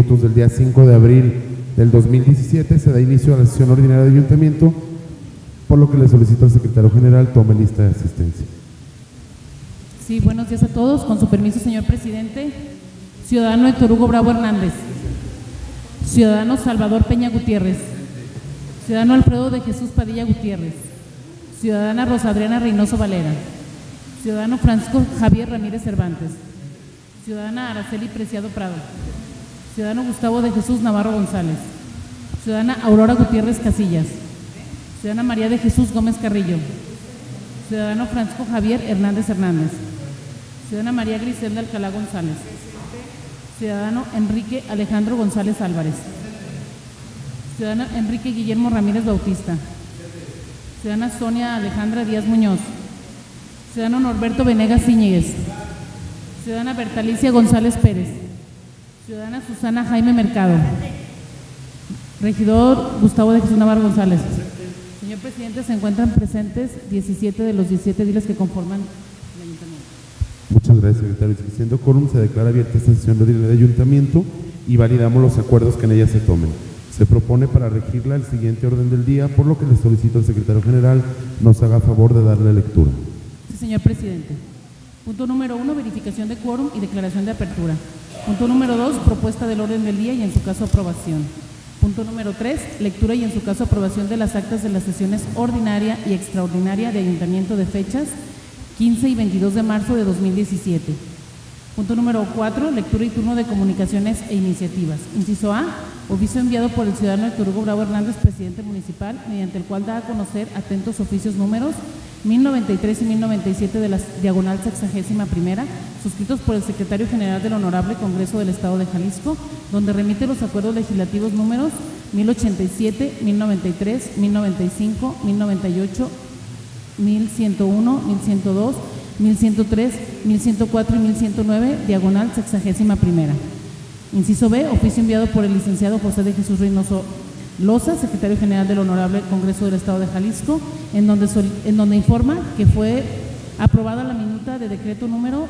minutos del día 5 de abril del 2017 se da inicio a la sesión ordinaria del ayuntamiento, por lo que le solicito al secretario general tome lista de asistencia. Sí, buenos días a todos. Con su permiso, señor presidente. Ciudadano Héctor Hugo Bravo Hernández. Ciudadano Salvador Peña Gutiérrez. Ciudadano Alfredo de Jesús Padilla Gutiérrez. Ciudadana Rosa Adriana Reynoso Valera. Ciudadano Francisco Javier Ramírez Cervantes. Ciudadana Araceli Preciado Prado. Ciudadano Gustavo de Jesús Navarro González. Ciudadana Aurora Gutiérrez Casillas. Ciudadana María de Jesús Gómez Carrillo. Ciudadano Francisco Javier Hernández Hernández. Ciudadana María Griselda Alcalá González. Ciudadano Enrique Alejandro González Álvarez. Ciudadano Enrique Guillermo Ramírez Bautista. Ciudadana Sonia Alejandra Díaz Muñoz. Ciudadano Norberto Venegas Íñiguez. Ciudadana Bertalicia González Pérez. Ciudadana Susana Jaime Mercado. Regidor Gustavo de Jesús Navarro González. Señor presidente, se encuentran presentes 17 de los 17 diles que conforman el ayuntamiento. Muchas gracias, secretario. Siendo quórum, se declara abierta esta sesión ordinaria de ayuntamiento y validamos los acuerdos que en ella se tomen. Se propone para regirla el siguiente orden del día, por lo que le solicito al secretario general nos haga favor de darle lectura. Sí, señor presidente. Punto número 1, verificación de quórum y declaración de apertura. Punto número 2, propuesta del orden del día y en su caso aprobación. Punto número 3, lectura y en su caso aprobación de las actas de las sesiones ordinaria y extraordinaria de ayuntamiento de fechas 15 y 22 de marzo de 2017. Punto número 4, lectura y turno de comunicaciones e iniciativas. Inciso A, oficio enviado por el ciudadano Héctor Hugo Bravo Hernández, presidente municipal, mediante el cual da a conocer atentos oficios números 1093 y 1097 de la diagonal 61ª, suscritos por el secretario general del Honorable Congreso del Estado de Jalisco, donde remite los acuerdos legislativos números 1087, 1093, 1095, 1098, 1101, 1102, 1103, 1104 y 1109, diagonal 61ª. Inciso B, oficio enviado por el licenciado José de Jesús Reynoso Loza, secretario general del Honorable Congreso del Estado de Jalisco, en donde informa que fue aprobada la minuta de decreto número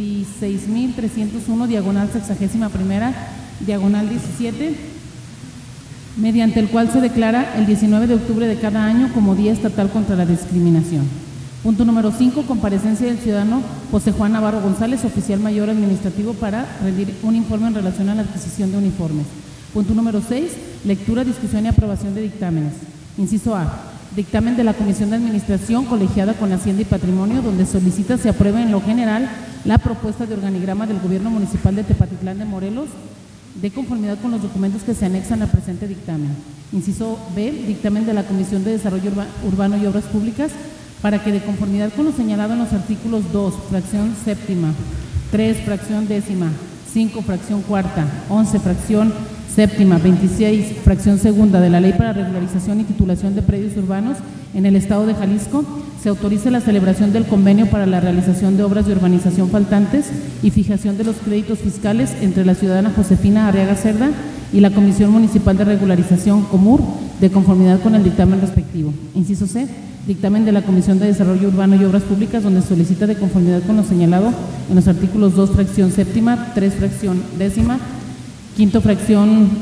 26.301, diagonal 61ª, diagonal 17, mediante el cual se declara el 19 de octubre de cada año como Día Estatal contra la Discriminación. Punto número 5, comparecencia del ciudadano José Juan Navarro González, oficial mayor administrativo, para rendir un informe en relación a la adquisición de uniformes. Punto número 6, lectura, discusión y aprobación de dictámenes. Inciso A, dictamen de la Comisión de Administración colegiada con Hacienda y Patrimonio, donde solicita se apruebe en lo general la propuesta de organigrama del Gobierno Municipal de Tepatitlán de Morelos, de conformidad con los documentos que se anexan al presente dictamen. Inciso B, dictamen de la Comisión de Desarrollo Urbano y Obras Públicas, para que de conformidad con lo señalado en los artículos 2, fracción séptima, 3, fracción décima, 5, fracción cuarta, 11, fracción séptima, 26, fracción segunda de la Ley para Regularización y Titulación de Predios Urbanos en el Estado de Jalisco, se autorice la celebración del convenio para la realización de obras de urbanización faltantes y fijación de los créditos fiscales entre la ciudadana Josefina Arriaga Cerda y la Comisión Municipal de Regularización Comur, de conformidad con el dictamen respectivo. Inciso C, dictamen de la Comisión de Desarrollo Urbano y Obras Públicas, donde solicita de conformidad con lo señalado en los artículos 2, fracción séptima, 3, fracción décima, 5, fracción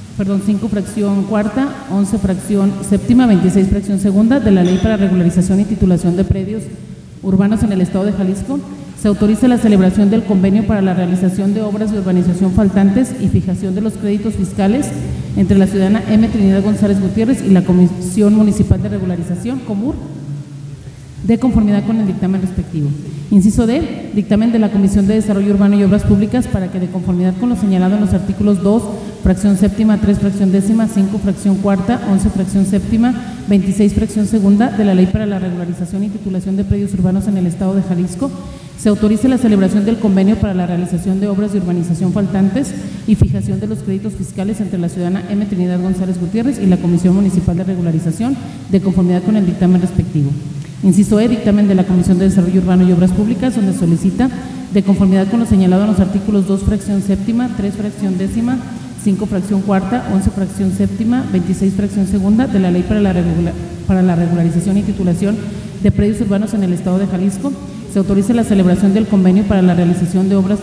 cuarta, 11, fracción séptima, 26, fracción segunda de la Ley para Regularización y Titulación de Predios Urbanos en el Estado de Jalisco, se autoriza la celebración del convenio para la realización de obras de urbanización faltantes y fijación de los créditos fiscales entre la ciudadana M. Trinidad González Gutiérrez y la Comisión Municipal de Regularización, Comur, de conformidad con el dictamen respectivo. Inciso D, dictamen de la Comisión de Desarrollo Urbano y Obras Públicas, para que de conformidad con lo señalado en los artículos 2, fracción séptima, 3, fracción décima, 5, fracción cuarta, 11, fracción séptima, 26, fracción segunda de la Ley para la Regularización y Titulación de Predios Urbanos en el Estado de Jalisco, se autorice la celebración del convenio para la realización de obras de urbanización faltantes y fijación de los créditos fiscales entre la ciudadana M. Trinidad González Gutiérrez y la Comisión Municipal de Regularización, de conformidad con el dictamen respectivo. Inciso E, dictamen de la Comisión de Desarrollo Urbano y Obras Públicas, donde solicita, de conformidad con lo señalado en los artículos 2, fracción séptima, 3, fracción décima, 5, fracción cuarta, 11, fracción séptima, 26, fracción segunda de la Ley para la Regularización y Titulación de Predios Urbanos en el Estado de Jalisco, se autoriza la celebración del convenio para la realización de obras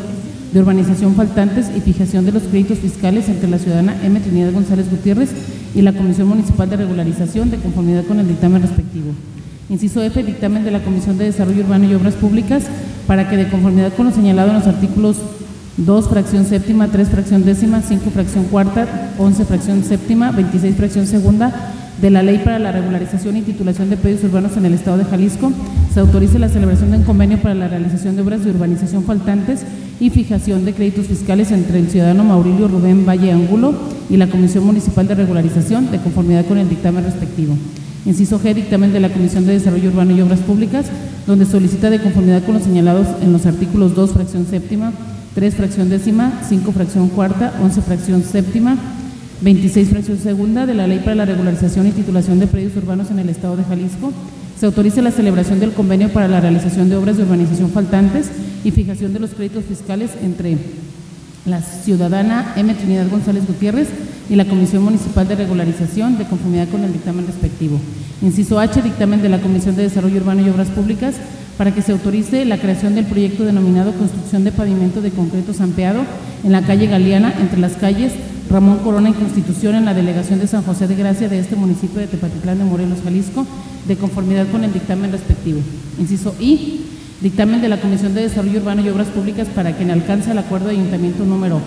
de urbanización faltantes y fijación de los créditos fiscales entre la ciudadana M. Trinidad González Gutiérrez y la Comisión Municipal de Regularización de conformidad con el dictamen respectivo. Inciso F, dictamen de la Comisión de Desarrollo Urbano y Obras Públicas para que, de conformidad con lo señalado en los artículos 2, fracción séptima, 3, fracción décima, 5, fracción cuarta, 11, fracción séptima, 26, fracción segunda de la Ley para la Regularización y Titulación de Predios Urbanos en el Estado de Jalisco, se autorice la celebración de un convenio para la realización de obras de urbanización faltantes y fijación de créditos fiscales entre el ciudadano Maurilio Rubén Valle Angulo y la Comisión Municipal de Regularización de conformidad con el dictamen respectivo. Inciso G, dictamen de la Comisión de Desarrollo Urbano y Obras Públicas, donde solicita, de conformidad con los señalados en los artículos 2, fracción séptima, 3, fracción décima, 5, fracción cuarta, 11, fracción séptima, 26, fracción segunda de la Ley para la Regularización y Titulación de Predios Urbanos en el Estado de Jalisco, se autorice la celebración del convenio para la realización de obras de urbanización faltantes y fijación de los créditos fiscales entre la ciudadana M. Trinidad González Gutiérrez y la Comisión Municipal de Regularización de conformidad con el dictamen respectivo. Inciso H, dictamen de la Comisión de Desarrollo Urbano y Obras Públicas para que se autorice la creación del proyecto denominado Construcción de Pavimento de Concreto Sampeado en la calle Galeana, entre las calles Ramón Corona y Constitución, en la delegación de San José de Gracia de este municipio de Tepatitlán de Morelos, Jalisco, de conformidad con el dictamen respectivo. Inciso I, dictamen de la Comisión de Desarrollo Urbano y Obras Públicas para que, en alcance al acuerdo de ayuntamiento número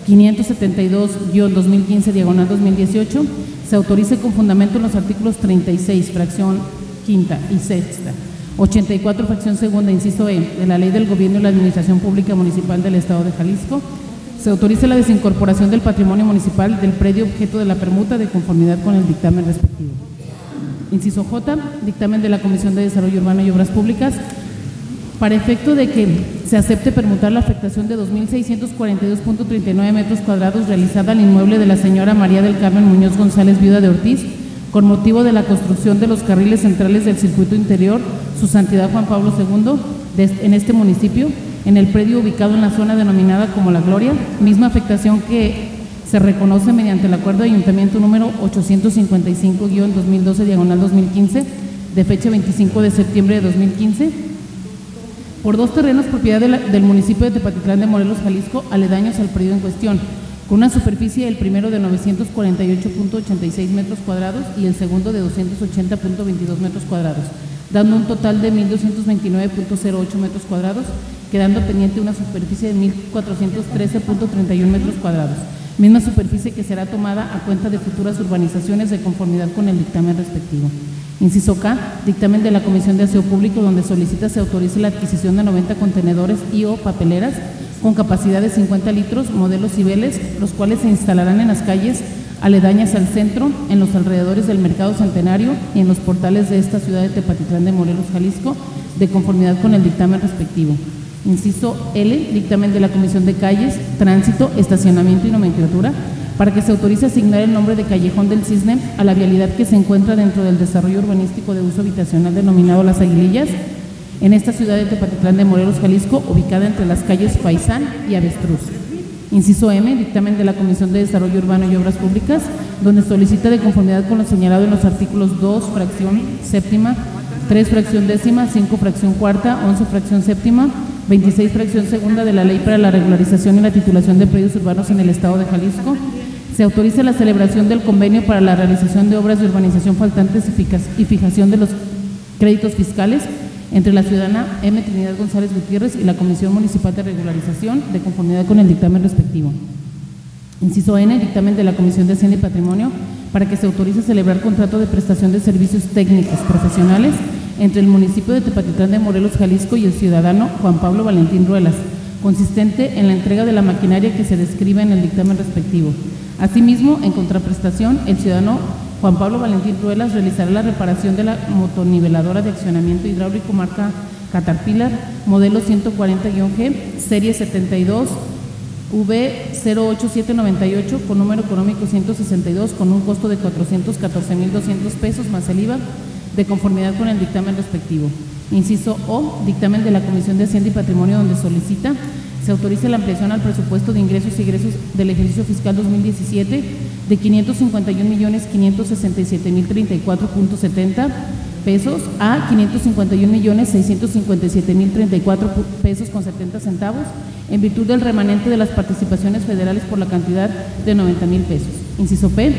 572-2015/2018, se autorice con fundamento en los artículos 36, fracción quinta y sexta, 84, fracción segunda, inciso E, de la Ley del Gobierno y la Administración Pública Municipal del Estado de Jalisco, se autorice la desincorporación del patrimonio municipal del predio objeto de la permuta de conformidad con el dictamen respectivo. Inciso J, dictamen de la Comisión de Desarrollo Urbano y Obras Públicas para efecto de que se acepte permutar la afectación de 2.642.39 metros cuadrados realizada al inmueble de la señora María del Carmen Muñoz González, viuda de Ortiz, con motivo de la construcción de los carriles centrales del circuito interior, su santidad Juan Pablo II, en este municipio, en el predio ubicado en la zona denominada como La Gloria, misma afectación que se reconoce mediante el acuerdo de ayuntamiento número 855-2012/2015, de fecha 25 de septiembre de 2015, por dos terrenos propiedad del municipio de Tepatitlán de Morelos, Jalisco, aledaños al predio en cuestión, con una superficie, el primero de 948.86 metros cuadrados y el segundo de 280.22 metros cuadrados, dando un total de 1.229.08 metros cuadrados, quedando pendiente una superficie de 1.413.31 metros cuadrados, misma superficie que será tomada a cuenta de futuras urbanizaciones de conformidad con el dictamen respectivo. Inciso K, dictamen de la Comisión de Aseo Público, donde solicita se autorice la adquisición de 90 contenedores y o papeleras con capacidad de 50 litros, modelo Cibeles, los cuales se instalarán en las calles aledañas al centro, en los alrededores del Mercado Centenario y en los portales de esta ciudad de Tepatitlán de Morelos, Jalisco, de conformidad con el dictamen respectivo. Inciso L, dictamen de la Comisión de Calles, Tránsito, Estacionamiento y Nomenclatura, para que se autorice asignar el nombre de Callejón del Cisne a la vialidad que se encuentra dentro del desarrollo urbanístico de uso habitacional denominado Las Aguilillas, en esta ciudad de Tepatitlán de Morelos, Jalisco, ubicada entre las calles Faisán y Avestruz. Inciso M, dictamen de la Comisión de Desarrollo Urbano y Obras Públicas, donde solicita, de conformidad con lo señalado en los artículos 2, fracción séptima, 3, fracción décima, 5, fracción cuarta, 11, fracción séptima, 26, fracción segunda de la Ley para la Regularización y la Titulación de Predios Urbanos en el Estado de Jalisco, se autoriza la celebración del convenio para la realización de obras de urbanización faltantes y fijación de los créditos fiscales entre la ciudadana M. Trinidad González Gutiérrez y la Comisión Municipal de Regularización de conformidad con el dictamen respectivo. Inciso N, dictamen de la Comisión de Hacienda y Patrimonio para que se autorice celebrar contrato de prestación de servicios técnicos profesionales entre el municipio de Tepatitlán de Morelos, Jalisco, y el ciudadano Juan Pablo Valentín Ruelas, consistente en la entrega de la maquinaria que se describe en el dictamen respectivo. Asimismo, en contraprestación, el ciudadano Juan Pablo Valentín Ruelas realizará la reparación de la motoniveladora de accionamiento hidráulico marca Caterpillar, modelo 140-G, serie 72 V08798, con número económico 162, con un costo de 414.200 pesos más el IVA, de conformidad con el dictamen respectivo. Inciso O, dictamen de la Comisión de Hacienda y Patrimonio, donde solicita se autorice la ampliación al presupuesto de ingresos y egresos del ejercicio fiscal 2017 de 551.567.034.70, pesos a 551.657.034 pesos con 70 centavos, en virtud del remanente de las participaciones federales por la cantidad de 90,000 pesos. Inciso P,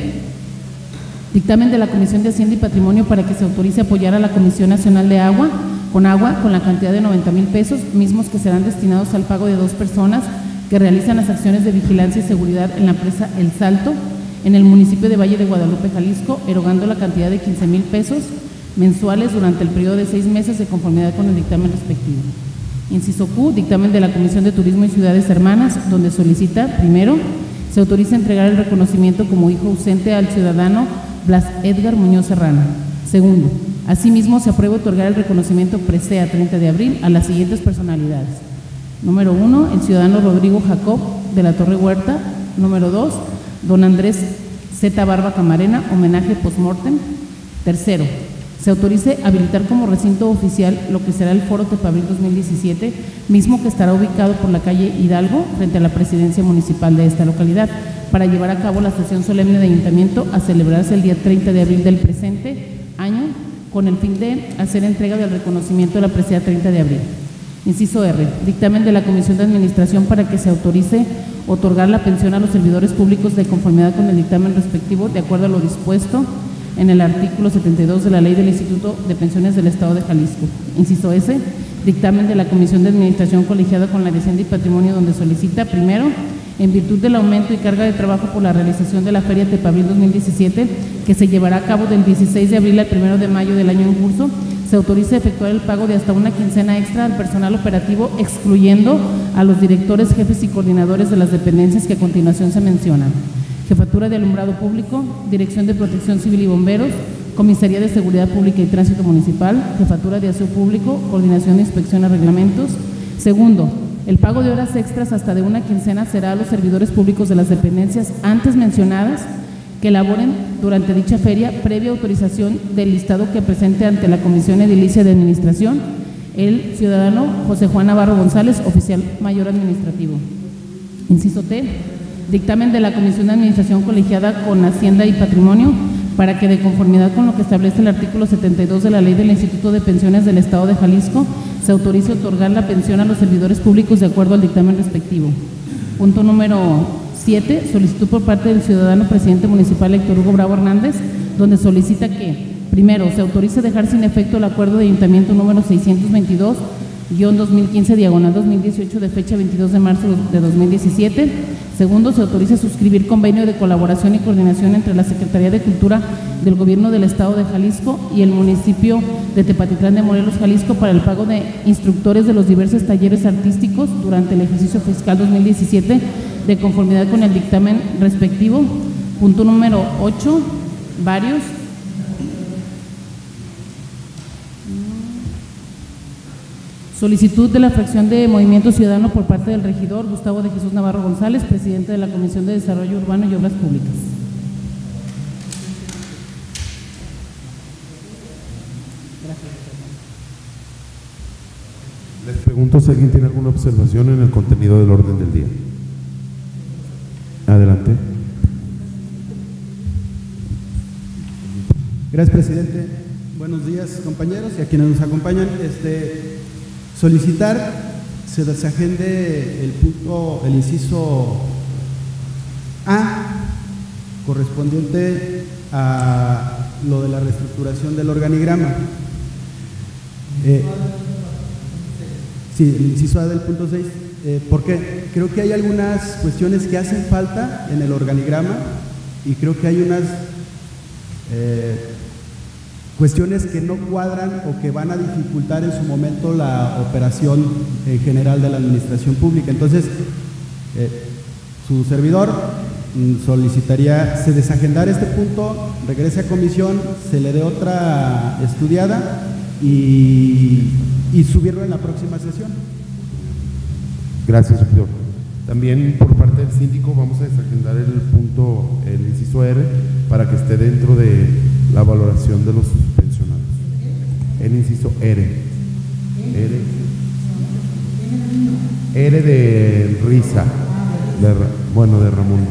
dictamen de la Comisión de Hacienda y Patrimonio para que se autorice apoyar a la Comisión Nacional de Agua con la cantidad de 90,000 pesos, mismos que serán destinados al pago de 2 personas que realizan las acciones de vigilancia y seguridad en la presa El Salto, en el municipio de Valle de Guadalupe, Jalisco, erogando la cantidad de 15,000 pesos mensuales durante el periodo de 6 meses de conformidad con el dictamen respectivo. Inciso Q, dictamen de la Comisión de Turismo y Ciudades Hermanas, donde solicita, primero, se autoriza entregar el reconocimiento como hijo ausente al ciudadano Blas Edgar Muñoz Serrano. Segundo, asimismo, se aprueba otorgar el reconocimiento presea 30 de abril a las siguientes personalidades. Número 1, el ciudadano Rodrigo Jacob de la Torre Huerta. Número 2, don Andrés Z. Barba Camarena, homenaje post-mortem. Tercero, se autorice habilitar como recinto oficial lo que será el Foro Tepabril 2017, mismo que estará ubicado por la calle Hidalgo, frente a la presidencia municipal de esta localidad, para llevar a cabo la sesión solemne de ayuntamiento a celebrarse el día 30 de abril del presente año, con el fin de hacer entrega del reconocimiento de la presea 30 de abril. Inciso R, dictamen de la Comisión de Administración para que se autorice otorgar la pensión a los servidores públicos de conformidad con el dictamen respectivo, de acuerdo a lo dispuesto en el artículo 72 de la Ley del Instituto de Pensiones del Estado de Jalisco. Inciso S, dictamen de la Comisión de Administración colegiada con la de Hacienda y Patrimonio, donde solicita, primero, en virtud del aumento y carga de trabajo por la realización de la Feria Tepabril 2017, que se llevará a cabo del 16 de abril al 1 de mayo del año en curso, se autoriza efectuar el pago de hasta una quincena extra al personal operativo, excluyendo a los directores, jefes y coordinadores de las dependencias que a continuación se mencionan: Jefatura de Alumbrado Público, Dirección de Protección Civil y Bomberos, Comisaría de Seguridad Pública y Tránsito Municipal, Jefatura de Aseo Público, Coordinación de Inspección a Reglamentos. Segundo, el pago de horas extras hasta de una quincena será a los servidores públicos de las dependencias antes mencionadas que laboren durante dicha feria, previa autorización del listado que presente ante la Comisión Edilicia de Administración el ciudadano José Juan Navarro González, oficial mayor administrativo. Inciso T, dictamen de la Comisión de Administración colegiada con Hacienda y Patrimonio para que, de conformidad con lo que establece el artículo 72 de la Ley del Instituto de Pensiones del Estado de Jalisco, se autorice otorgar la pensión a los servidores públicos de acuerdo al dictamen respectivo. Punto número 7, solicitud por parte del ciudadano presidente municipal Héctor Hugo Bravo Hernández, donde solicita que, primero, se autorice dejar sin efecto el acuerdo de ayuntamiento número 622-2015/2018 de fecha 22 de marzo de 2017. Segundo, se autoriza suscribir convenio de colaboración y coordinación entre la Secretaría de Cultura del Gobierno del Estado de Jalisco y el municipio de Tepatitlán de Morelos, Jalisco, para el pago de instructores de los diversos talleres artísticos durante el ejercicio fiscal 2017, de conformidad con el dictamen respectivo. Punto número 8, varios. Solicitud de la fracción de Movimiento Ciudadano por parte del regidor Gustavo de Jesús Navarro González, presidente de la Comisión de Desarrollo Urbano y Obras Públicas. Les pregunto si alguien tiene alguna observación en el contenido del orden del día. Adelante. Gracias, presidente. Buenos días, compañeros y a quienes nos acompañan. Solicitar se desagende el inciso A, correspondiente a lo de la reestructuración del organigrama. Sí, el inciso A del punto 6, porque creo que hay algunas cuestiones que hacen falta en el organigrama y creo que hay unas cuestiones que no cuadran o que van a dificultar en su momento la operación en general de la administración pública. Entonces, su servidor solicitaría se desagendar este punto, regrese a comisión, se le dé otra estudiada y subirlo en la próxima sesión. Gracias, regidor. También por parte del síndico vamos a desagendar el inciso R para que esté dentro de la valoración de los pensionados. El inciso R. R de Risa, de Ramón.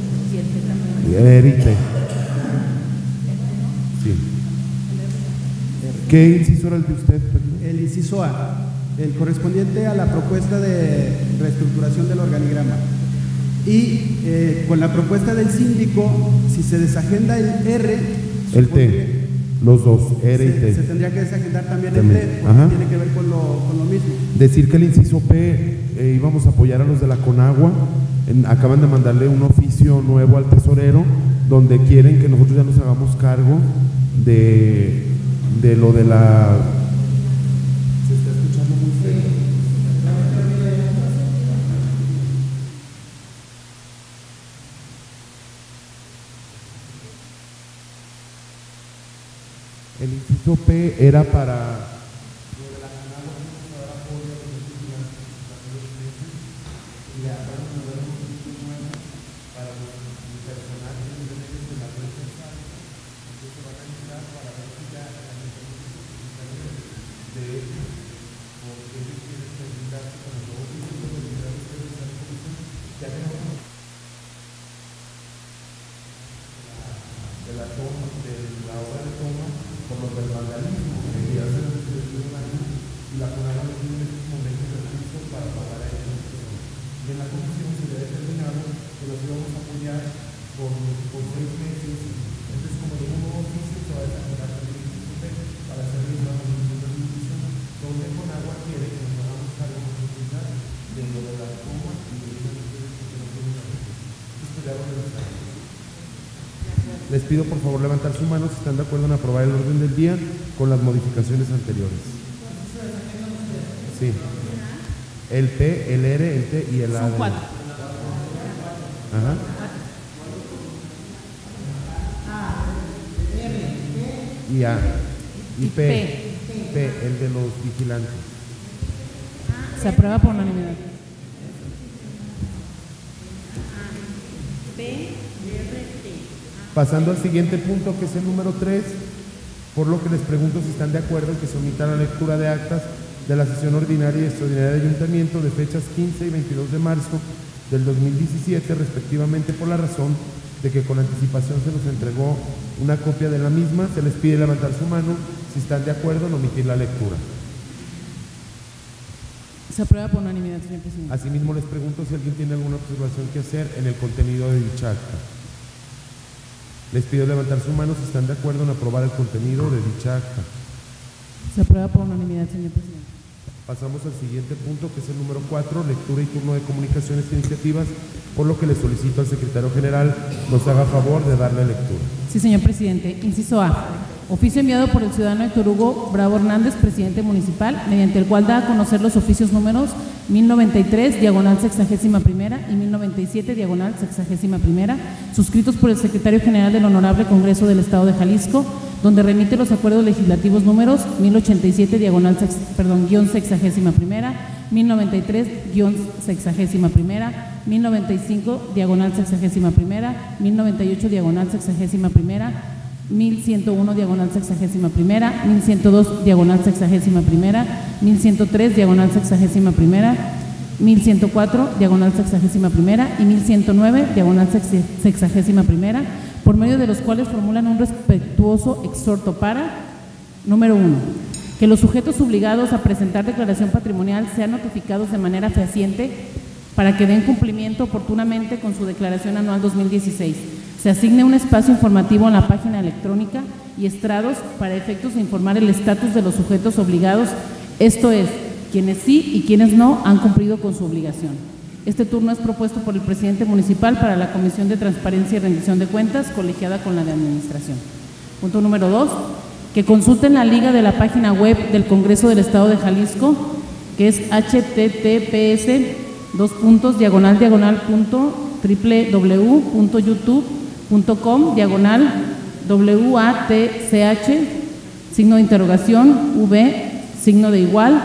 Erite. Sí. ¿Qué inciso era el de usted? El inciso A, el correspondiente a la propuesta de reestructuración del organigrama. Y con la propuesta del síndico, si se desagenda el R, el T, los dos, R y T. Se tendría que desagendar también el T, porque tiene que ver con lo mismo. Decir que el inciso P íbamos a apoyar a los de la Conagua. Acaban de mandarle un oficio nuevo al tesorero donde quieren que nosotros ya nos hagamos cargo de lo de la... ¿Se está escuchando muy feo? El inciso P era para... Les pido por favor levantar su mano si están de acuerdo en aprobar el orden del día con las modificaciones anteriores. Sí. El P, el R, el T y el A. Son 4. Ajá. Y A. Y P. P, el de los vigilantes. Se aprueba por unanimidad. Pasando al siguiente punto, que es el número 3, por lo que les pregunto si están de acuerdo en que se omita la lectura de actas de la sesión ordinaria y extraordinaria de ayuntamiento de fechas 15 y 22 de marzo del 2017, respectivamente, por la razón de que con anticipación se nos entregó una copia de la misma. Se les pide levantar su mano si están de acuerdo en omitir la lectura. Se aprueba por unanimidad, señor presidente. Asimismo, les pregunto si alguien tiene alguna observación que hacer en el contenido de dicha acta. Les pido levantar su mano si están de acuerdo en aprobar el contenido de dicha acta. Se aprueba por unanimidad, señor presidente. Pasamos al siguiente punto, que es el número 4, lectura y turno de comunicaciones e iniciativas, por lo que le solicito al secretario general nos haga favor de darle lectura. Sí, señor presidente. Inciso A. Oficio enviado por el ciudadano Héctor Hugo Bravo Hernández, presidente municipal, mediante el cual da a conocer los oficios números 1093, diagonal 61ª y 1097, diagonal 61ª, suscritos por el secretario general del Honorable Congreso del Estado de Jalisco, donde remite los acuerdos legislativos números 1087, diagonal guión 61ª, 1093, guión 61ª, 1095, diagonal 61ª, 1098, diagonal 61ª, 1101, diagonal 61ª, 1102, diagonal 61ª, 1103, diagonal 61ª, 1104, diagonal 61ª y 1109, diagonal 61ª, por medio de los cuales formulan un respetuoso exhorto para, número 1, que los sujetos obligados a presentar declaración patrimonial sean notificados de manera fehaciente para que den cumplimiento oportunamente con su declaración anual 2016. Se asigne un espacio informativo en la página electrónica y estrados para efectos de informar el estatus de los sujetos obligados, esto es, quienes sí y quienes no han cumplido con su obligación. Este turno es propuesto por el presidente municipal para la Comisión de Transparencia y Rendición de Cuentas, colegiada con la de Administración. Punto número 2, que consulten la liga de la página web del Congreso del Estado de Jalisco, que es https://www.youtube.com/WATCH, signo de interrogación, V, signo de igual,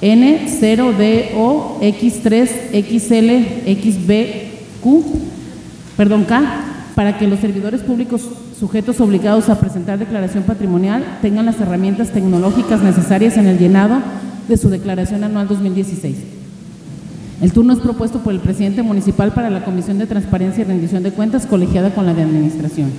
N0DOXXLXBQ, para que los servidores públicos sujetos obligados a presentar declaración patrimonial tengan las herramientas tecnológicas necesarias en el llenado de su declaración anual 2016. El turno es propuesto por el presidente municipal para la Comisión de Transparencia y Rendición de Cuentas, colegiada con la de Administración.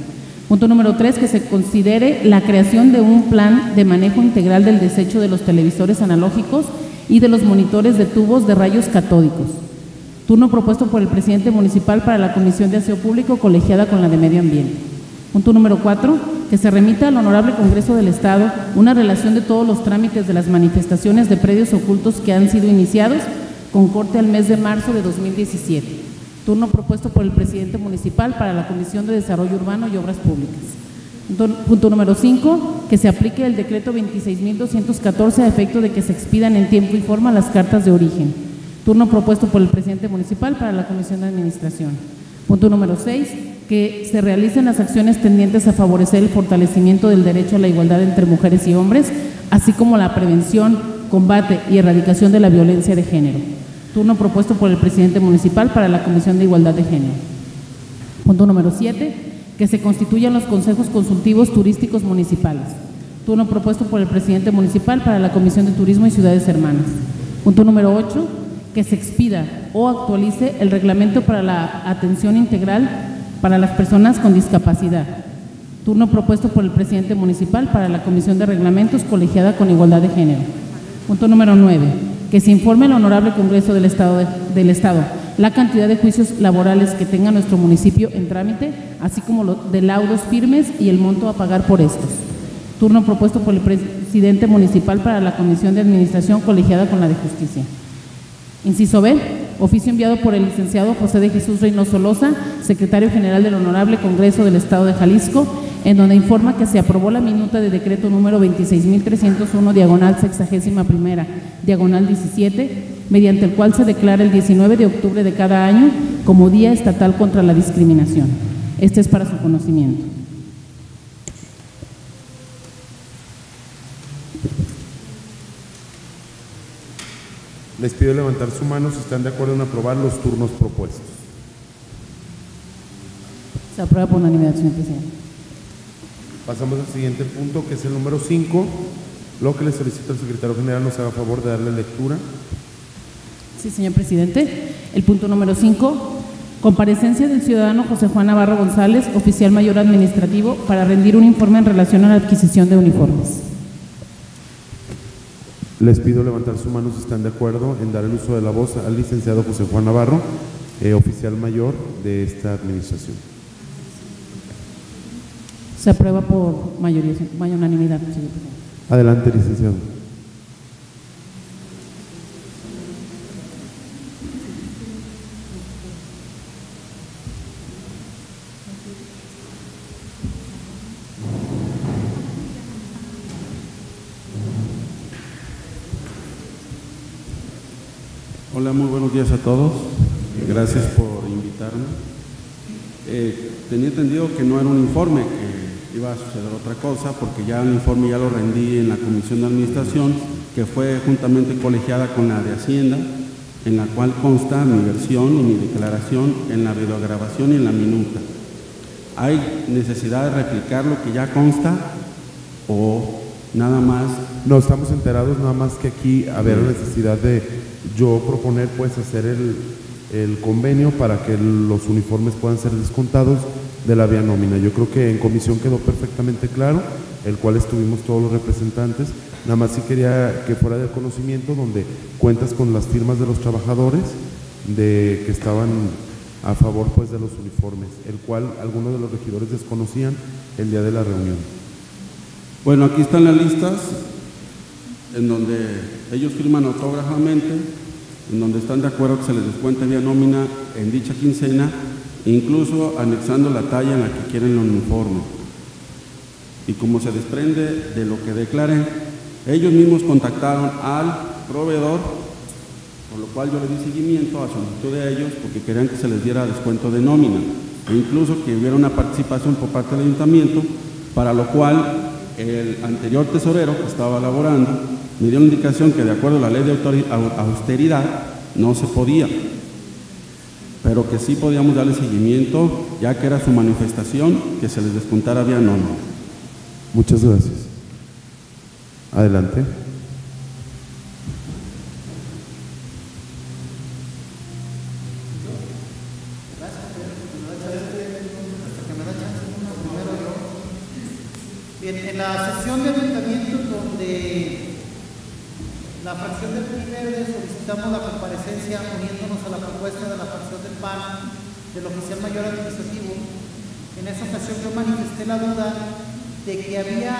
Punto número 3, que se considere la creación de un plan de manejo integral del desecho de los televisores analógicos y de los monitores de tubos de rayos catódicos. Turno propuesto por el presidente municipal para la Comisión de Aseo Público, colegiada con la de Medio Ambiente. Punto número 4, que se remita al Honorable Congreso del Estado una relación de todos los trámites de las manifestaciones de predios ocultos que han sido iniciados con corte al mes de marzo de 2017. Turno propuesto por el presidente municipal para la Comisión de Desarrollo Urbano y Obras Públicas. Punto número 5, que se aplique el decreto 26.214 a efecto de que se expidan en tiempo y forma las cartas de origen. Turno propuesto por el presidente municipal para la Comisión de Administración. Punto número 6, que se realicen las acciones tendientes a favorecer el fortalecimiento del derecho a la igualdad entre mujeres y hombres, así como la prevención, combate y erradicación de la violencia de género. Turno propuesto por el presidente municipal para la Comisión de Igualdad de Género. Punto número 7, que se constituyan los consejos consultivos turísticos municipales. Turno propuesto por el presidente municipal para la Comisión de Turismo y Ciudades Hermanas. Punto número 8, que se expida o actualice el reglamento para la atención integral para las personas con discapacidad. Turno propuesto por el presidente municipal para la Comisión de Reglamentos, colegiada con Igualdad de Género. Punto número 9, que se informe al Honorable Congreso del Estado la cantidad de juicios laborales que tenga nuestro municipio en trámite, así como de laudos firmes y el monto a pagar por estos. Turno propuesto por el presidente municipal para la Comisión de Administración, colegiada con la de Justicia. Inciso B, oficio enviado por el licenciado José de Jesús Reynoso Loza, secretario general del Honorable Congreso del Estado de Jalisco, en donde informa que se aprobó la minuta de decreto número 26.301, diagonal 61ª, diagonal 17, mediante el cual se declara el 19 de octubre de cada año como Día Estatal contra la Discriminación. Este es para su conocimiento. Les pido levantar su mano si están de acuerdo en aprobar los turnos propuestos. Se aprueba por unanimidad, señor presidente. Pasamos al siguiente punto, que es el número 5, lo que le solicita el secretario general nos haga favor de darle lectura. Sí, señor presidente. El punto número 5, comparecencia del ciudadano José Juan Navarro González, oficial mayor administrativo, para rendir un informe en relación a la adquisición de uniformes. Les pido levantar su mano si están de acuerdo en dar el uso de la voz al licenciado José Juan Navarro, oficial mayor de esta administración. Se aprueba por mayoría, unanimidad, señor presidente. Adelante, licenciado. Hola, muy buenos días a todos. Gracias por invitarme. Tenía entendido que no era un informe, que iba a suceder otra cosa, porque ya el informe ya lo rendí en la Comisión de Administración, que fue juntamente colegiada con la de Hacienda, en la cual consta mi versión y mi declaración en la videograbación y en la minuta. ¿Hay necesidad de replicar lo que ya consta o nada más? No, estamos enterados, nada más que aquí había la necesidad de yo proponer pues hacer el convenio para que los uniformes puedan ser descontados de la vía nómina. Yo creo que en comisión quedó perfectamente claro, el cual estuvimos todos los representantes. Nada más sí quería que fuera de conocimiento, donde cuentas con las firmas de los trabajadores que estaban a favor pues de los uniformes, el cual algunos de los regidores desconocían el día de la reunión. Bueno, aquí están las listas en donde ellos firman autógrafamente, en donde están de acuerdo que se les descuente vía nómina en dicha quincena, incluso anexando la talla en la que quieren el uniforme. Y como se desprende de lo que declaré, ellos mismos contactaron al proveedor, por lo cual yo le di seguimiento a solicitud de ellos porque querían que se les diera descuento de nómina, e incluso que hubiera una participación por parte del ayuntamiento, para lo cual el anterior tesorero que estaba laborando me dio la indicación que de acuerdo a la ley de austeridad no se podía, pero que sí podíamos darle seguimiento, ya que era su manifestación, que se les descontara vía nómina. Muchas gracias. Adelante. Bien, en la sesión de ayuntamiento donde la fracción del PRI Verde solicitamos la comparecencia uniéndonos a la propuesta de la fracción del PAN del oficial mayor administrativo, en esa ocasión yo manifesté la duda de que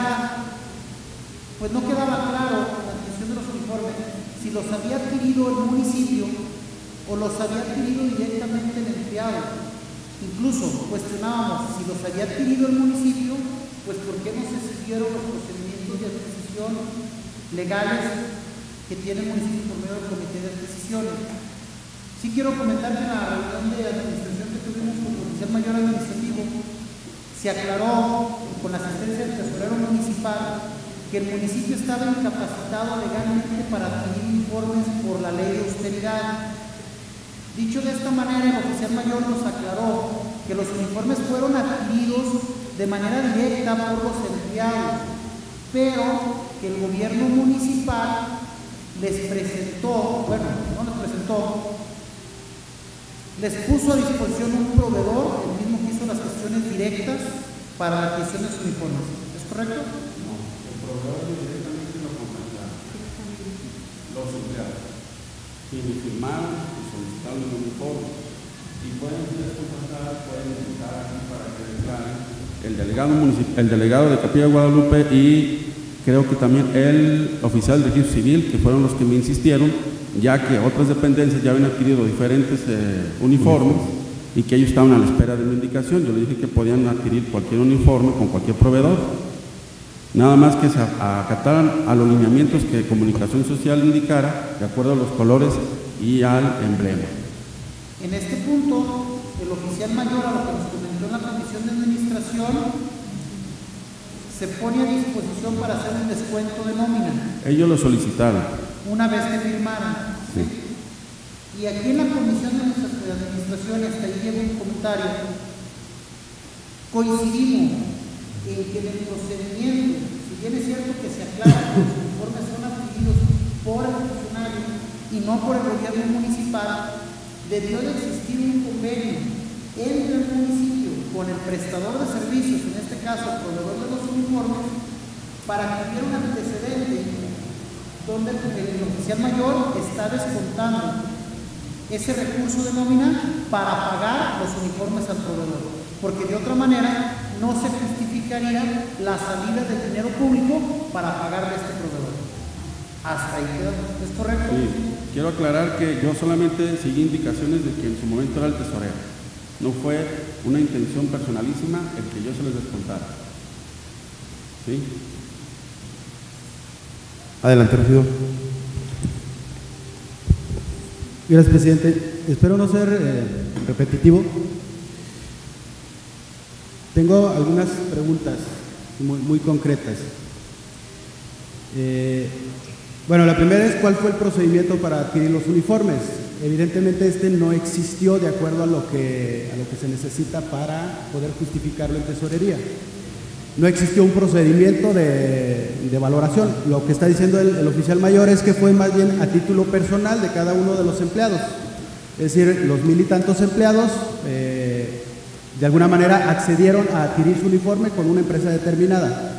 pues no quedaba claro la adquisición de los uniformes, si los había adquirido el municipio o los había adquirido directamente el empleado. Incluso cuestionábamos si los había adquirido el municipio, pues ¿por qué no se siguieron los procedimientos de adquisición legales que tiene el municipio por medio del comité de adquisiciones? Sí quiero comentar que en la reunión de administración que tuvimos con el oficial mayor administrativo se aclaró con la asistencia del tesorero municipal que el municipio estaba incapacitado legalmente para adquirir informes por la ley de austeridad. Dicho de esta manera, el oficial mayor nos aclaró que los uniformes fueron adquiridos de manera directa por los empleados, pero que el gobierno municipal les puso a disposición un proveedor, el mismo que hizo las gestiones directas para la adquisición de sus uniformes. ¿Es correcto? No, el proveedor directamente lo contactaron los empleados, quienes firmaron y solicitaron el uniforme. Y pueden ser contactados, pueden visitar aquí para que declaren el delegado de Capilla de Guadalupe y creo que también el oficial de registro civil, que fueron los que me insistieron, ya que otras dependencias ya habían adquirido diferentes uniformes y que ellos estaban a la espera de una indicación. Yo les dije que podían adquirir cualquier uniforme con cualquier proveedor, nada más que se acataran a los lineamientos que Comunicación Social indicara, de acuerdo a los colores y al emblema. En este punto, el oficial mayor, a lo que nos comentó en la comisión de administración, se pone a disposición para hacer un descuento de nómina. Ellos lo solicitaron. Una vez que firmaran. Sí. Y aquí en la comisión de administración, hasta ahí lleva un comentario. Coincidimos en que en el procedimiento, si bien es cierto que se aclara que los uniformes son adquiridos por el funcionario y no por el gobierno municipal, debió de existir un convenio entre el municipio con el prestador de servicios, en este caso el proveedor de los uniformes, para que hubiera un antecedente donde el oficial mayor está descontando ese recurso de nómina para pagar los uniformes al proveedor, porque de otra manera no se justificaría la salida del dinero público para pagarle a este proveedor. Hasta ahí queda, ¿es correcto? Sí. Quiero aclarar que yo solamente seguí indicaciones de que en su momento era el tesorero. No fue una intención personalísima el que yo se les descontara. ¿Sí? Adelante, regidor. Gracias, presidente. Espero no ser repetitivo. Tengo algunas preguntas muy concretas. Bueno, la primera es ¿cuál fue el procedimiento para adquirir los uniformes? Evidentemente este no existió de acuerdo a lo que se necesita para poder justificarlo en tesorería. No existió un procedimiento de valoración. Lo que está diciendo el oficial mayor es que fue más bien a título personal de cada uno de los empleados. Es decir, los 1000 y tantos empleados de alguna manera accedieron a adquirir su uniforme con una empresa determinada.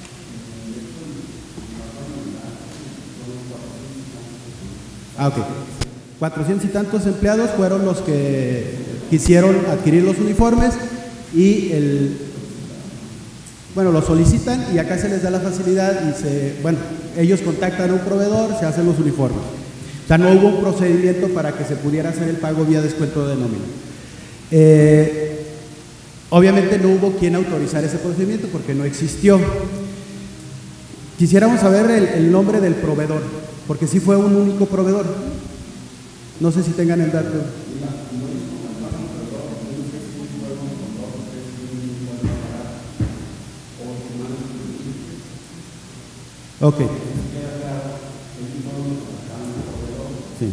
Ok. 400 y tantos empleados fueron los que quisieron adquirir los uniformes y los solicitan y acá se les da la facilidad y ellos contactan a un proveedor, se hacen los uniformes. O sea, no hubo un procedimiento para que se pudiera hacer el pago vía descuento de nómina. Obviamente no hubo quien autorizar ese procedimiento porque no existió. Quisiéramos saber el nombre del proveedor, porque sí fue un único proveedor. No sé si tengan el dato. Ok. Sí.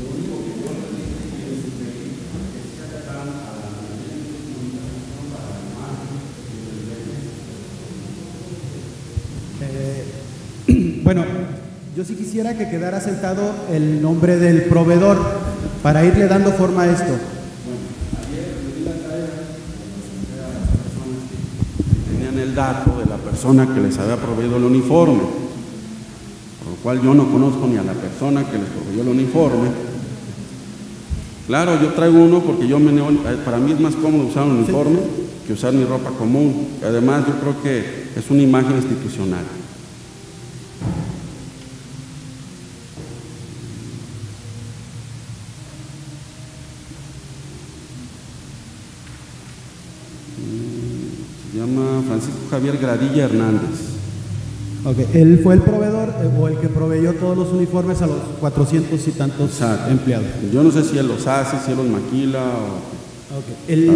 Bueno, yo sí quisiera que quedara sentado el nombre del proveedor para irle dando forma a esto. Tenían el dato de la persona que les había proveído el uniforme, por lo cual yo no conozco ni a la persona que les proveyó el uniforme. Claro, yo traigo uno porque para mí es más cómodo usar un uniforme que usar mi ropa común. Además, yo creo que es una imagen institucional. Se llama Francisco Javier Gradilla Hernández. Okay. Él fue el proveedor o el que proveyó todos los uniformes a los 400 y tantos empleados. Yo no sé si él los hace, si él los maquila o... Okay.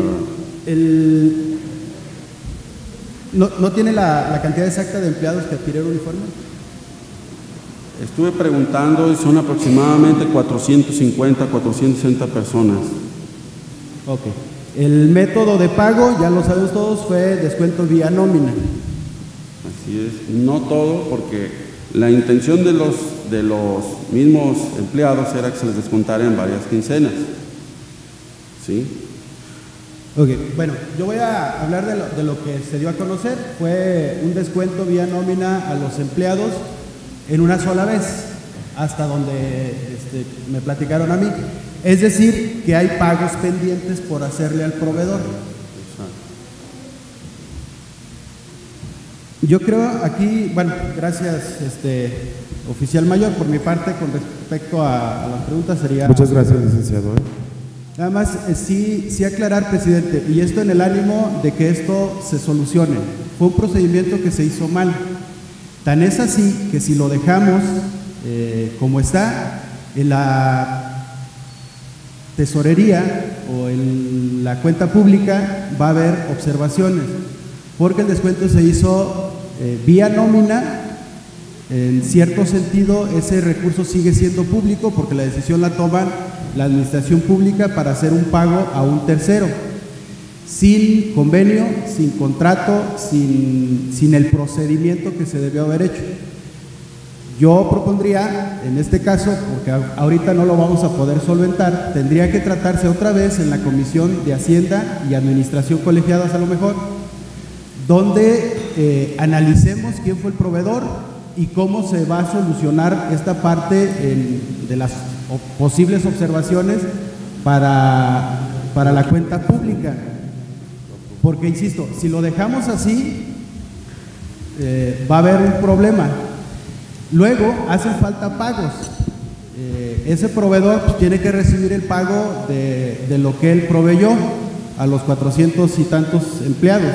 ¿No tiene la cantidad exacta de empleados que adquirieron uniforme? Estuve preguntando y son aproximadamente 450, 460 personas. Ok. El método de pago, ya lo sabemos todos, fue descuento vía nómina. Así es, no todo, porque la intención de los mismos empleados era que se les descontara en varias quincenas. ¿Sí? Ok, bueno, yo voy a hablar de lo que se dio a conocer. Fue un descuento vía nómina a los empleados en una sola vez, hasta donde me platicaron a mí. Es decir, que hay pagos pendientes por hacerle al proveedor. Yo creo aquí, bueno, gracias, oficial mayor, por mi parte, con respecto a las preguntas sería... Muchas gracias, licenciado. Nada más, sí aclarar, presidente, y esto en el ánimo de que esto se solucione. Fue un procedimiento que se hizo mal. Tan es así que si lo dejamos como está, en la tesorería o en la cuenta pública va a haber observaciones, porque el descuento se hizo vía nómina. En cierto sentido, ese recurso sigue siendo público porque la decisión la toma la administración pública para hacer un pago a un tercero, sin convenio, sin contrato, sin el procedimiento que se debió haber hecho. Yo propondría, en este caso, porque ahorita no lo vamos a poder solventar, tendría que tratarse otra vez en la Comisión de Hacienda y Administración Colegiadas a lo mejor, donde analicemos quién fue el proveedor y cómo se va a solucionar esta parte de las posibles observaciones para la cuenta pública. Porque, insisto, si lo dejamos así, va a haber un problema. Luego, hacen falta pagos. Ese proveedor pues, tiene que recibir el pago de lo que él proveyó a los 400 y tantos empleados.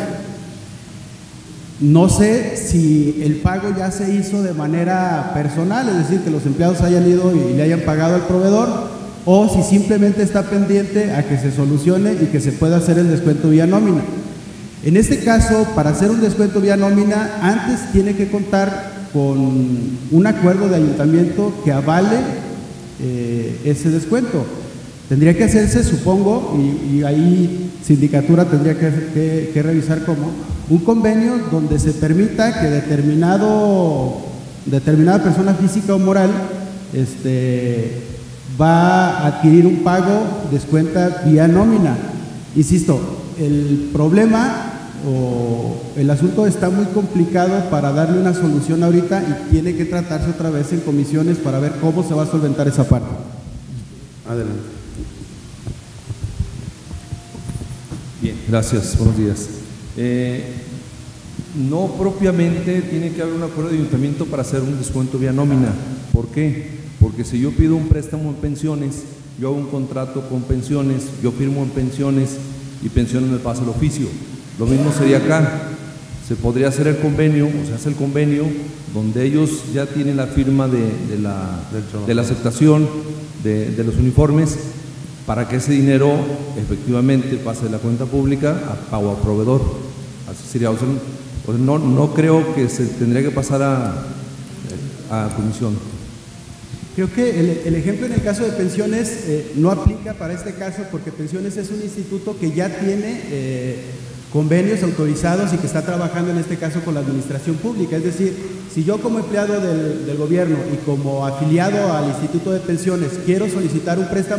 No sé si el pago ya se hizo de manera personal, es decir, que los empleados hayan ido y le hayan pagado al proveedor, o si simplemente está pendiente a que se solucione y que se pueda hacer el descuento vía nómina. En este caso, para hacer un descuento vía nómina, antes tiene que contar con un acuerdo de ayuntamiento que avale ese descuento. Tendría que hacerse, supongo, y ahí sindicatura tendría que revisar cómo, un convenio donde se permita que determinada persona física o moral va a adquirir un pago, descuenta vía nómina. Insisto, el problema o el asunto está muy complicado para darle una solución ahorita y tiene que tratarse otra vez en comisiones para ver cómo se va a solventar esa parte. Adelante. Bien, gracias, buenos días. No propiamente tiene que haber un acuerdo de ayuntamiento para hacer un descuento vía nómina. ¿Por qué? Porque si yo pido un préstamo en pensiones, yo hago un contrato con pensiones, yo firmo en pensiones y pensiones me pasa el oficio. Lo mismo sería acá. Se podría hacer el convenio, o se hace el convenio donde ellos ya tienen la firma de la aceptación de los uniformes, para que ese dinero efectivamente pase de la cuenta pública a pago a proveedor. Así sería. O sea, no creo que se tendría que pasar a comisión. Creo que el ejemplo en el caso de pensiones no aplica para este caso, porque pensiones es un instituto que ya tiene convenios autorizados y que está trabajando en este caso con la administración pública. Es decir, si yo como empleado del gobierno y como afiliado al instituto de pensiones quiero solicitar un préstamo,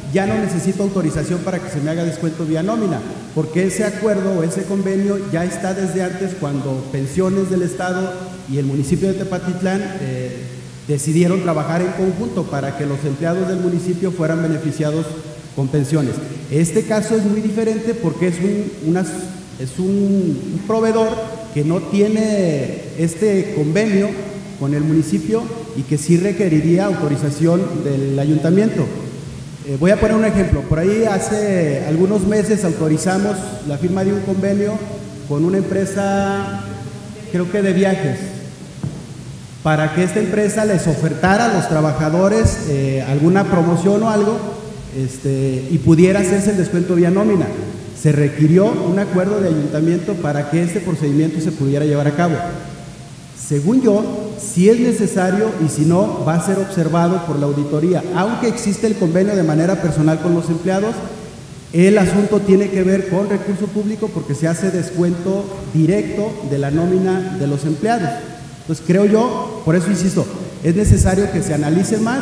ya no necesito autorización para que se me haga descuento vía nómina, porque ese acuerdo o ese convenio ya está desde antes, cuando Pensiones del Estado y el municipio de Tepatitlán decidieron trabajar en conjunto para que los empleados del municipio fueran beneficiados con pensiones. Este caso es muy diferente porque es un proveedor que no tiene este convenio con el municipio y que sí requeriría autorización del ayuntamiento. Voy a poner un ejemplo. Por ahí hace algunos meses autorizamos la firma de un convenio con una empresa, creo que de viajes, para que esta empresa les ofertara a los trabajadores alguna promoción o algo y pudiera hacerse el descuento vía nómina. Se requirió un acuerdo de ayuntamiento para que este procedimiento se pudiera llevar a cabo. Según yo, si es necesario y si no, va a ser observado por la auditoría. Aunque existe el convenio de manera personal con los empleados, el asunto tiene que ver con recurso público porque se hace descuento directo de la nómina de los empleados. Entonces creo yo, por eso insisto, es necesario que se analice más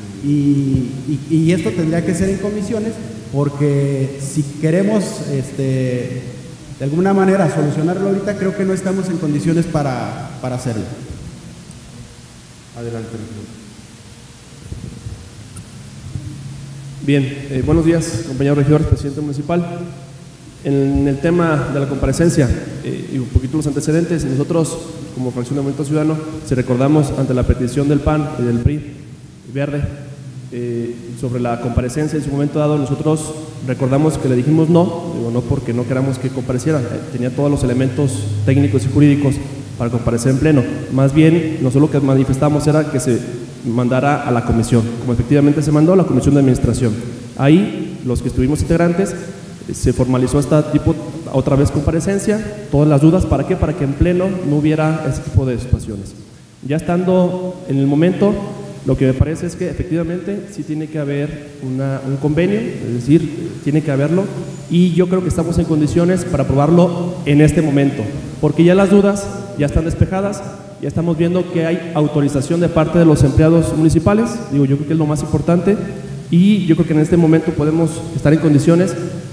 y esto tendría que ser en comisiones, porque si queremos de alguna manera solucionarlo ahorita, creo que no estamos en condiciones para hacerlo. Adelante. Bien, buenos días, compañeros regidores, presidente municipal. En el tema de la comparecencia y un poquito los antecedentes, nosotros como fracción de Movimiento Ciudadano, si recordamos ante la petición del PAN y del PRI Verde sobre la comparecencia, en su momento dado nosotros recordamos que le dijimos no, no porque no queramos que compareciera, tenía todos los elementos técnicos y jurídicos para comparecer en pleno. Más bien, nosotros lo que manifestamos era que se mandara a la comisión, como efectivamente se mandó a la comisión de administración. Ahí, los que estuvimos integrantes, se formalizó esta tipo, otra vez comparecencia, todas las dudas, ¿para qué? Para que en pleno no hubiera ese tipo de situaciones. Ya estando en el momento, lo que me parece es que efectivamente sí tiene que haber un convenio, es decir, tiene que haberlo, y yo creo que estamos en condiciones para aprobarlo en este momento, porque ya las dudas ya están despejadas, ya estamos viendo que hay autorización de parte de los empleados municipales, yo creo que es lo más importante, y yo creo que en este momento podemos estar en condiciones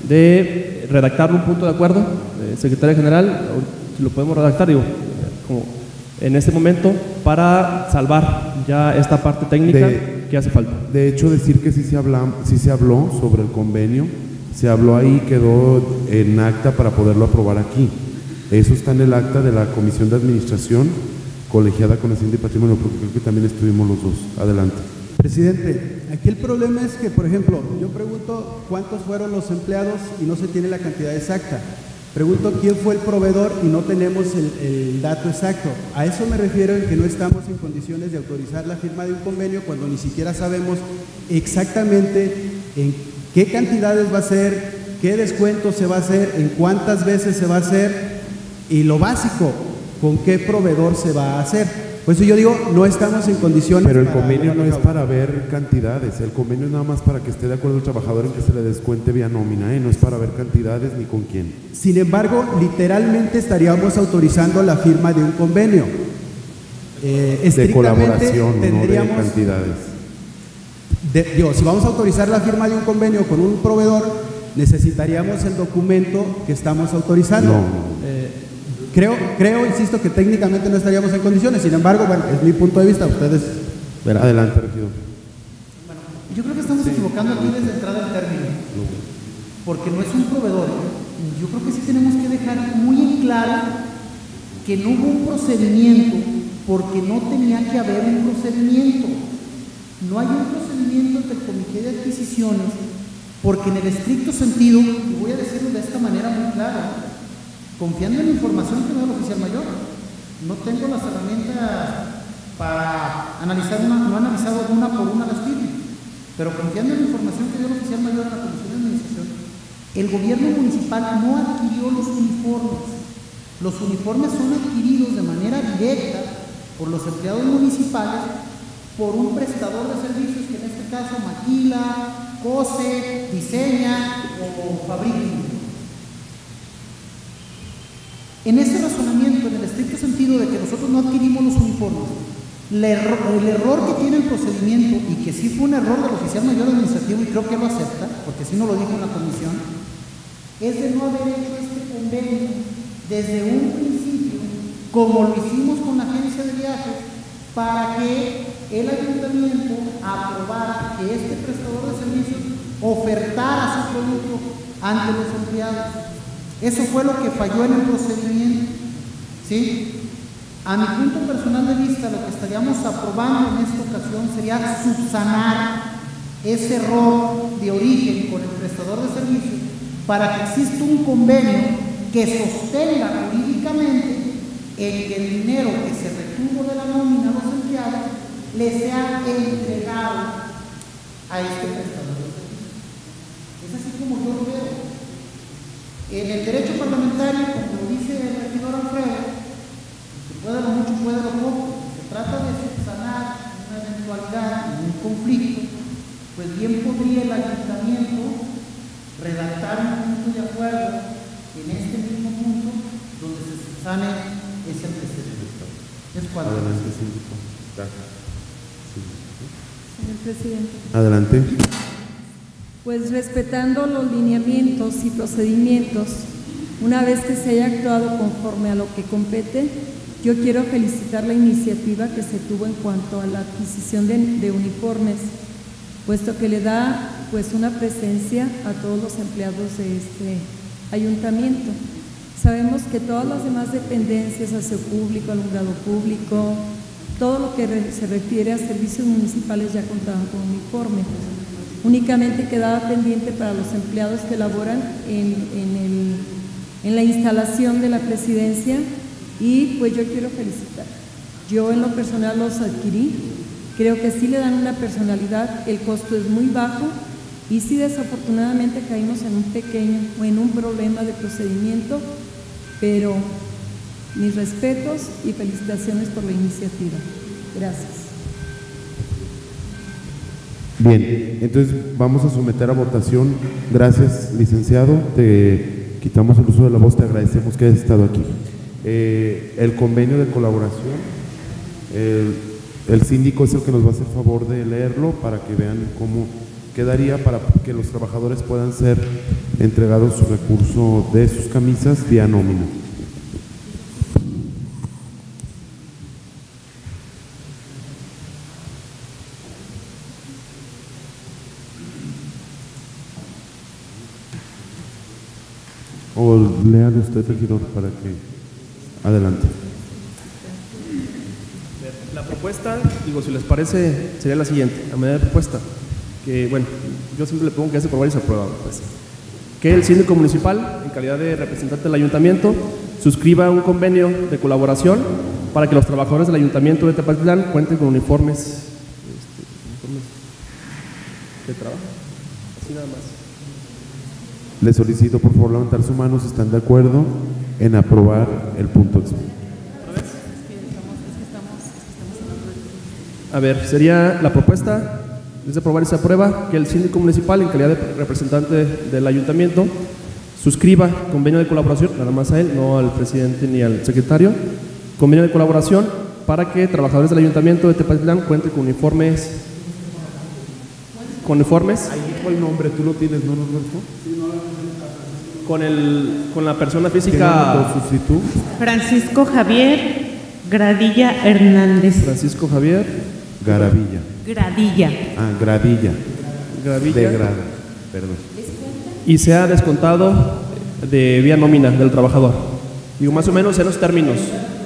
de redactar un punto de acuerdo, secretario general, si lo podemos redactar, como en este momento, para salvar ya esta parte técnica que hace falta. De hecho, decir que sí se habló sobre el convenio, se habló ahí, quedó en acta para poderlo aprobar aquí. Eso está en el acta de la Comisión de Administración, colegiada con Hacienda y Patrimonio, porque creo que también estuvimos los dos. Adelante. Presidente, aquí el problema es que, por ejemplo, yo pregunto cuántos fueron los empleados y no se tiene la cantidad exacta. Pregunto quién fue el proveedor y no tenemos el dato exacto. A eso me refiero en que no estamos en condiciones de autorizar la firma de un convenio cuando ni siquiera sabemos exactamente en qué cantidades va a ser, qué descuento se va a hacer, en cuántas veces se va a hacer y lo básico, con qué proveedor se va a hacer. Por eso yo digo, no estamos en condiciones. Pero el convenio no es para ver cantidades, el convenio es nada más para que esté de acuerdo el trabajador en que se le descuente vía nómina, no es para ver cantidades ni con quién. Sin embargo, literalmente estaríamos autorizando la firma de un convenio. De colaboración, no de cantidades. Si vamos a autorizar la firma de un convenio con un proveedor, necesitaríamos el documento que estamos autorizando. Creo, insisto, que técnicamente no estaríamos en condiciones. Sin embargo, bueno, es mi punto de vista. Ustedes verán. Adelante, regidor. Bueno, yo creo que estamos equivocando aquí desde entrada el término, porque no es un proveedor. Yo creo que sí tenemos que dejar muy en claro que no hubo un procedimiento porque no tenía que haber un procedimiento. No hay un procedimiento ante el Comité de Adquisiciones porque en el estricto sentido, y voy a decirlo de esta manera muy clara, confiando en la información que me da el oficial mayor, no tengo las herramientas para analizar no he analizado una por una las firmas, pero confiando en la información que dio el oficial mayor a la Comisión de Administración, el gobierno municipal no adquirió los uniformes. Los uniformes son adquiridos de manera directa por los empleados municipales por un prestador de servicios que en este caso maquila, cose, diseña o fabrica. En ese razonamiento, en el estricto sentido de que nosotros no adquirimos los uniformes, El error que tiene el procedimiento, y que sí fue un error del oficial mayor administrativo, y creo que lo acepta, porque sí nos lo dijo en la comisión, es de no haber hecho este convenio desde un principio, como lo hicimos con la agencia de viajes, para que el ayuntamiento aprobara que este prestador de servicios ofertara su producto ante los empleados. Eso fue lo que falló en el procedimiento, ¿sí? A mi punto personal de vista, lo que estaríamos aprobando en esta ocasión sería subsanar ese error de origen con el prestador de servicios para que exista un convenio que sostenga jurídicamente el que el dinero que se retuvo de la nómina a los empleados le sea entregado a este prestador de servicios. Es así como yo lo veo. En el derecho parlamentario, como dice el regidor Alfredo, puede lo mucho, puede lo poco, se trata de subsanar una eventualidad, un conflicto, pues bien podría el ayuntamiento redactar un punto de acuerdo en este mismo punto donde se subsane ese antecedente. Es cuando. Adelante, síndico. Gracias. Señor presidente. Adelante. Pues respetando los lineamientos y procedimientos, una vez que se haya actuado conforme a lo que compete, yo quiero felicitar la iniciativa que se tuvo en cuanto a la adquisición de uniformes, puesto que le da pues una presencia a todos los empleados de este ayuntamiento. Sabemos que todas las demás dependencias, aseo público, alumbrado público, todo lo que se refiere a servicios municipales ya contaban con uniforme. Únicamente quedaba pendiente para los empleados que laboran en la instalación de la presidencia. Y pues yo quiero felicitar. Yo en lo personal los adquirí, creo que sí le dan una personalidad, el costo es muy bajo y sí desafortunadamente caímos en un problema de procedimiento, pero mis respetos y felicitaciones por la iniciativa. Gracias. Bien, entonces vamos a someter a votación. Gracias, licenciado. Te quitamos el uso de la voz, te agradecemos que hayas estado aquí. El convenio de colaboración, el síndico es el que nos va a hacer favor de leerlo para que vean cómo quedaría para que los trabajadores puedan ser entregados su recurso de sus camisas vía nómina. O léalo usted, regidor, para que... Adelante. La propuesta, digo, si les parece, sería la siguiente, a manera de propuesta, que, bueno, yo siempre le pongo que hace probar y se aprueba, pues, que el síndico municipal, en calidad de representante del ayuntamiento, suscriba un convenio de colaboración para que los trabajadores del ayuntamiento de Tepatitlán cuenten con uniformes de trabajo, así nada más. Le solicito por favor levantar su mano si están de acuerdo en aprobar el punto. A ver, sería la propuesta, es de aprobar y se aprueba que el síndico municipal, en calidad de representante del ayuntamiento, suscriba convenio de colaboración, nada más a él, no al presidente ni al secretario, convenio de colaboración para que trabajadores del ayuntamiento de Tepatitlán cuenten con uniformes. ¿Con uniformes? Ahí dijo el nombre, ¿tú lo tienes, no, Norberto? Con la persona física. Francisco Javier Gradilla Hernández. Francisco Javier Garavilla. Gradilla. Ah, Gradilla. Gravilla. De grado, perdón. Y se ha descontado de vía nómina del trabajador. Digo, más o menos en los términos.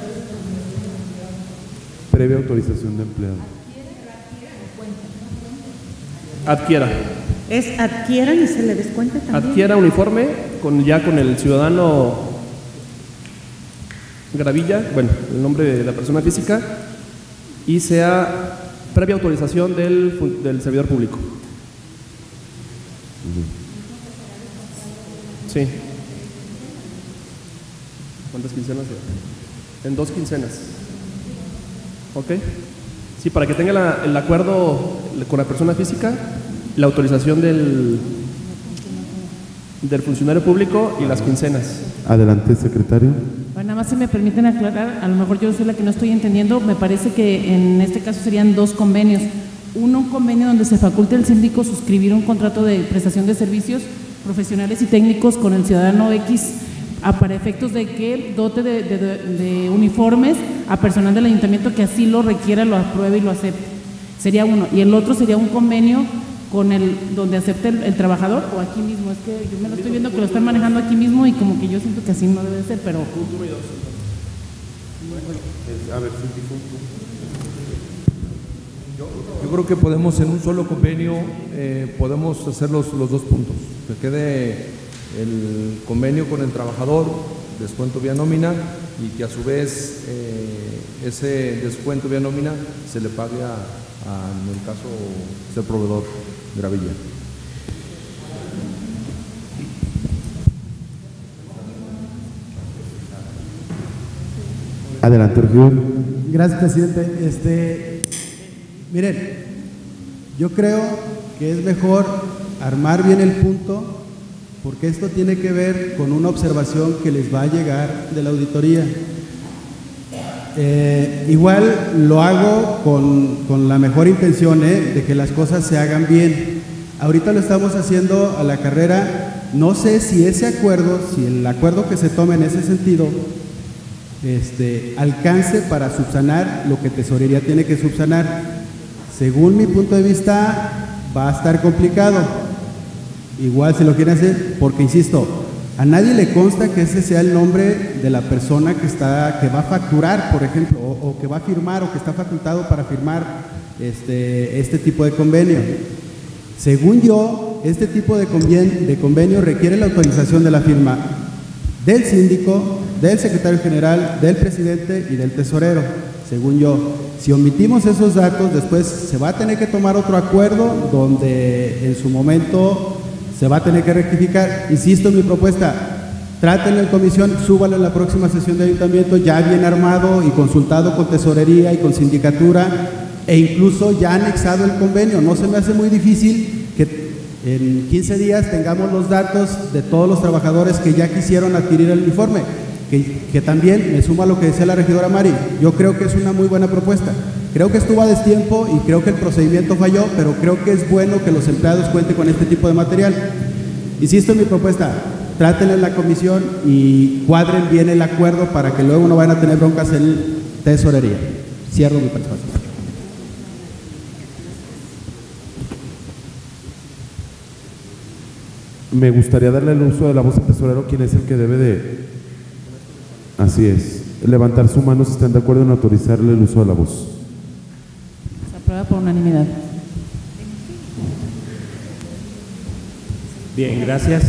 Previa autorización de empleado. Adquiera. Es adquieran y se le descuenta también. Adquiera uniforme ya con el ciudadano Gravilla, bueno, el nombre de la persona física, y sea previa autorización del servidor público. Sí. ¿Cuántas quincenas? En 2 quincenas. ¿Ok? Sí, para que tenga el acuerdo con la persona física, la autorización del funcionario público y las quincenas. Adelante, secretario. Bueno, Nada más si me permiten aclarar, a lo mejor yo soy la que no estoy entendiendo, me parece que en este caso serían dos convenios. Uno, un convenio donde se faculte al síndico suscribir un contrato de prestación de servicios profesionales y técnicos con el ciudadano X para efectos de que dote de uniformes a personal del ayuntamiento que así lo requiera, lo apruebe y lo acepte. Sería uno. Y el otro sería un convenio con donde acepte el trabajador o aquí mismo. Es que yo me lo estoy viendo que lo están manejando aquí mismo y como que yo siento que así no debe ser, pero... A ver, Yo creo que podemos en un solo convenio, podemos hacer los dos puntos. Que quede el convenio con el trabajador, descuento vía nómina, y que a su vez ese descuento vía nómina se le pague en el caso del proveedor Gravilla. Adelante, regidor. Gracias, presidente. Miren, yo creo que es mejor armar bien el punto, porque esto tiene que ver con una observación que les va a llegar de la auditoría. Igual lo hago con la mejor intención de que las cosas se hagan bien. Ahorita lo estamos haciendo a la carrera. No sé si ese acuerdo, si el acuerdo que se tome en ese sentido alcance para subsanar lo que tesorería tiene que subsanar. Según mi punto de vista, va a estar complicado. Igual si lo quieren hacer, porque insisto, a nadie le consta que ese sea el nombre de la persona que va a facturar, por ejemplo, o que va a firmar, o que está facultado para firmar este tipo de convenio. Según yo, este tipo de convenio requiere la autorización de la firma del síndico, del secretario general, del presidente y del tesorero, según yo. Si omitimos esos datos, después se va a tener que tomar otro acuerdo donde en su momento se va a tener que rectificar. Insisto en mi propuesta, trátenlo en comisión, súbalo en la próxima sesión de ayuntamiento ya bien armado y consultado con tesorería y con sindicatura e incluso ya anexado el convenio. No se me hace muy difícil que en 15 días tengamos los datos de todos los trabajadores que ya quisieron adquirir el uniforme. Que también me suma a lo que decía la regidora Mari. Yo creo que es una muy buena propuesta. Creo que estuvo a destiempo y creo que el procedimiento falló, pero creo que es bueno que los empleados cuenten con este tipo de material. Insisto en mi propuesta, trátenla en la comisión y cuadren bien el acuerdo para que luego no vayan a tener broncas en tesorería. Cierro mi participación. Me gustaría darle el uso de la voz al tesorero, quien es el que debe de... Así es. Levantar su mano si están de acuerdo en autorizarle el uso de la voz. Se aprueba por unanimidad. Bien, gracias.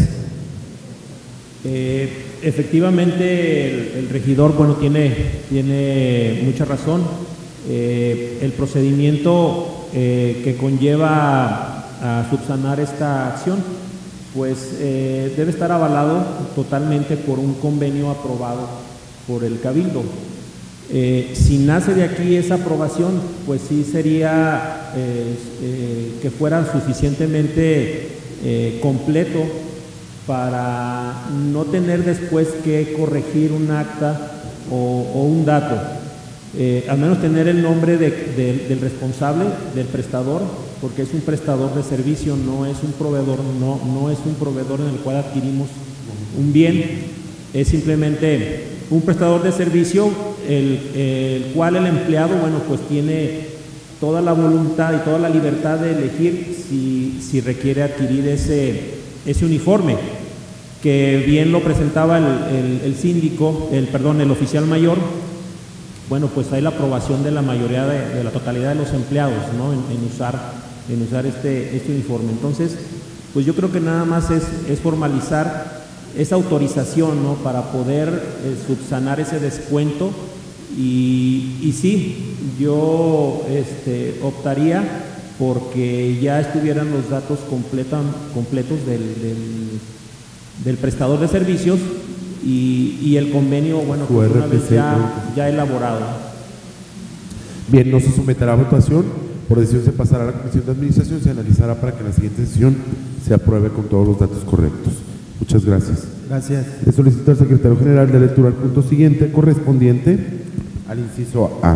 Efectivamente, el regidor, bueno, tiene mucha razón. El procedimiento que conlleva a subsanar esta acción, pues debe estar avalado totalmente por un convenio aprobado por el Cabildo. Si nace de aquí esa aprobación, pues sí sería que fuera suficientemente completo para no tener después que corregir un acta o un dato. Al menos tener el nombre del responsable, del prestador, porque es un prestador de servicio, no es un proveedor, no es un proveedor en el cual adquirimos un bien, es simplemente un prestador de servicio, el cual el empleado, bueno, pues tiene toda la voluntad y toda la libertad de elegir si requiere adquirir ese uniforme, que bien lo presentaba el síndico, el oficial mayor. Bueno, pues hay la aprobación de la mayoría de la totalidad de los empleados, ¿no? en usar este uniforme. Entonces, pues yo creo que nada más es formalizar esa autorización, ¿no? Para poder subsanar ese descuento y sí, yo optaría porque ya estuvieran los datos completos del prestador de servicios y el convenio, bueno, pues una vez ya elaborado. Bien, no se someterá a votación. Por decisión se pasará a la Comisión de Administración, se analizará para que en la siguiente sesión se apruebe con todos los datos correctos. Muchas gracias. Gracias. Le solicito al secretario general de lectura el punto siguiente, correspondiente al inciso A.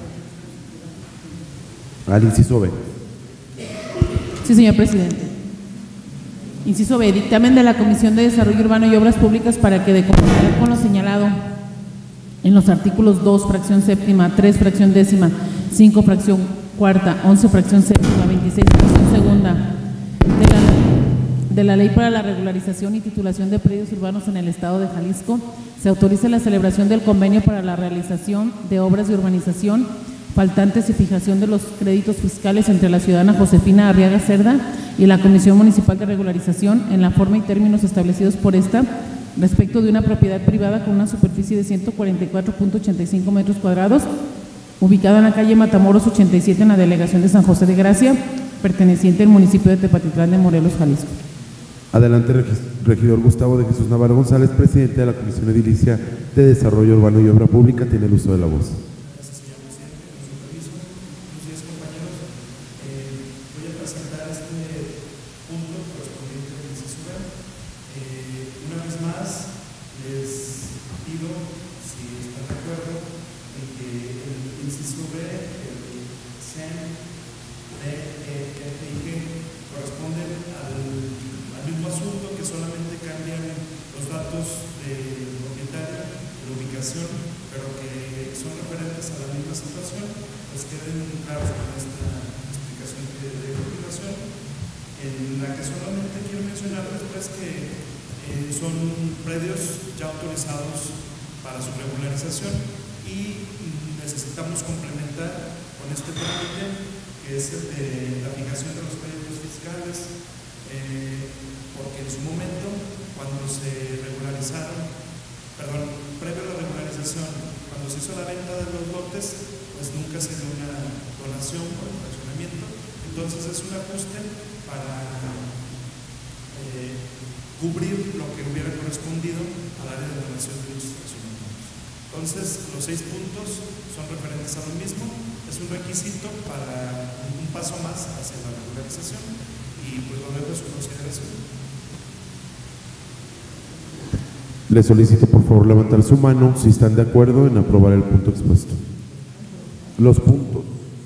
Al inciso B. Sí, señor presidente. Inciso B, dictamen de la Comisión de Desarrollo Urbano y Obras Públicas para que, de conformidad con lo señalado en los artículos 2, fracción séptima, 3, fracción décima, 5, fracción cuarta, 11, fracción séptima, 26, fracción segunda de la Ley para la Regularización y Titulación de Predios Urbanos en el Estado de Jalisco, se autoriza la celebración del convenio para la realización de obras de urbanización faltantes y fijación de los créditos fiscales entre la ciudadana Josefina Arriaga Cerda y la Comisión Municipal de Regularización en la forma y términos establecidos por esta, respecto de una propiedad privada con una superficie de 144.85 metros cuadrados, ubicada en la calle Matamoros 87 en la delegación de San José de Gracia, perteneciente al municipio de Tepatitlán de Morelos, Jalisco. Adelante, regidor Gustavo de Jesús Navarro González, presidente de la Comisión Edilicia de Desarrollo Urbano y Obra Pública, tiene el uso de la voz. Son predios ya autorizados para su regularización y necesitamos complementar con este trámite, que es el de la fijación de los créditos fiscales, porque en su momento, cuando se regularizaron, previo a la regularización, cuando se hizo la venta de los lotes, pues nunca se dio una donación por el fraccionamiento. Entonces es un ajuste para cubrir lo que hubiera correspondido al área de donación de los fraccionamientos. Entonces, los 6 puntos son referentes a lo mismo, es un requisito para un paso más hacia la regularización y pues lo dejo a su consideración. Le solicito por favor levantar su mano si están de acuerdo en aprobar el punto expuesto. Los puntos.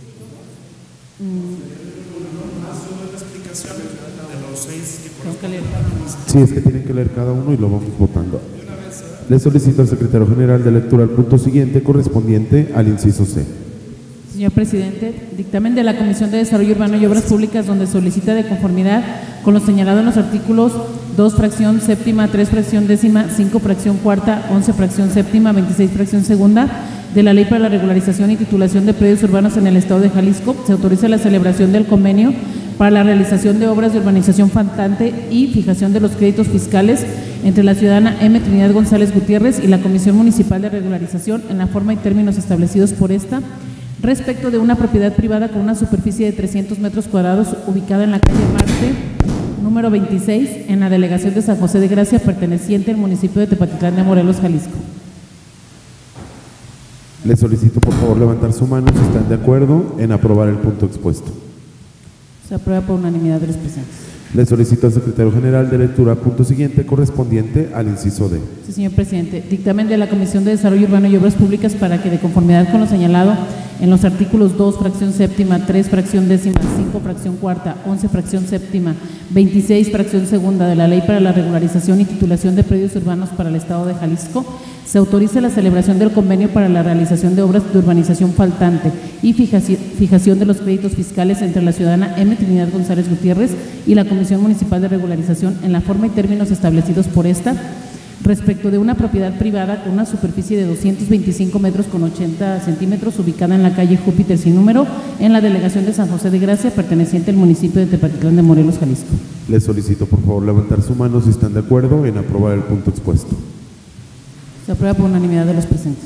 Sí, es que tienen que leer cada uno y lo vamos votando. Le solicito al secretario general de lectura el punto siguiente, correspondiente al inciso C. Señor presidente, dictamen de la Comisión de Desarrollo Urbano y Obras Públicas, donde solicita, de conformidad con lo señalado en los artículos 2, fracción séptima, 3, fracción décima, 5, fracción cuarta, 11, fracción séptima, 26, fracción segunda, de la Ley para la Regularización y Titulación de Predios Urbanos en el Estado de Jalisco, se autoriza la celebración del convenio para la realización de obras de urbanización faltante y fijación de los créditos fiscales entre la ciudadana M. Trinidad González Gutiérrez y la Comisión Municipal de Regularización en la forma y términos establecidos por esta, respecto de una propiedad privada con una superficie de 300 metros cuadrados ubicada en la calle Marte, número 26, en la delegación de San José de Gracia, perteneciente al municipio de Tepatitlán de Morelos, Jalisco. Le solicito por favor levantar su mano si están de acuerdo en aprobar el punto expuesto. Se aprueba por unanimidad de los presentes. Le solicito al secretario general de lectura punto siguiente, correspondiente al inciso D. Sí, señor presidente. Dictamen de la Comisión de Desarrollo Urbano y Obras Públicas para que, de conformidad con lo señalado en los artículos 2, fracción séptima, 3, fracción décima, 5, fracción cuarta, 11, fracción séptima, 26, fracción segunda de la Ley para la Regularización y Titulación de Predios Urbanos para el Estado de Jalisco, se autoriza la celebración del convenio para la realización de obras de urbanización faltante y fijación de los créditos fiscales entre la ciudadana M. Trinidad González Gutiérrez y la Comisión Municipal de Regularización en la forma y términos establecidos por esta, respecto de una propiedad privada con una superficie de 225 metros con 80 centímetros ubicada en la calle Júpiter sin número, en la delegación de San José de Gracia, perteneciente al municipio de Tepatitlán de Morelos, Jalisco. Les solicito por favor levantar su mano si están de acuerdo en aprobar el punto expuesto. Se aprueba por unanimidad de los presentes.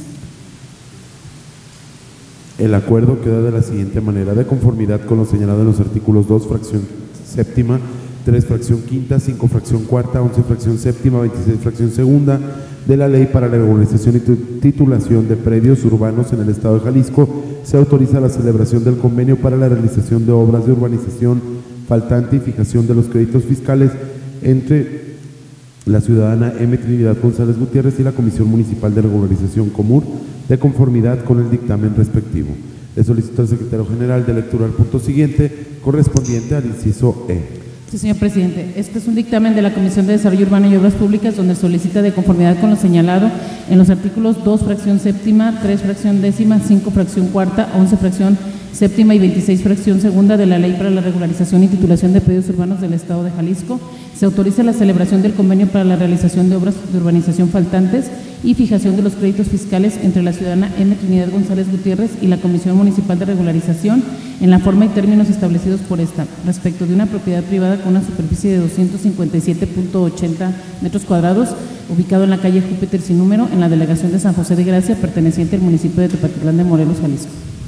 El acuerdo queda de la siguiente manera: de conformidad con lo señalado en los artículos 2, fracción séptima, 3, fracción quinta, 5, fracción cuarta, 11, fracción séptima, 26, fracción segunda de la Ley para la Regularización y Titulación de Predios Urbanos en el Estado de Jalisco, se autoriza la celebración del convenio para la realización de obras de urbanización faltante y fijación de los créditos fiscales entre la ciudadana M. Trinidad González Gutiérrez y la Comisión Municipal de Regularización Comur, de conformidad con el dictamen respectivo. Le solicito al secretario general de lectura al punto siguiente, correspondiente al inciso E. Sí, señor presidente. Este es un dictamen de la Comisión de Desarrollo Urbano y Obras Públicas, donde solicita de conformidad con lo señalado en los artículos 2, fracción séptima, 3, fracción décima, 5, fracción cuarta, 11, fracción séptima y 26, fracción segunda de la Ley para la Regularización y Titulación de Predios Urbanos del Estado de Jalisco, se autoriza la celebración del convenio para la realización de obras de urbanización faltantes y fijación de los créditos fiscales entre la ciudadana M. Trinidad González Gutiérrez y la Comisión Municipal de Regularización en la forma y términos establecidos por esta, respecto de una propiedad privada con una superficie de 257.80 metros cuadrados, ubicado en la calle Júpiter sin número, en la delegación de San José de Gracia, perteneciente al municipio de Tepatitlán de Morelos, Jalisco.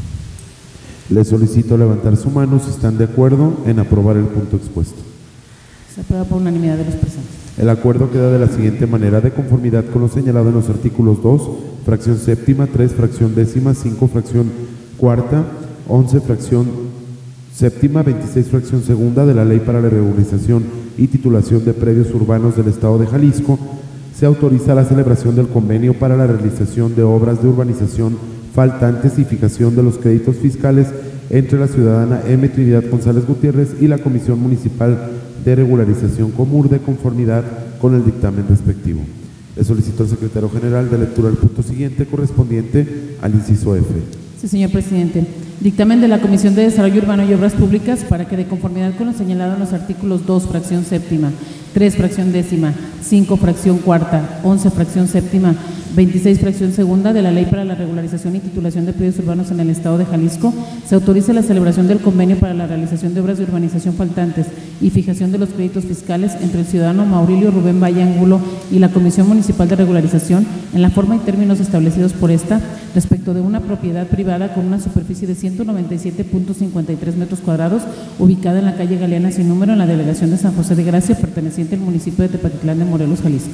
Les solicito levantar su mano si están de acuerdo en aprobar el punto expuesto. Se aprueba por unanimidad de los presentes. El acuerdo queda de la siguiente manera, de conformidad con lo señalado en los artículos 2, fracción séptima, 3, fracción décima, 5, fracción cuarta, 11, fracción séptima, 26, fracción segunda de la Ley para la Regularización y Titulación de Predios Urbanos del Estado de Jalisco, se autoriza la celebración del convenio para la realización de obras de urbanización faltantes y fijación de los créditos fiscales entre la ciudadana M. Trinidad González Gutiérrez y la Comisión Municipal de Regularización Comur, de conformidad con el dictamen respectivo. Le solicito al secretario general de lectura del punto siguiente, correspondiente al inciso F. Sí, señor presidente. Dictamen de la Comisión de Desarrollo Urbano y Obras Públicas para que, de conformidad con lo señalado en los artículos 2, fracción séptima, 3, fracción décima, 5, fracción cuarta, 11, fracción séptima, 26, fracción segunda de la Ley para la Regularización y Titulación de Predios Urbanos en el Estado de Jalisco, se autorice la celebración del convenio para la realización de obras de urbanización faltantes y fijación de los créditos fiscales entre el ciudadano Maurilio Rubén Valle Angulo y la Comisión Municipal de Regularización en la forma y términos establecidos por esta, respecto de una propiedad privada con una superficie de 197.53 metros cuadrados, ubicada en la calle Galeana sin número, en la delegación de San José de Gracia, perteneciente al municipio de Tepatitlán de Morelos, Jalisco.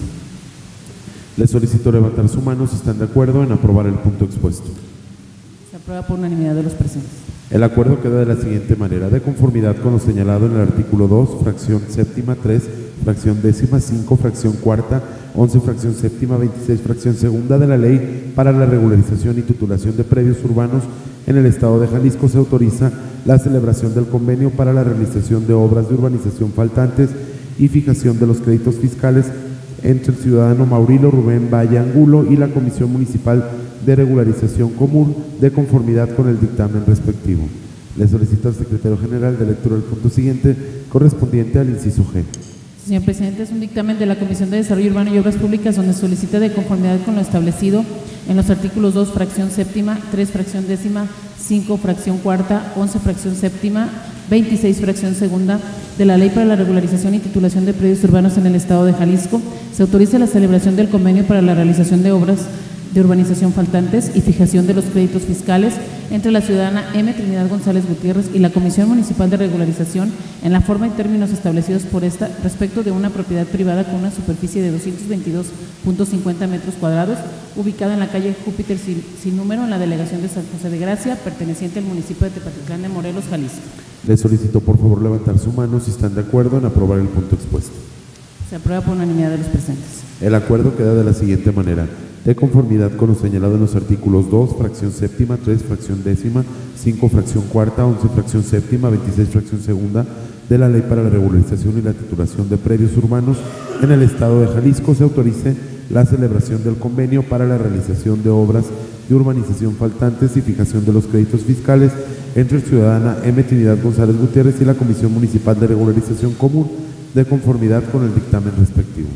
Les solicito levantar su mano si están de acuerdo en aprobar el punto expuesto. Se aprueba por unanimidad de los presentes. El acuerdo queda de la siguiente manera, de conformidad con lo señalado en el artículo 2, fracción séptima, 3, fracción décima, 5, fracción cuarta, 11, fracción séptima, 26, fracción segunda de la Ley para la Regularización y Titulación de Predios Urbanos en el Estado de Jalisco, se autoriza la celebración del convenio para la realización de obras de urbanización faltantes y fijación de los créditos fiscales entre el ciudadano Maurilio Rubén Valle Angulo y la Comisión Municipal de Regularización Común, de conformidad con el dictamen respectivo. Le solicito al secretario general de lectura del punto siguiente, correspondiente al inciso G. Señor presidente, es un dictamen de la Comisión de Desarrollo Urbano y Obras Públicas, donde solicita, de conformidad con lo establecido en los artículos 2, fracción séptima, 3, fracción décima, 5, fracción cuarta, 11, fracción séptima, 26, fracción segunda de la Ley para la Regularización y Titulación de Predios Urbanos en el Estado de Jalisco, se autoriza la celebración del convenio para la realización de obras de urbanización faltantes y fijación de los créditos fiscales entre la ciudadana M. Trinidad González Gutiérrez y la Comisión Municipal de Regularización en la forma y términos establecidos por esta, respecto de una propiedad privada con una superficie de 222.50 metros cuadrados, ubicada en la calle Júpiter sin número, en la delegación de San José de Gracia, perteneciente al municipio de Tepatitlán de Morelos, Jalisco. Les solicito por favor levantar su mano si están de acuerdo en aprobar el punto expuesto. Se aprueba por unanimidad de los presentes. El acuerdo queda de la siguiente manera, de conformidad con lo señalado en los artículos 2, fracción séptima, 3, fracción décima, 5, fracción cuarta, 11, fracción séptima, 26, fracción segunda de la Ley para la Regularización y la Titulación de Predios Urbanos en el Estado de Jalisco, se autorice la celebración del convenio para la realización de obras de urbanización faltantes y fijación de los créditos fiscales entre el ciudadana M. Trinidad González Gutiérrez y la Comisión Municipal de Regularización Común, de conformidad con el dictamen respectivo.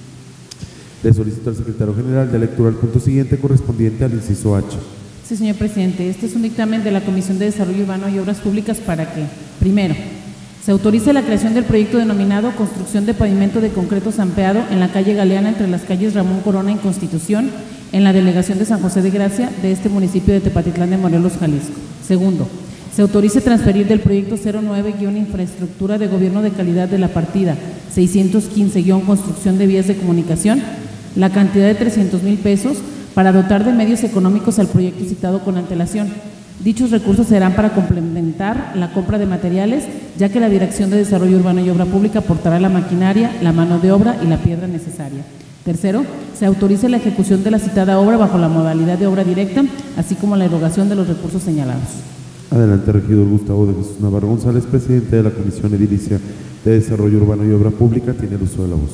Le solicito al secretario general de lectura al punto siguiente, correspondiente al inciso H. Sí, señor presidente. Este es un dictamen de la Comisión de Desarrollo Urbano y Obras Públicas para que, primero, se autorice la creación del proyecto denominado Construcción de Pavimento de Concreto Zampeado en la calle Galeana entre las calles Ramón Corona y Constitución, en la delegación de San José de Gracia de este municipio de Tepatitlán de Morelos, Jalisco. Segundo, se autorice transferir del proyecto 09-Infraestructura de Gobierno de Calidad de la partida 615-Construcción de Vías de Comunicación la cantidad de 300,000 pesos para dotar de medios económicos al proyecto citado con antelación. Dichos recursos serán para complementar la compra de materiales ya que la Dirección de Desarrollo Urbano y Obra Pública aportará la maquinaria, la mano de obra y la piedra necesaria. Tercero, se autoriza la ejecución de la citada obra bajo la modalidad de obra directa, así como la erogación de los recursos señalados. Adelante, regidor Gustavo de Jesús Navarro González, presidente de la Comisión Edilicia de Desarrollo Urbano y Obra Pública, tiene el uso de la voz.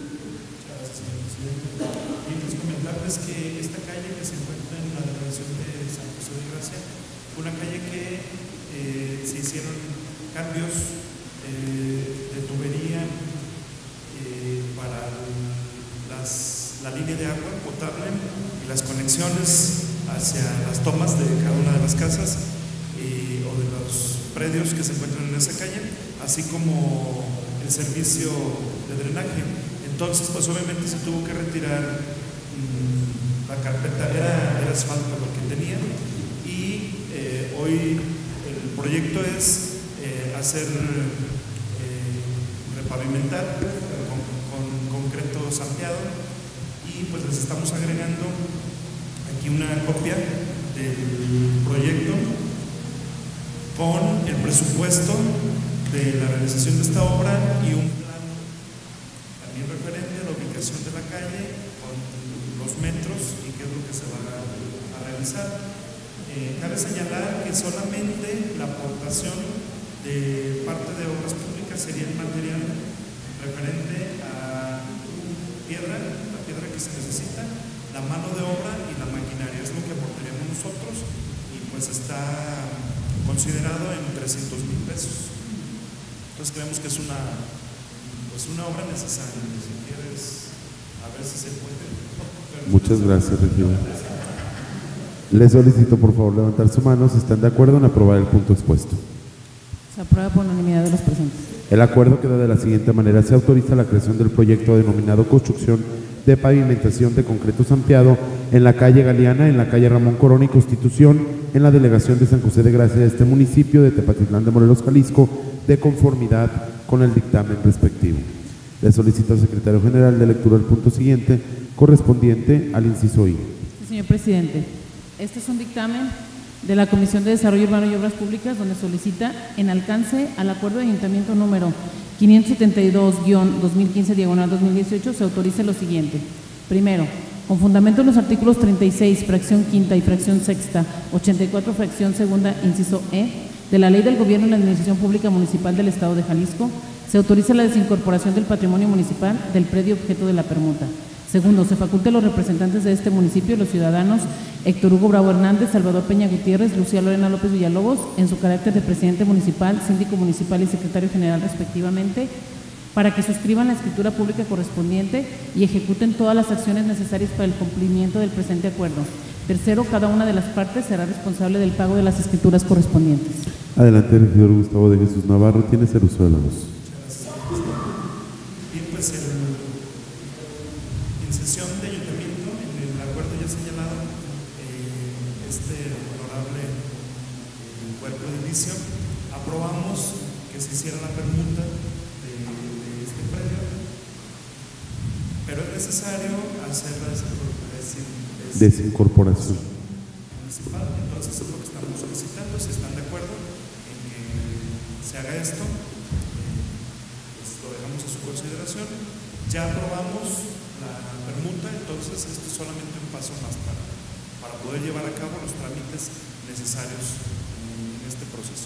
La línea de agua potable y las conexiones hacia las tomas de cada una de las casas o de los predios que se encuentran en esa calle, así como el servicio de drenaje. Entonces, pues obviamente se tuvo que retirar la carpeta, era asfalto lo que tenía, y hoy el proyecto es hacer repavimentar con concreto sapeado. Y pues les estamos agregando aquí una copia del proyecto con el presupuesto de la realización de esta obra y un plan también referente a la ubicación de la calle con los metros y qué es lo que se va a realizar. Cabe señalar que solamente la aportación de parte de obras públicas sería el material referente a piedra que se necesita, la mano de obra y la maquinaria, es lo que aportaríamos nosotros, y pues está considerado en 300,000 pesos. Entonces creemos que es una obra necesaria. Si quieres, a ver si se puede. Muchas gracias, regidor. Les solicito por favor levantar su mano si están de acuerdo en aprobar el punto expuesto. Se aprueba por unanimidad de los presentes. El acuerdo queda de la siguiente manera: se autoriza la creación del proyecto denominado construcción de pavimentación de concreto sapeado en la calle Galeana, en la calle Ramón Corona y Constitución, en la delegación de San José de Gracia de este municipio de Tepatitlán de Morelos, Jalisco, de conformidad con el dictamen respectivo. Le solicito al secretario general de lectura el punto siguiente, correspondiente al inciso I. Sí, señor presidente. Este es un dictamen de la Comisión de Desarrollo Urbano y Obras Públicas, donde solicita, en alcance al acuerdo de ayuntamiento número 572-2015/2018, se autoriza lo siguiente. Primero, con fundamento en los artículos 36, fracción quinta y fracción sexta, 84, fracción segunda, inciso E, de la Ley del Gobierno y la Administración Pública Municipal del Estado de Jalisco, se autoriza la desincorporación del patrimonio municipal del predio objeto de la permuta. Segundo, se faculta a los representantes de este municipio, los ciudadanos Héctor Hugo Bravo Hernández, Salvador Peña Gutiérrez, Lucía Lorena López Villalobos, en su carácter de presidente municipal, síndico municipal y secretario general respectivamente, para que suscriban la escritura pública correspondiente y ejecuten todas las acciones necesarias para el cumplimiento del presente acuerdo. Tercero, cada una de las partes será responsable del pago de las escrituras correspondientes. Adelante, regidor Gustavo de Jesús Navarro, tienes el uso de la voz. Bien, pues en sesión de ayuntamiento, en el acuerdo ya señalado, honorable cuerpo de edición, aprobamos que se hiciera la permuta de este predio, pero es necesario hacer la desincorporación municipal. Entonces es lo que estamos solicitando. Si están de acuerdo en que se haga esto, pues lo dejamos a su consideración. Ya aprobamos la permuta, entonces esto es solamente un paso más para poder llevar a cabo los trámites necesarios en este proceso.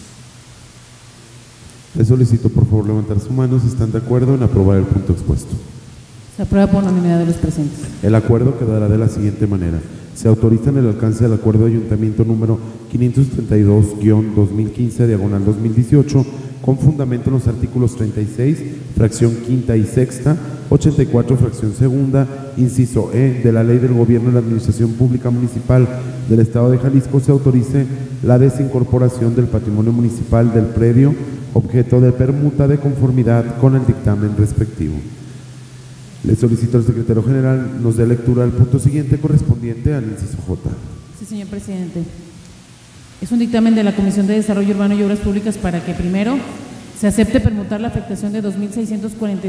Les solicito por favor levantar su mano si están de acuerdo en aprobar el punto expuesto. Se aprueba por unanimidad de los presentes. El acuerdo quedará de la siguiente manera: se autoriza en el alcance del acuerdo de ayuntamiento número 532-2015/2018, con fundamento en los artículos 36, fracción quinta y sexta, 84, fracción segunda, inciso E, de la Ley del Gobierno y la Administración Pública Municipal del Estado de Jalisco, se autorice la desincorporación del patrimonio municipal del predio objeto de permuta de conformidad con el dictamen respectivo. Le solicito al secretario general nos dé lectura al punto siguiente correspondiente al inciso J. Sí, señor presidente. Es un dictamen de la Comisión de Desarrollo Urbano y Obras Públicas para que, primero, se acepte permutar la afectación de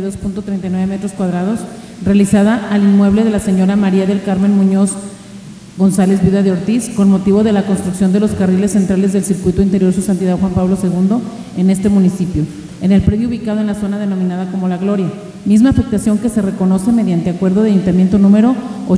2.642.39 metros cuadrados realizada al inmueble de la señora María del Carmen Muñoz González, viuda de Ortiz, con motivo de la construcción de los carriles centrales del circuito interior Su Santidad Juan Pablo II en este municipio, en el predio ubicado en la zona denominada como La Gloria, misma afectación que se reconoce mediante acuerdo de ayuntamiento número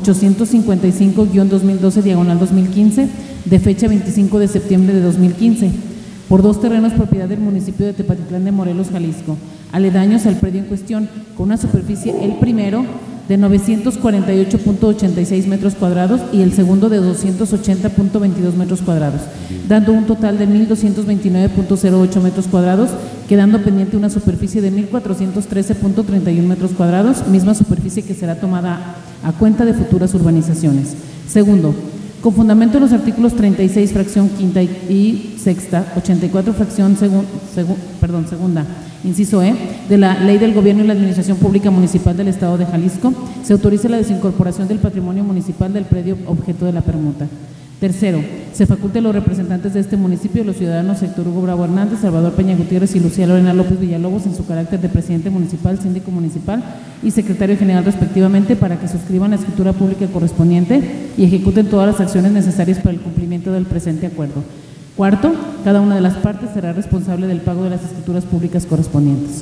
855-2012/2015, de fecha 25 de septiembre de 2015, por 2 terrenos propiedad del municipio de Tepatitlán de Morelos, Jalisco, aledaños al predio en cuestión, con una superficie, el primero, de 948.86 metros cuadrados y el segundo de 280.22 metros cuadrados, dando un total de 1.229.08 metros cuadrados, quedando pendiente una superficie de 1.413.31 metros cuadrados, misma superficie que será tomada a cuenta de futuras urbanizaciones. Segundo, con fundamento en los artículos 36, fracción quinta y sexta, 84, fracción segunda, inciso E, de la Ley del Gobierno y la Administración Pública Municipal del Estado de Jalisco, se autoriza la desincorporación del patrimonio municipal del predio objeto de la permuta. Tercero, se faculte a los representantes de este municipio, los ciudadanos Héctor Hugo Bravo Hernández, Salvador Peña Gutiérrez y Lucía Lorena López Villalobos, en su carácter de presidente municipal, síndico municipal y secretario general respectivamente, para que suscriban la escritura pública correspondiente y ejecuten todas las acciones necesarias para el cumplimiento del presente acuerdo. Cuarto, cada una de las partes será responsable del pago de las escrituras públicas correspondientes.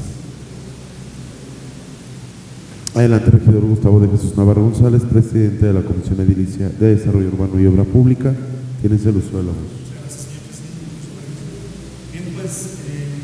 Adelante, regidor Gustavo de Jesús Navarro González, presidente de la Comisión Edilicia de Desarrollo Urbano y Obra Pública. Tienes el uso de la voz. Gracias, señor presidente. Bien, pues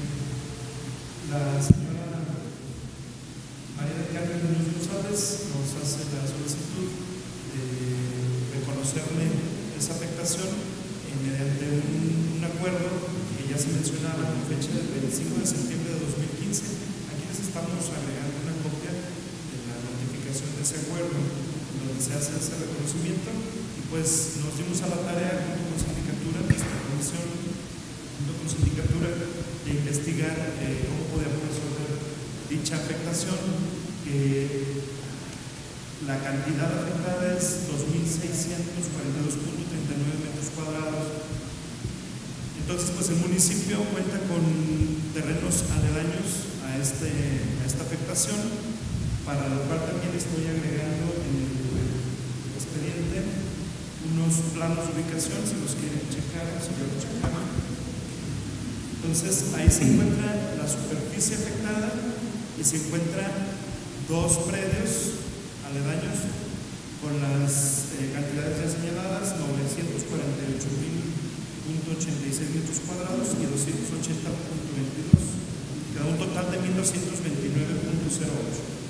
la señora María del Carmen Muñoz González nos hace la solicitud de reconocerle esa afectación mediante un acuerdo que ya se mencionaba con fecha del 25 de septiembre de 2015. Aquí les estamos agregando una copia de la notificación de ese acuerdo donde se hace ese reconocimiento, y pues nos dimos a la tarea junto con Sindicatura, nuestra comisión, junto con Sindicatura, de investigar cómo podíamos resolver dicha afectación. La cantidad afectada es 2.642.39 metros cuadrados. Entonces, pues el municipio cuenta con terrenos aledaños a esta afectación, para lo cual también estoy agregando en el expediente unos planos de ubicación, si los quieren checar, si yo los checar. Entonces, ahí se encuentra la superficie afectada y se encuentran 2 predios aledaños con las cantidades ya señaladas, 948.086 metros cuadrados y 280.22, que da un total de 1.229.08.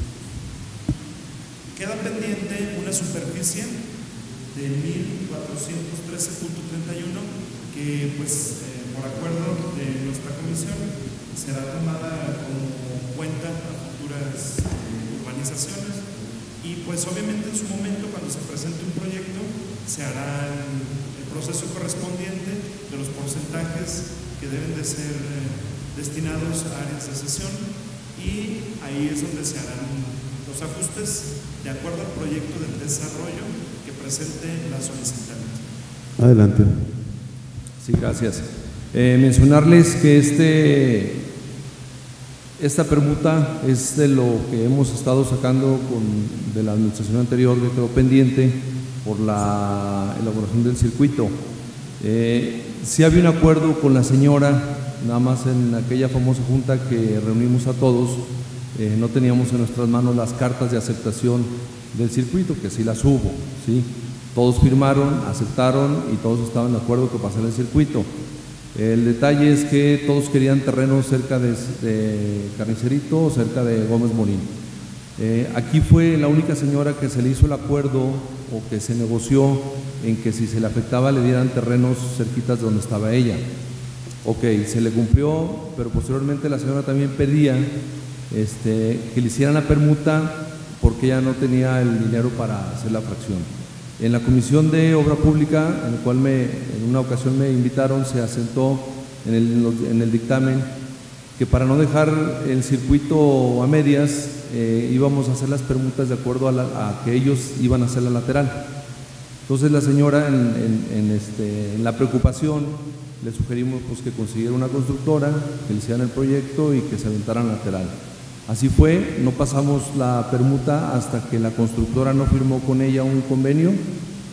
Queda pendiente una superficie de 1.413.31 que, pues, por acuerdo de nuestra comisión, será tomada como cuenta a futuras urbanizaciones, y pues obviamente en su momento, cuando se presente un proyecto, se hará el proceso correspondiente de los porcentajes que deben de ser destinados a áreas de cesión, y ahí es donde se harán los ajustes de acuerdo al proyecto de desarrollo que presente la solicitante. Adelante. Sí, gracias. Mencionarles que esta permuta es de lo que hemos estado sacando de la administración anterior, que quedó pendiente por la elaboración del circuito. Sí había un acuerdo con la señora, nada más en aquella famosa junta que reunimos a todos, no teníamos en nuestras manos las cartas de aceptación del circuito, que sí las hubo, ¿sí? Todos firmaron, aceptaron y todos estaban de acuerdo que pasara el circuito. El detalle es que todos querían terrenos cerca de Carnicerito o cerca de Gómez Morín. Aquí fue la única señora que se le hizo el acuerdo o que se negoció en que si se le afectaba le dieran terrenos cerquitas de donde estaba ella. Ok, se le cumplió, pero posteriormente la señora también pedía que le hicieran la permuta porque ella no tenía el dinero para hacer la fracción. En la Comisión de Obra Pública, en la cual en una ocasión me invitaron, se asentó en el dictamen que para no dejar el circuito a medias, íbamos a hacer las permutas de acuerdo a que ellos iban a hacer la lateral. Entonces la señora, en la preocupación, le sugerimos pues, que consiguiera una constructora, que le hicieran el proyecto y que se aventaran lateral. Así fue, no pasamos la permuta hasta que la constructora no firmó con ella un convenio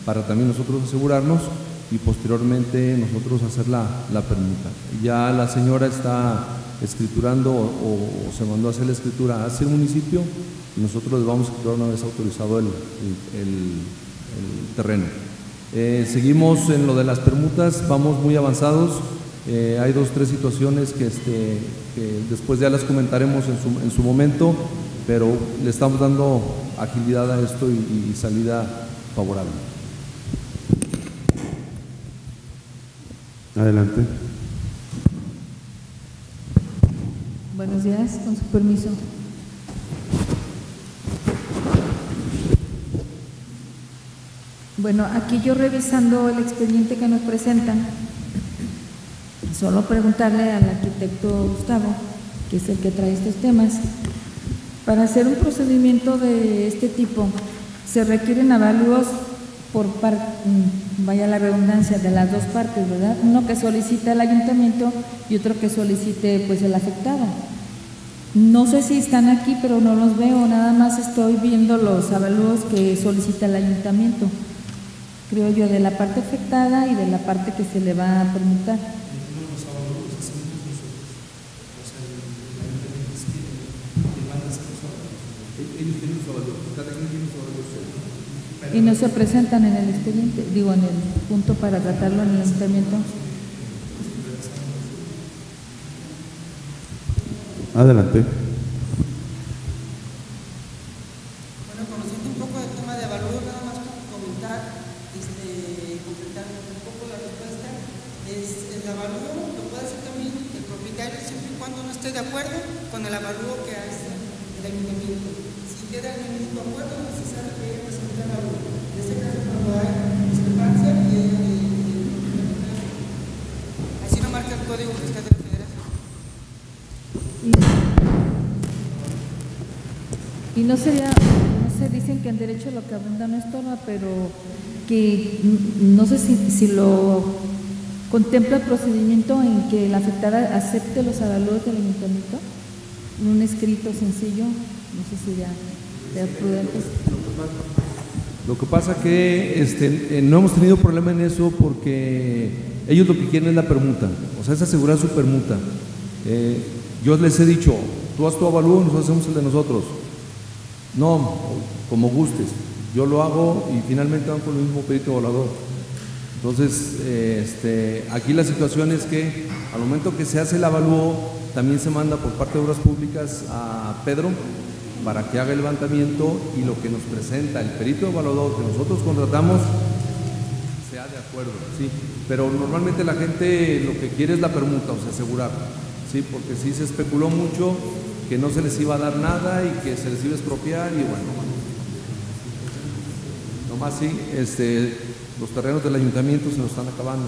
para también nosotros asegurarnos y posteriormente nosotros hacer la permuta. Ya la señora está escriturando o se mandó a hacer la escritura hacia el municipio y nosotros les vamos a escriturar una vez autorizado el terreno. Seguimos en lo de las permutas, vamos muy avanzados. Hay 2 o 3 situaciones que después ya las comentaremos en su momento, pero le estamos dando agilidad a esto y salida favorable. Adelante. Buenos días, con su permiso. Bueno, aquí yo revisando el expediente que nos presentan, solo preguntarle al arquitecto Gustavo, que es el que trae estos temas, para hacer un procedimiento de este tipo, se requieren avalúos por parte, vaya la redundancia, de las dos partes, ¿verdad? Uno que solicita el ayuntamiento y otro que solicite pues el afectado. No sé si están aquí, pero no los veo, nada más estoy viendo los avalúos que solicita el ayuntamiento, creo yo, de la parte afectada y de la parte que se le va a permutar. Y no se presentan en el expediente, digo, en el punto para tratarlo en el ayuntamiento. Adelante. Bueno, conociendo un poco del tema de avalúo, nada más comentar, completar un poco la respuesta. El avalúo lo puede hacer también el propietario siempre y cuando no esté de acuerdo con el avalúo que hace el ayuntamiento. Si queda en el mismo acuerdo, no es necesario que haya presentado el avalúo. En este caso, cuando hay discrepancia, así lo marca el Código Fiscal de la Federación. Y no sería, no sé, dicen que en derecho lo que abunda no estorba, pero que no sé si lo contempla el procedimiento en que la afectada acepte los avalúos del ayuntamiento, en un escrito sencillo, no sé si ya prudentes. Lo que pasa que no hemos tenido problema en eso porque ellos lo que quieren es la permuta, o sea, es asegurar su permuta. Yo les he dicho, tú haz tu avalúo, nosotros hacemos el de nosotros. No, como gustes, yo lo hago y finalmente van con el mismo perito evaluador. Entonces, aquí la situación es que al momento que se hace el avalúo, también se manda por parte de Obras Públicas a Pedro para que haga el levantamiento y lo que nos presenta el perito evaluador que nosotros contratamos sea de acuerdo, ¿sí? Pero normalmente la gente lo que quiere es la permuta, o sea, asegurar, ¿sí? Porque sí se especuló mucho que no se les iba a dar nada y que se les iba a expropiar y bueno, nomás sí, los terrenos del ayuntamiento se nos están acabando.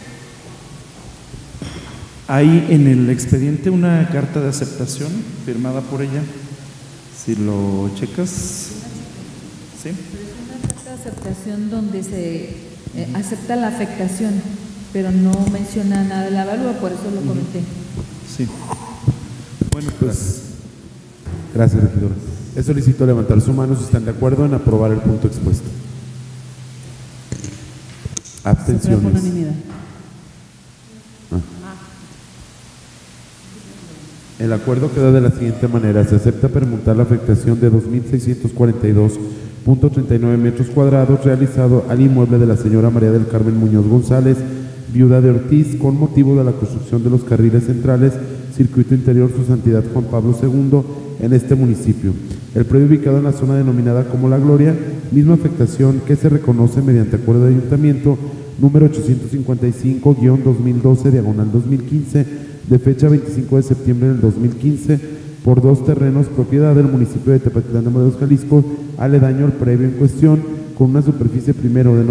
Hay en el expediente una carta de aceptación firmada por ella, si lo checas. ¿Sí? Es una carta de aceptación donde se acepta la afectación, pero no menciona nada del avalúo, por eso lo comenté. Sí. Bueno, pues. Gracias, regidora. Les solicito levantar su mano si están de acuerdo en aprobar el punto expuesto. Abstenciones. Por unanimidad. El acuerdo queda de la siguiente manera. Se acepta permutar la afectación de 2.642.39 metros cuadrados realizado al inmueble de la señora María del Carmen Muñoz González, viuda de Ortiz, con motivo de la construcción de los carriles centrales, circuito interior Su Santidad Juan Pablo II, en este municipio. El predio ubicado en la zona denominada como La Gloria, misma afectación que se reconoce mediante acuerdo de ayuntamiento número 855-2012/2015, de fecha 25 de septiembre del 2015, por 2 terrenos propiedad del municipio de Tepatitlán de Morelos, Jalisco, aledaño al previo en cuestión, con una superficie primero de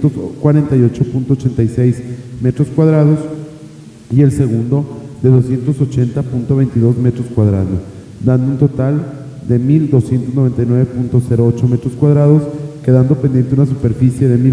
948.86 metros cuadrados y el segundo de 280.22 metros cuadrados, dando un total de 1.299.08 metros cuadrados, quedando pendiente una superficie de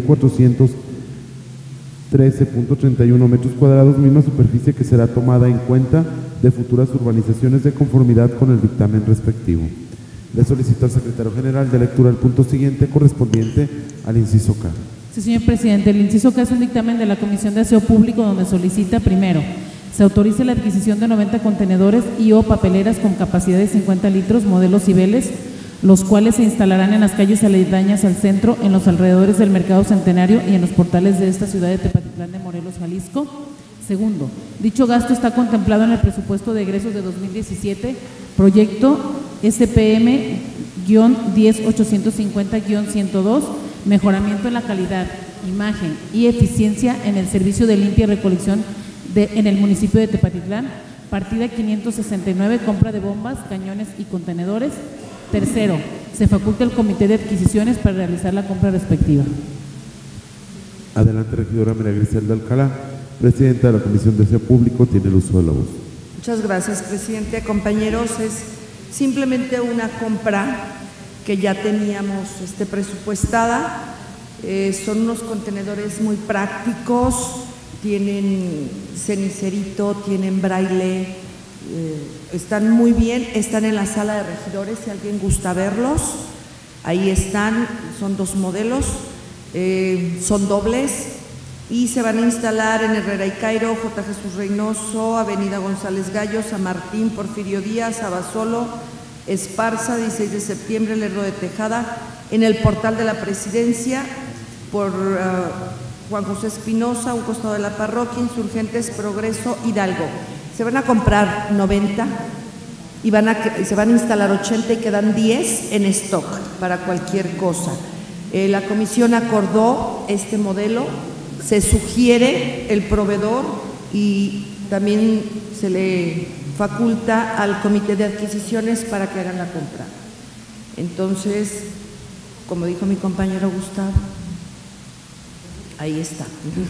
1.413.31 metros cuadrados, misma superficie que será tomada en cuenta de futuras urbanizaciones de conformidad con el dictamen respectivo. Le solicito al secretario general de lectura el punto siguiente correspondiente al inciso K. Sí, señor presidente. El inciso K es un dictamen de la Comisión de Aseo Público donde solicita, primero, se autorice la adquisición de 90 contenedores y o papeleras con capacidad de 50 litros, modelo Cibeles, los cuales se instalarán en las calles aledañas al centro, en los alrededores del Mercado Centenario y en los portales de esta ciudad de Tepatitlán de Morelos, Jalisco. Segundo, dicho gasto está contemplado en el presupuesto de egresos de 2017, proyecto SPM-10850-102, mejoramiento en la calidad, imagen y eficiencia en el servicio de limpia y recolección en el municipio de Tepatitlán, partida 569, compra de bombas, cañones y contenedores. Tercero, se faculta el Comité de Adquisiciones para realizar la compra respectiva. Adelante, regidora María Griselda Alcalá, presidenta de la Comisión de Aseo Público, tiene el uso de la voz. Muchas gracias, presidente. Compañeros, es simplemente una compra que ya teníamos presupuestada. Son unos contenedores muy prácticos, tienen cenicerito, tienen braille, están muy bien, están en la sala de regidores si alguien gusta verlos. Ahí están, son dos modelos, son dobles y se van a instalar en Herrera y Cairo, J. Jesús Reynoso, Avenida González Gallo, San Martín, Porfirio Díaz, Abasolo, Esparza, 16 de septiembre, Lerdo de Tejada, en el portal de la Presidencia, por Juan José Espinosa, a un costado de la parroquia, Insurgentes, Progreso, Hidalgo. Se van a comprar 90 y se van a instalar 80 y quedan 10 en stock para cualquier cosa. La comisión acordó este modelo, se sugiere el proveedor y también se le faculta al Comité de Adquisiciones para que hagan la compra. Entonces, como dijo mi compañero Gustavo, ahí está.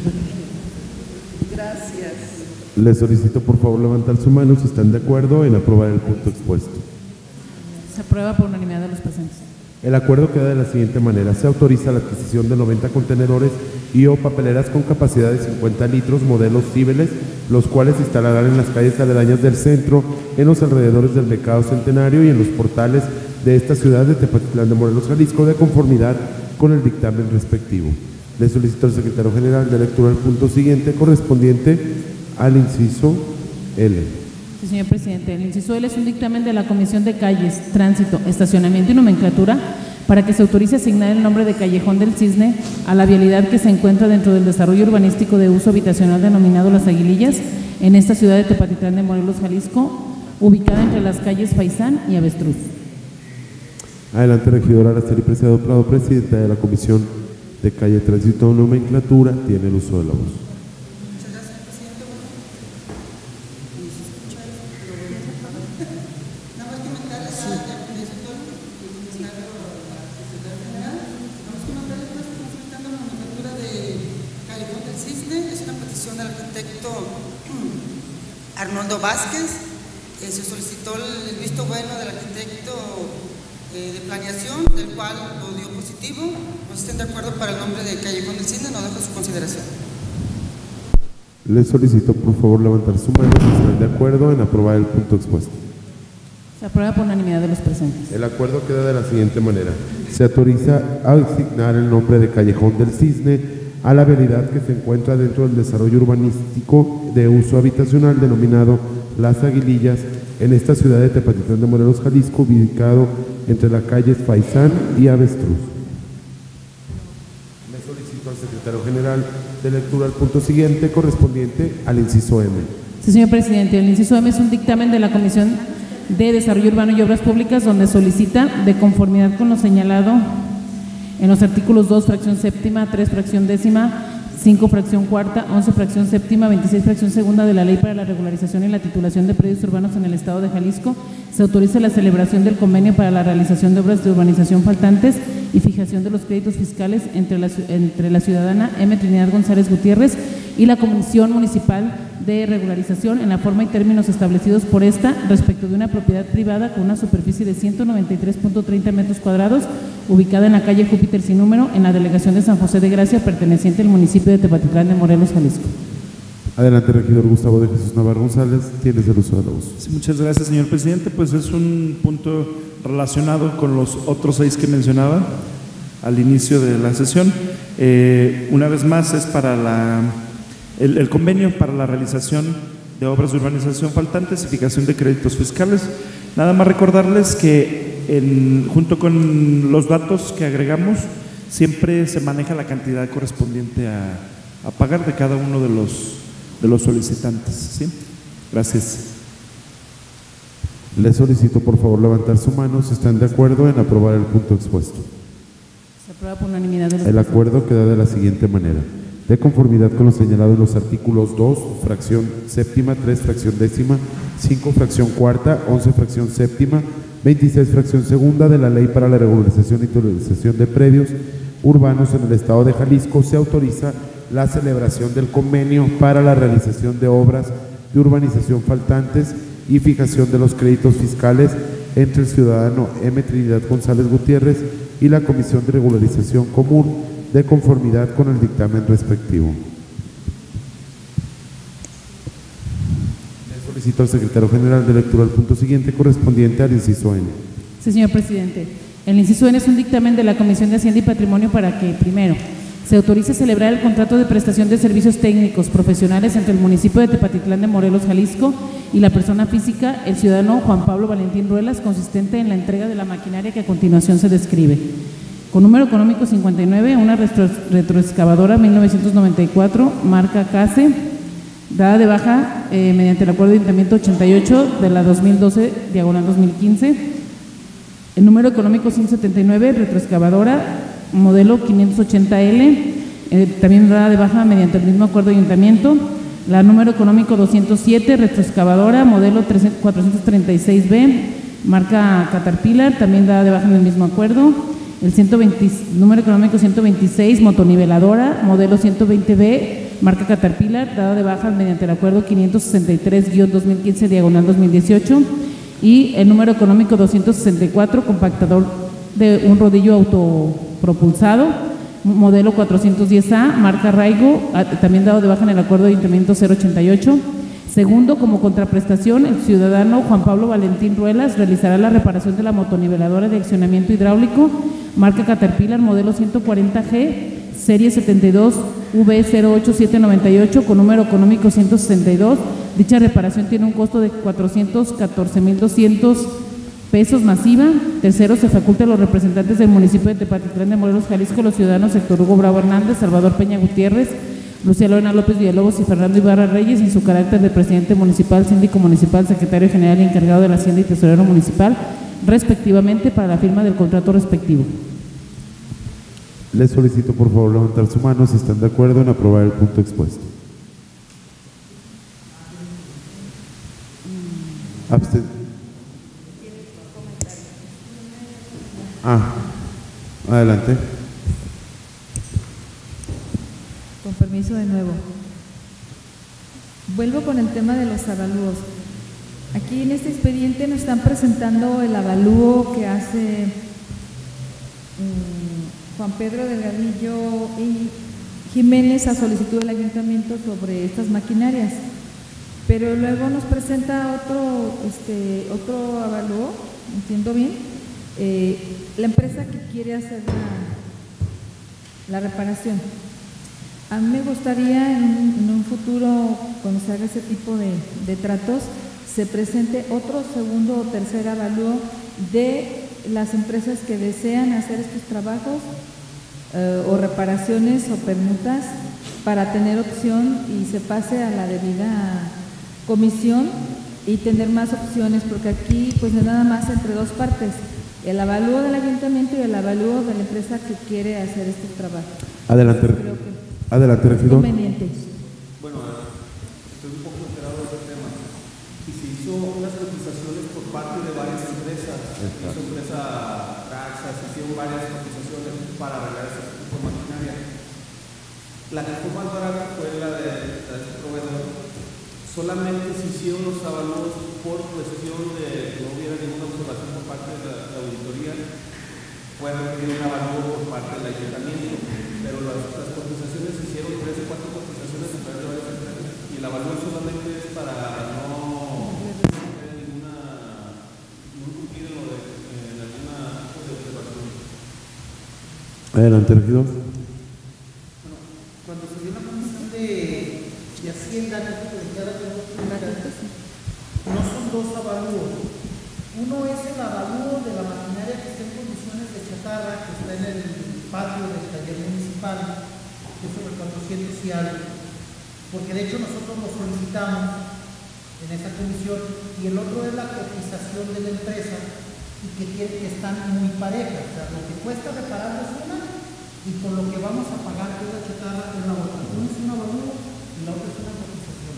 Gracias. Les solicito por favor levantar su mano si están de acuerdo en aprobar el punto expuesto. Se aprueba por unanimidad de los presentes. El acuerdo queda de la siguiente manera. Se autoriza la adquisición de 90 contenedores y o papeleras con capacidad de 50 litros, modelos Cibeles, los cuales se instalarán en las calles aledañas del centro, en los alrededores del Mercado Centenario y en los portales de esta ciudad de Tepatitlán de Morelos, Jalisco, de conformidad con el dictamen respectivo. Le solicito al secretario general de lectura el punto siguiente, correspondiente al inciso L. Sí, señor presidente. El inciso L es un dictamen de la Comisión de Calles, Tránsito, Estacionamiento y Nomenclatura para que se autorice asignar el nombre de Callejón del Cisne a la vialidad que se encuentra dentro del desarrollo urbanístico de uso habitacional denominado Las Aguilillas, en esta ciudad de Tepatitlán de Morelos, Jalisco, ubicada entre las calles Faisán y Avestruz. Adelante, regidora Araceli Preciado Prado, presidenta de la Comisión de Calle, Tránsito y Nomenclatura, tiene el uso de la voz. Arnoldo Vázquez, se solicitó el visto bueno del arquitecto de planeación, del cual lo dio positivo. No estén de acuerdo para el nombre de Callejón del Cisne, no dejo su consideración. Les solicito por favor levantar su mano si están de acuerdo en aprobar el punto expuesto. Se aprueba por unanimidad de los presentes. El acuerdo queda de la siguiente manera. Se autoriza a asignar el nombre de Callejón del Cisne a la vialidad que se encuentra dentro del desarrollo urbanístico de uso habitacional denominado Las Aguilillas, en esta ciudad de Tepatitlán de Morelos, Jalisco, ubicado entre las calles Faisán y Avestruz. Le solicito al secretario general de lectura el punto siguiente, correspondiente al inciso M. Sí, señor presidente. El inciso M es un dictamen de la Comisión de Desarrollo Urbano y Obras Públicas donde solicita, de conformidad con lo señalado en los artículos 2, fracción séptima, 3, fracción décima, 5, fracción cuarta, 11, fracción séptima, 26, fracción segunda de la Ley para la Regularización y la Titulación de Predios Urbanos en el Estado de Jalisco, se autoriza la celebración del convenio para la realización de obras de urbanización faltantes y fijación de los créditos fiscales entre la ciudadana M. Trinidad González Gutiérrez y la Comisión Municipal de Regularización en la forma y términos establecidos por esta respecto de una propiedad privada con una superficie de 193.30 metros cuadrados ubicada en la calle Júpiter sin número en la delegación de San José de Gracia perteneciente al municipio de Tepatitlán de Morelos, Jalisco. Adelante, regidor Gustavo de Jesús Navarro González, tienes el uso de la voz. Sí, muchas gracias, señor presidente. Pues es un punto relacionado con los otros 6 que mencionaba. al inicio de la sesión. Una vez más es para el convenio para la realización de obras de urbanización faltantes y fijación de créditos fiscales. Nada más recordarles que junto con los datos que agregamos siempre se maneja la cantidad correspondiente a pagar de cada uno de los solicitantes, ¿sí? Gracias. Les solicito por favor levantar su mano si están de acuerdo en aprobar el punto expuesto. Se aprueba por unanimidad de los El acuerdo queda de la siguiente manera. De conformidad con lo señalado en los artículos 2, fracción séptima, 3, fracción décima, 5, fracción cuarta, 11, fracción séptima, 26, fracción segunda de la Ley para la Regularización y Titularización de Predios Urbanos en el Estado de Jalisco, se autoriza la celebración del convenio para la realización de obras de urbanización faltantes y fijación de los créditos fiscales entre el ciudadano M. Trinidad González Gutiérrez y la Comisión de Regularización Común, de conformidad con el dictamen respectivo. Le solicito al secretario general de lectura al punto siguiente correspondiente al inciso N. Sí, señor presidente. El inciso N es un dictamen de la Comisión de Hacienda y Patrimonio para que, primero, se autorice celebrar el contrato de prestación de servicios técnicos profesionales entre el municipio de Tepatitlán de Morelos, Jalisco, y la persona física, el ciudadano Juan Pablo Valentín Ruelas, consistente en la entrega de la maquinaria que a continuación se describe. Con número económico 59, una retroexcavadora 1994, marca CASE, dada de baja mediante el acuerdo de ayuntamiento 88 de la 2012, diagonal 2015. El número económico 179, retroexcavadora, modelo 580L, también dada de baja mediante el mismo acuerdo de ayuntamiento. La número económico 207, retroexcavadora, modelo 436B, marca Caterpillar, también dada de baja en el mismo acuerdo. El número económico 126, motoniveladora, modelo 120B, marca Caterpillar, dada de baja mediante el acuerdo 563-2015, diagonal 2018. Y el número económico 264, compactador de un rodillo autopropulsado, modelo 410A, marca Raigo, también dado de baja en el acuerdo de ayuntamiento 088. Segundo, como contraprestación, el ciudadano Juan Pablo Valentín Ruelas realizará la reparación de la motoniveladora de accionamiento hidráulico, marca Caterpillar, modelo 140G, serie 72V08798, con número económico 162. Dicha reparación tiene un costo de 414,200 pesos masiva. Tercero, se faculta a los representantes del municipio de Tepatitlán de Morelos, Jalisco, los ciudadanos Héctor Hugo Bravo Hernández, Salvador Peña Gutiérrez, Lucía Lorena López Villalobos y Fernando Ibarra Reyes, en su carácter de presidente municipal, síndico municipal, secretario general y encargado de la Hacienda y tesorero municipal, respectivamente, para la firma del contrato respectivo. Les solicito por favor levantar su mano si están de acuerdo en aprobar el punto expuesto. Adelante. Con permiso de nuevo. Vuelvo con el tema de los avalúos. Aquí en este expediente nos están presentando el avalúo que hace Juan Pedro Delgadillo y Jiménez a solicitud del ayuntamiento sobre estas maquinarias. Pero luego nos presenta otro avalúo, entiendo bien, la empresa que quiere hacer la reparación. A mí me gustaría en un futuro, cuando se haga ese tipo de tratos, se presente otro segundo o tercer avalúo de las empresas que desean hacer estos trabajos o reparaciones o permutas, para tener opción y se pase a la debida comisión y tener más opciones, porque aquí pues es nada más entre dos partes, el avalúo del ayuntamiento y el avalúo de la empresa que quiere hacer estos trabajos. Adelante, adelante, regidor. Conveniente. Bueno, estoy un poco enterado de este tema. Y se hizo unas cotizaciones por parte de varias empresas. Hizo empresa Traxas, se hicieron varias cotizaciones para arreglar ese tipo de maquinaria. La que fue más barata fue la de este proveedor. Solamente se hicieron los avalúos por cuestión de que no hubiera ninguna observación por parte de la auditoría. Fue un avalúo por parte del ayuntamiento, pero las cotizaciones se hicieron 3 o 4 cotizaciones a través de varias empresas, y el avalúo solamente es para no tener ningún cumplido en alguna observación. Adelante, regidor. Cuando se dio la comisión de Hacienda, no son dos avalúos. Uno es el avalúo de la maquinaria que está en condiciones de chatarra, que está en el patio del taller municipal, que es sobre 400 y algo. Porque de hecho nosotros lo solicitamos en esa comisión, y el otro es la cotización de la empresa, y que están muy parejas. O sea, lo que cuesta repararlo es una, y por lo que vamos a pagar que es la chatarra es la otra. Uno es un avalúo y la otra es una cotización.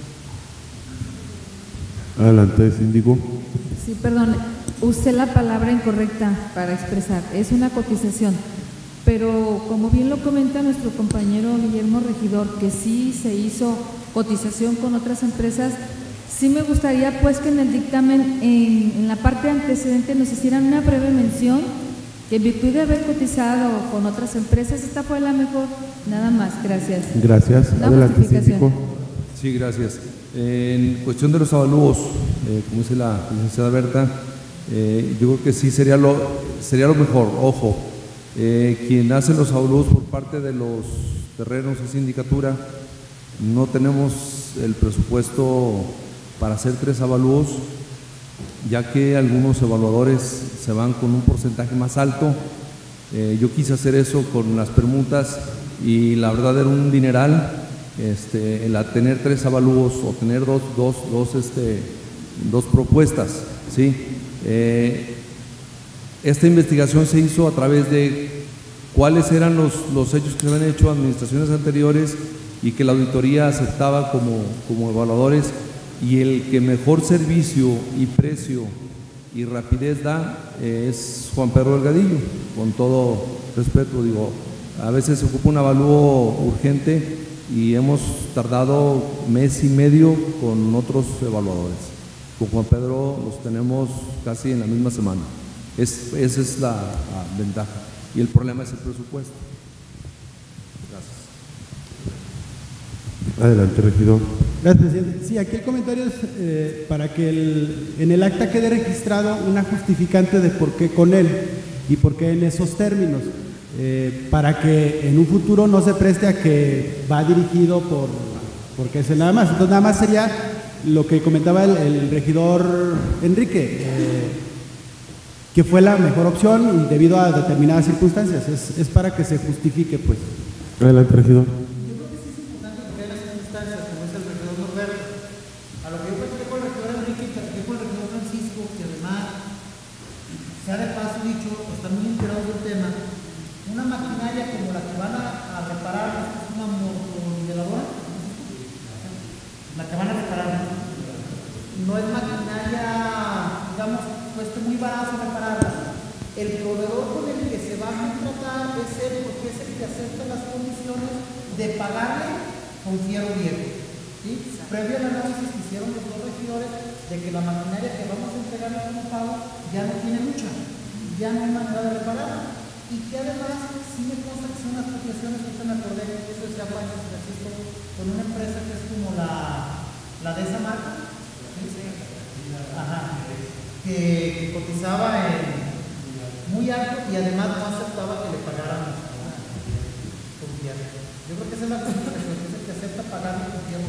Adelante, síndico. Sí, perdón, usé la palabra incorrecta para expresar, es una cotización, pero como bien lo comenta nuestro compañero Guillermo Regidor, que sí se hizo cotización con otras empresas, sí me gustaría pues que en el dictamen, en la parte antecedente, nos hicieran una breve mención, que en virtud de haber cotizado con otras empresas, esta fue la mejor, nada más, gracias. Gracias, Una adelante, justificación. síndico. Sí, gracias. En cuestión de los avalúos, como dice la licenciada Berta, yo creo que sí sería lo mejor. Ojo, quien hace los avalúos por parte de los terrenos es sindicatura. No tenemos el presupuesto para hacer 3 avalúos, ya que algunos evaluadores se van con un porcentaje más alto. Yo quise hacer eso con las permutas y la verdad era un dineral. El tener 3 avalúos o tener dos propuestas, ¿sí? Esta investigación se hizo a través de cuáles eran los hechos que se habían hecho en administraciones anteriores y que la auditoría aceptaba como evaluadores, y el que mejor servicio y precio y rapidez da es Juan Pedro Delgadillo. Con todo respeto, digo, a veces se ocupa un avalúo urgente y hemos tardado mes y medio con otros evaluadores. Con Juan Pedro los tenemos casi en la misma semana. Esa es la ventaja. Y el problema es el presupuesto. Gracias. Adelante, regidor. Gracias, presidente. Sí, aquí el comentario es para que en el acta quede registrado una justificante de por qué con él y por qué en esos términos. Para que en un futuro no se preste a que va dirigido porque es nada más. Entonces nada más sería lo que comentaba el regidor Enrique, que fue la mejor opción y debido a determinadas circunstancias, es para que se justifique, pues. Adelante, regidor. Yo creo que sí es importante porque hay las circunstancias, como es el regidor Norberto. A lo que yo platiqué con el regidor Enrique y platiqué con el regidor Francisco, que además, sea de paso dicho, están muy enterados del tema. Una maquinaria como la que van a reparar, es una motoniveladora, la que van a reparar, no es maquinaria, digamos, cuesta muy barato repararla. El proveedor con el que se va a contratar es él, porque es el que acepta las condiciones de pagarle con fierro viejo, ¿sí? Previo al análisis que hicieron los 2 regidores de que la maquinaria que vamos a entregarle como pago ya no tiene lucha, ya no hay manera de repararla. Y que además sí me consta que son asociaciones, que me acordé que eso decía Juan Francisco, con una empresa que es como la de esa marca, ¿sí? Ajá, que cotizaba muy alto y además no aceptaba que le pagaran con fierro. Yo creo que esa es la cotización, que es el que acepta pagarle con fierro.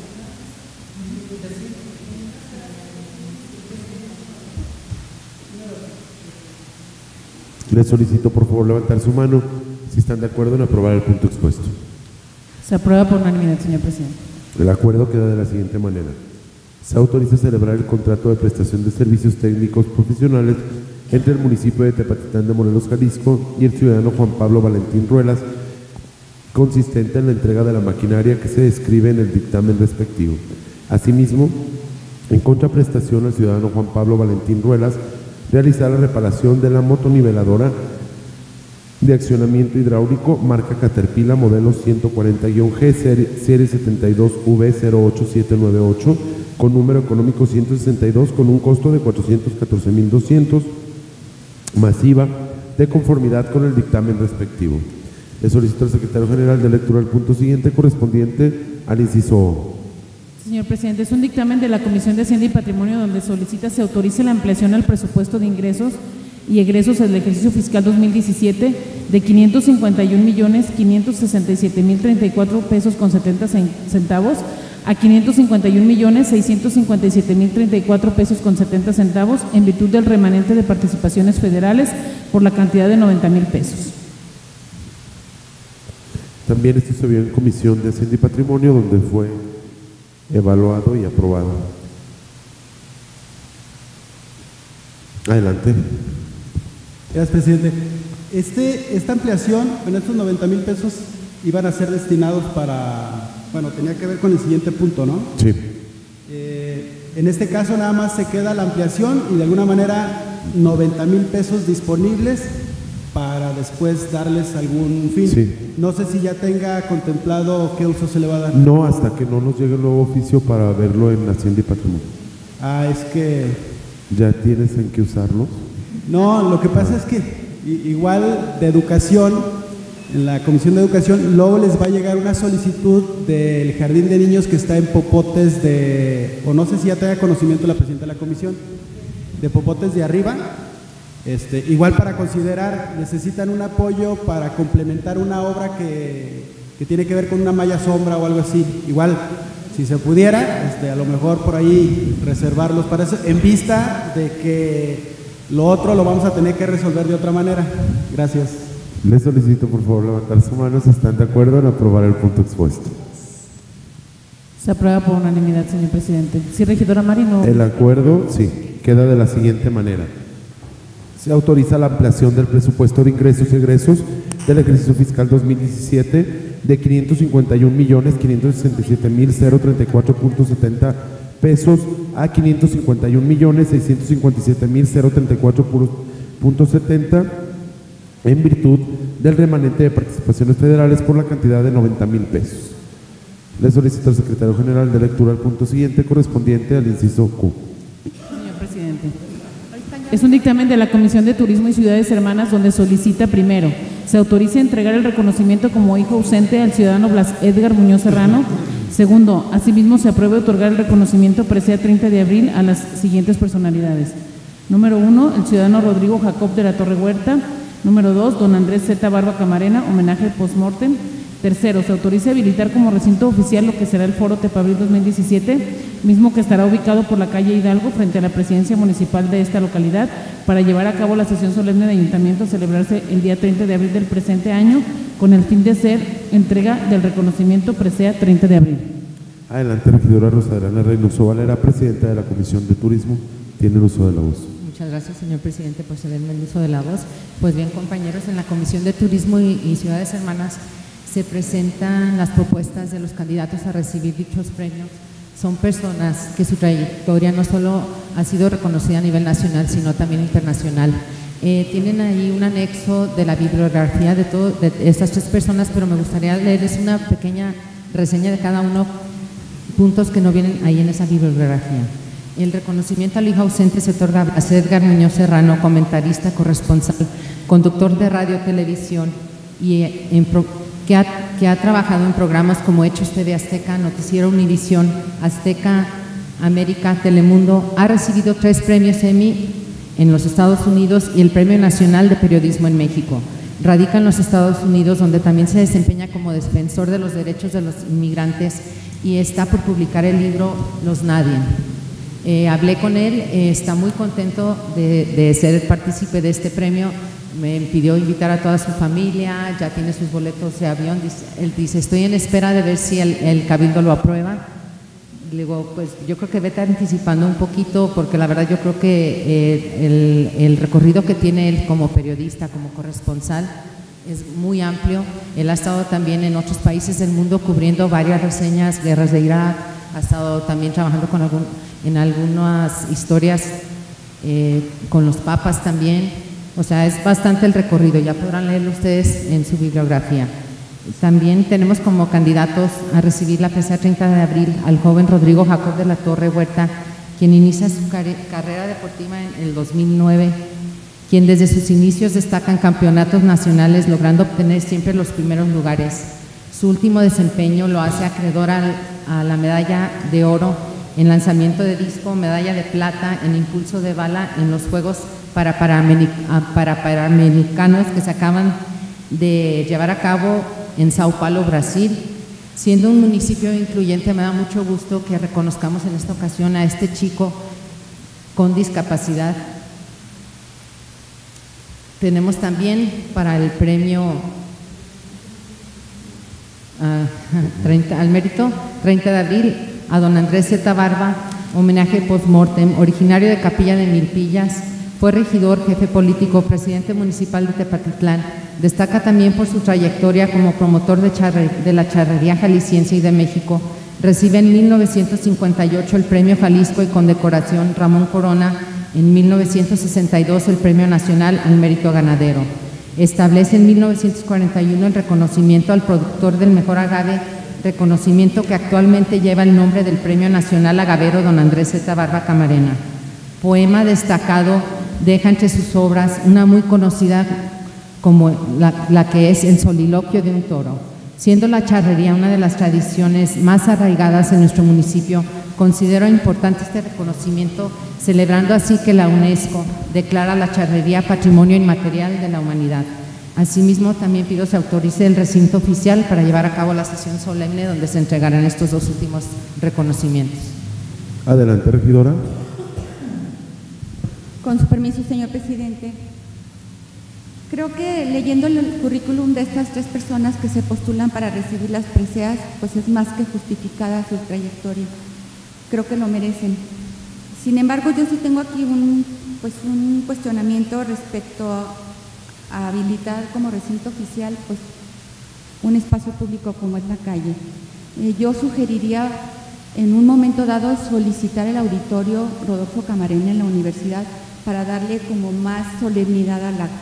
Les solicito por favor levantar su mano si están de acuerdo en aprobar el punto expuesto. Se aprueba por unanimidad, señor presidente. El acuerdo queda de la siguiente manera. Se autoriza a celebrar el contrato de prestación de servicios técnicos profesionales entre el municipio de Tepatitlán de Morelos, Jalisco, y el ciudadano Juan Pablo Valentín Ruelas, consistente en la entrega de la maquinaria que se describe en el dictamen respectivo. Asimismo, en contraprestación al ciudadano Juan Pablo Valentín Ruelas, realizar la reparación de la motoniveladora de accionamiento hidráulico marca Caterpillar modelo 140-G serie 72V08798 con número económico 162 con un costo de 414,200 masiva de conformidad con el dictamen respectivo. Le solicito al secretario general de lectura el punto siguiente correspondiente al inciso O. Señor presidente, es un dictamen de la Comisión de Hacienda y Patrimonio donde solicita se autorice la ampliación al presupuesto de ingresos y egresos del ejercicio fiscal 2017 de 551.567.034 pesos con 70 centavos a 551.657.034 pesos con 70 centavos en virtud del remanente de participaciones federales por la cantidad de 90,000 pesos. También esto se vio en Comisión de Hacienda y Patrimonio, donde fue evaluado y aprobado. Adelante. Gracias, presidente. Esta ampliación, en estos 90,000 pesos, iban a ser destinados para, bueno, tenía que ver con el siguiente punto, ¿no? Sí. En este caso nada más se queda la ampliación y de alguna manera 90,000 pesos disponibles para después darles algún fin. Sí. No sé si ya tenga contemplado qué uso se le va a dar. No, hasta que no nos llegue el nuevo oficio para verlo en Hacienda y Patrimonio. Ah, es que... ¿Ya tienes en qué usarlos? No, lo que pasa es que igual de educación, en la Comisión de Educación, luego les va a llegar una solicitud del Jardín de Niños que está en Popotes de, o no sé si ya tenga conocimiento la presidenta de la comisión, de Popotes de Arriba. Igual para considerar, necesitan un apoyo para complementar una obra que tiene que ver con una malla sombra o algo así. Igual, si se pudiera, a lo mejor por ahí reservarlos para eso, en vista de que lo otro lo vamos a tener que resolver de otra manera. Gracias. Les solicito por favor levantar su mano si están de acuerdo en aprobar el punto expuesto. Se aprueba por unanimidad, señor presidente. Sí, regidora Mari, no. El acuerdo, sí, queda de la siguiente manera. Se autoriza la ampliación del presupuesto de ingresos y egresos del ejercicio fiscal 2017 de 551.567.034.70 pesos a 551.657.034.70 en virtud del remanente de participaciones federales por la cantidad de 90,000 pesos. Le solicito al secretario general de lectura al punto siguiente correspondiente al inciso Q. Señor presidente, es un dictamen de la Comisión de Turismo y Ciudades Hermanas donde solicita primero, se autoriza a entregar el reconocimiento como hijo ausente al ciudadano Blas Edgar Muñoz Serrano. Segundo, asimismo se apruebe otorgar el reconocimiento presea 30 de abril a las siguientes personalidades. Número 1, el ciudadano Rodrigo Jacob de la Torre Huerta. Número 2, don Andrés Z. Barba Camarena, homenaje post-mortem. Tercero, se autoriza habilitar como recinto oficial lo que será el Foro Tepabril 2017, mismo que estará ubicado por la calle Hidalgo frente a la presidencia municipal de esta localidad para llevar a cabo la sesión solemne de ayuntamiento a celebrarse el día 30 de abril del presente año con el fin de hacer entrega del reconocimiento presea 30 de abril. Adelante, regidora Rosa Adriana Reynoso Valera, presidenta de la Comisión de Turismo, tiene el uso de la voz. Muchas gracias, señor presidente, por cederme el uso de la voz. Pues bien, compañeros, en la Comisión de Turismo y Ciudades Hermanas se presentan las propuestas de los candidatos a recibir dichos premios. Son personas que su trayectoria no solo ha sido reconocida a nivel nacional, sino también internacional. Tienen ahí un anexo de la bibliografía de estas tres personas, pero me gustaría leerles una pequeña reseña de cada uno, puntos que no vienen ahí en esa bibliografía. El reconocimiento al hijo ausente se otorga a Edgar Muñoz Serrano, comentarista, corresponsal, conductor de radio, televisión y que ha trabajado en programas como Hechos TV Azteca, Noticiero Univisión, Azteca, América, Telemundo. Ha recibido 3 premios Emmy en los Estados Unidos y el Premio Nacional de Periodismo en México. Radica en los Estados Unidos, donde también se desempeña como defensor de los derechos de los inmigrantes y está por publicar el libro Los Nadie. Hablé con él, está muy contento de ser partícipe de este premio. Me pidió invitar a toda su familia, ya tiene sus boletos de avión. Él dice, estoy en espera de ver si el Cabildo lo aprueba. Le digo, pues yo creo que vete anticipando un poquito, porque la verdad yo creo que el recorrido que tiene él como periodista, como corresponsal, es muy amplio. Él ha estado también en otros países del mundo cubriendo varias reseñas, guerras de Irak, ha estado también trabajando en algunas historias con los papas también. O sea, es bastante el recorrido, ya podrán leerlo ustedes en su bibliografía. También tenemos como candidatos a recibir la presea 30 de abril al joven Rodrigo Jacob de la Torre Huerta, quien inicia su carrera deportiva en el 2009, quien desde sus inicios destaca en campeonatos nacionales, logrando obtener siempre los primeros lugares. Su último desempeño lo hace acreedor a la medalla de oro en lanzamiento de disco, medalla de plata en impulso de bala en los Juegos para panamericanos que se acaban de llevar a cabo en Sao Paulo, Brasil. Siendo un municipio incluyente, me da mucho gusto que reconozcamos en esta ocasión a este chico con discapacidad. Tenemos también para el premio al mérito 30 de abril a don Andrés Z. Barba, homenaje post-mortem, originario de Capilla de Milpillas, fue regidor, jefe político, presidente municipal de Tepatitlán. Destaca también por su trayectoria como promotor de la charrería jalisciense y de México. Recibe en 1958 el Premio Jalisco y Condecoración Ramón Corona, en 1962 el Premio Nacional al Mérito Ganadero. Establece en 1941 el reconocimiento al productor del mejor agave, reconocimiento que actualmente lleva el nombre del Premio Nacional Agavero don Andrés Z. Barba Camarena. Poema destacado, deja entre sus obras una muy conocida como la que es El soliloquio de un toro. Siendo la charrería una de las tradiciones más arraigadas en nuestro municipio, considero importante este reconocimiento, celebrando así que la UNESCO declara la charrería Patrimonio Inmaterial de la Humanidad. Asimismo, también pido se autorice el recinto oficial para llevar a cabo la sesión solemne donde se entregarán estos dos últimos reconocimientos. Adelante, regidora. Con su permiso, señor presidente. Creo que leyendo el currículum de estas tres personas que se postulan para recibir las preseas, pues es más que justificada su trayectoria. Creo que lo merecen. Sin embargo, yo sí tengo aquí un cuestionamiento respecto a habilitar como recinto oficial pues un espacio público como es la calle. Yo sugeriría en un momento dado solicitar el auditorio Rodolfo Camarena en la universidad para darle como más solemnidad al acto.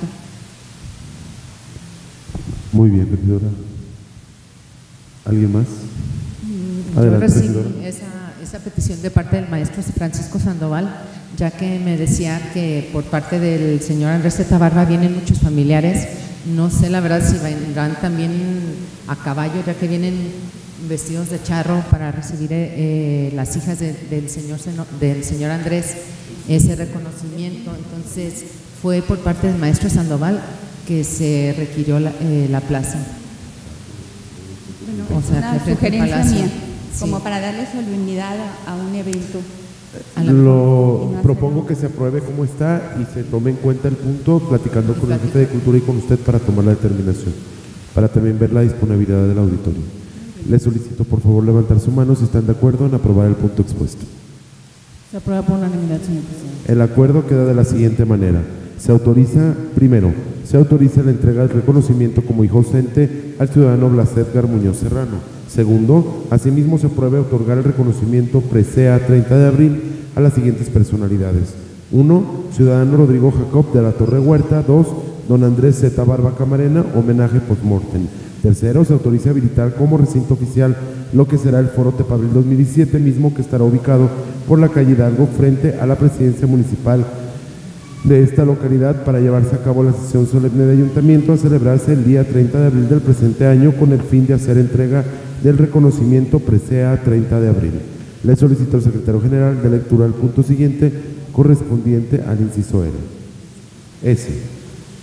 Muy bien, regidora. ¿Alguien más? Yo recibí esa petición de parte del maestro Francisco Sandoval, ya que me decía que por parte del señor Andrés Z. Barba vienen muchos familiares. No sé la verdad si vendrán también a caballo, ya que vienen vestidos de charro para recibir las hijas del señor Andrés ese reconocimiento. Entonces fue por parte del maestro Sandoval que se requirió la plaza. Bueno, o sea, una sugerencia mía, sí, como para darle solemnidad a un evento. Propongo que se apruebe como está y se tome en cuenta el punto, platicando con el jefe de Cultura y con usted para tomar la determinación, para también ver la disponibilidad del auditorio. Le solicito por favor levantar su mano si están de acuerdo en aprobar el punto expuesto. Se aprueba por unanimidad, señor presidente. El acuerdo queda de la siguiente manera. Se autoriza la entrega del reconocimiento como hijo docente al ciudadano Blas Edgar Muñoz Serrano. Segundo, asimismo se apruebe otorgar el reconocimiento presea 30 de abril a las siguientes personalidades. 1. Ciudadano Rodrigo Jacob de la Torre Huerta. 2. Don Andrés Z. Barba Camarena, homenaje post-mortem. Tercero, se autoriza habilitar como recinto oficial lo que será el Foro Tepabril 2017, mismo que estará ubicado por la calle Hidalgo frente a la presidencia municipal de esta localidad para llevarse a cabo la sesión solemne de ayuntamiento a celebrarse el día 30 de abril del presente año con el fin de hacer entrega del reconocimiento presea 30 de abril. Le solicito al secretario general de lectura al punto siguiente correspondiente al inciso R. S.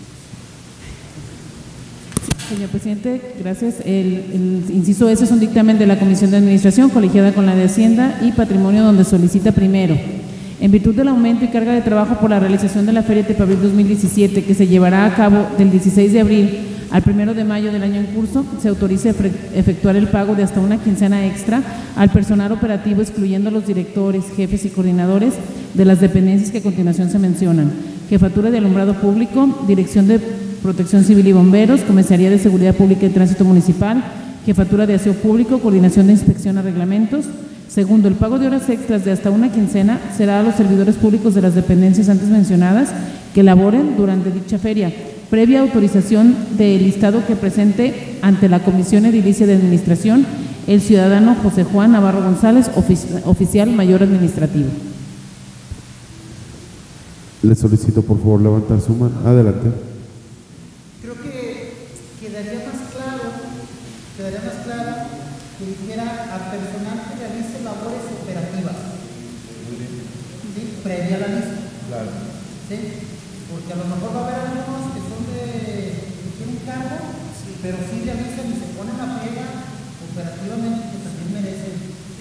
Señor presidente, gracias. El inciso S es un dictamen de la Comisión de Administración colegiada con la de Hacienda y Patrimonio, donde solicita primero, en virtud del aumento y carga de trabajo por la realización de la Feria Tepabril 2017, que se llevará a cabo del 16 de abril al 1 de mayo del año en curso, se autoriza efectuar el pago de hasta una quincena extra al personal operativo, excluyendo a los directores, jefes y coordinadores de las dependencias que a continuación se mencionan: Jefatura de Alumbrado Público, Dirección de Protección Civil y Bomberos, Comisaría de Seguridad Pública y Tránsito Municipal, Jefatura de Aseo Público, Coordinación de Inspección a Reglamentos. Segundo, el pago de horas extras de hasta una quincena será a los servidores públicos de las dependencias antes mencionadas que laboren durante dicha feria, previa autorización del listado que presente ante la Comisión Edilicia de Administración el ciudadano José Juan Navarro González, oficial mayor administrativo. Le solicito por favor levantar su mano. Adelante. Creo que quedaría más claro que dijera a personal que realice labores operativas, ¿sí? Previa a la lista. Claro. ¿Sí? porque a lo mejor va a haber algunos que son que tienen cargo, pero sí realizan y se ponen a pega operativamente, que también merecen.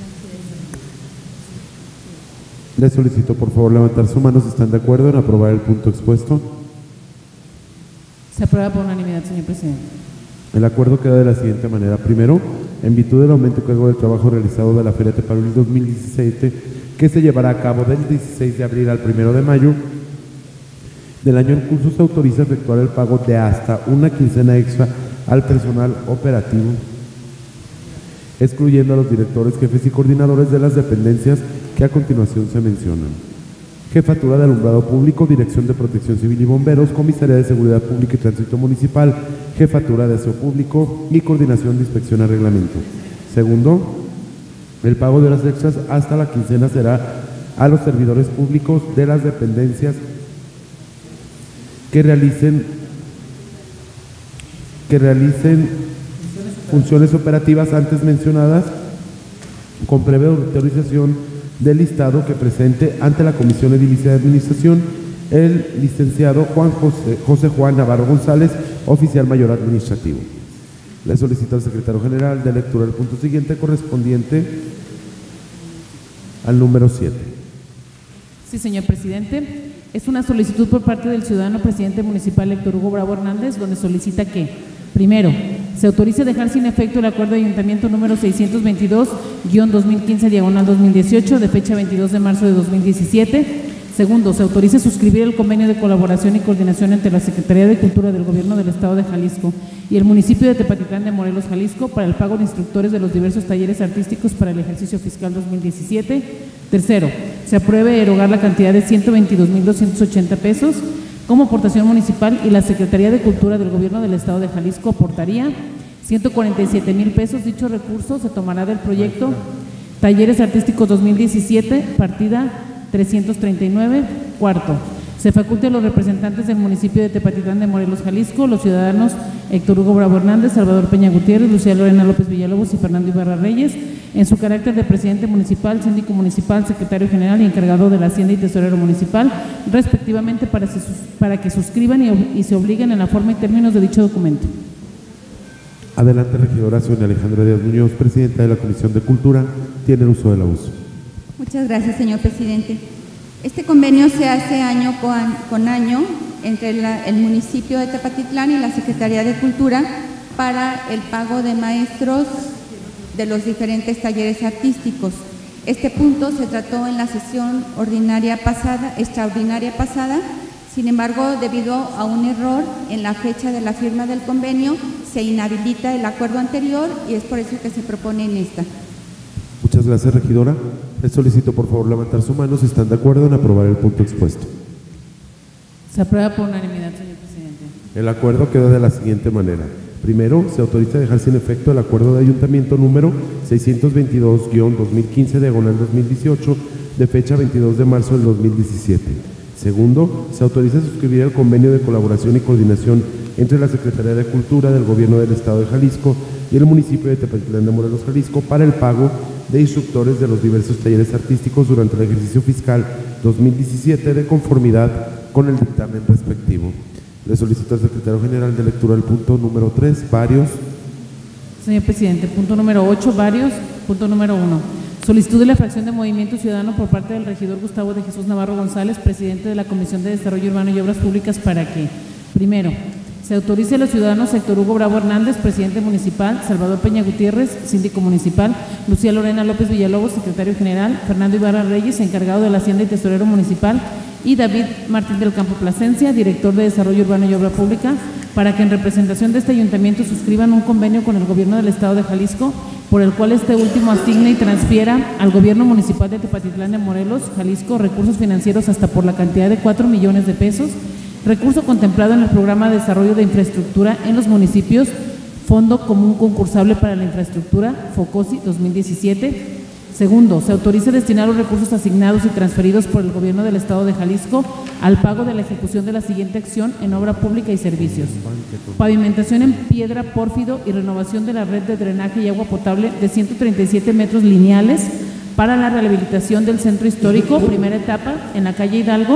Les solicito por favor levantar su mano si están de acuerdo en aprobar el punto expuesto. Se aprueba por unanimidad, señor presidente. El acuerdo queda de la siguiente manera. Primero, en virtud del aumento a cargo del trabajo realizado de la Feria Tepalulil 2017, que se llevará a cabo del 16 de abril al 1 de mayo del año en curso, se autoriza a efectuar el pago de hasta una quincena extra al personal operativo, excluyendo a los directores, jefes y coordinadores de las dependencias que a continuación se mencionan: Jefatura de Alumbrado Público, Dirección de Protección Civil y Bomberos, Comisaría de Seguridad Pública y Tránsito Municipal, Jefatura de Aseo Público y Coordinación de Inspección a Reglamento. Segundo, el pago de horas extras hasta la quincena será a los servidores públicos de las dependencias que realicen funciones operativas antes mencionadas, con previa autorización del listado que presente ante la Comisión Edilicia de Administración el licenciado José Juan Navarro González, oficial mayor administrativo. Le solicito al secretario general de lectura del punto siguiente correspondiente al número 7. Sí, señor presidente. Es una solicitud por parte del ciudadano presidente municipal Héctor Hugo Bravo Hernández, donde solicita que, primero, se autorice dejar sin efecto el acuerdo de ayuntamiento número 622-2015/2018 de fecha 22 de marzo de 2017. Segundo, se autorice suscribir el convenio de colaboración y coordinación entre la Secretaría de Cultura del Gobierno del Estado de Jalisco y el municipio de Tepatitlán de Morelos, Jalisco, para el pago de instructores de los diversos talleres artísticos para el ejercicio fiscal 2017. Tercero, se apruebe erogar la cantidad de 122,280 pesos como aportación municipal y la Secretaría de Cultura del Gobierno del Estado de Jalisco aportaría 147,000 pesos. Dicho recurso se tomará del proyecto Talleres Artísticos 2017, partida 339. Cuarto, se faculte a los representantes del municipio de Tepatitlán de Morelos, Jalisco, los ciudadanos Héctor Hugo Bravo Hernández, Salvador Peña Gutiérrez, Lucía Lorena López Villalobos y Fernando Ibarra Reyes, en su carácter de presidente municipal, síndico municipal, secretario general y encargado de la Hacienda y tesorero municipal, respectivamente, para que suscriban y se obliguen en la forma y términos de dicho documento. Adelante, regidora Sonia Alejandra Díaz Muñoz, presidenta de la Comisión de Cultura, tiene el uso de la voz. Muchas gracias, señor presidente. Este convenio se hace año con año entre el municipio de Tepatitlán y la Secretaría de Cultura para el pago de maestros de los diferentes talleres artísticos. Este punto se trató en la sesión extraordinaria pasada. Sin embargo, debido a un error en la fecha de la firma del convenio, se inhabilita el acuerdo anterior y es por eso que se propone en esta. Muchas gracias, regidora. Les solicito por favor levantar su mano si están de acuerdo en aprobar el punto expuesto. Se aprueba por unanimidad, señor presidente. El acuerdo queda de la siguiente manera. Primero, se autoriza dejar sin efecto el acuerdo de ayuntamiento número 622-2015/2018 de fecha 22 de marzo del 2017. Segundo, se autoriza a suscribir el convenio de colaboración y coordinación entre la Secretaría de Cultura del Gobierno del Estado de Jalisco y el municipio de Tepatitlán de Morelos, Jalisco, para el pago de instructores de los diversos talleres artísticos durante el ejercicio fiscal 2017 de conformidad con el dictamen respectivo. Le solicito al secretario general de lectura del punto número 3, varios. Señor presidente, punto número 8, varios. Punto número 1. Solicitud de la fracción de Movimiento Ciudadano por parte del regidor Gustavo de Jesús Navarro González, presidente de la Comisión de Desarrollo Urbano y Obras Públicas, para que, primero, se autorice a los ciudadanos Héctor Hugo Bravo Hernández, presidente municipal, Salvador Peña Gutiérrez, síndico municipal, Lucía Lorena López Villalobos, secretario general, Fernando Ibarra Reyes, encargado de la Hacienda y tesorero municipal, y David Martín del Campo Plasencia, director de Desarrollo Urbano y Obra Pública, para que en representación de este ayuntamiento suscriban un convenio con el Gobierno del Estado de Jalisco, por el cual este último asigne y transfiera al Gobierno Municipal de Tepatitlán de Morelos, Jalisco, recursos financieros hasta por la cantidad de 4 millones de pesos, recurso contemplado en el Programa de Desarrollo de Infraestructura en los municipios, Fondo Común Concursable para la Infraestructura, FOCOSI 2017. Segundo, se autoriza destinar los recursos asignados y transferidos por el Gobierno del Estado de Jalisco al pago de la ejecución de la siguiente acción en obra pública y servicios: pavimentación en piedra pórfido y renovación de la red de drenaje y agua potable de 137 metros lineales para la rehabilitación del centro histórico, primera etapa, en la calle Hidalgo,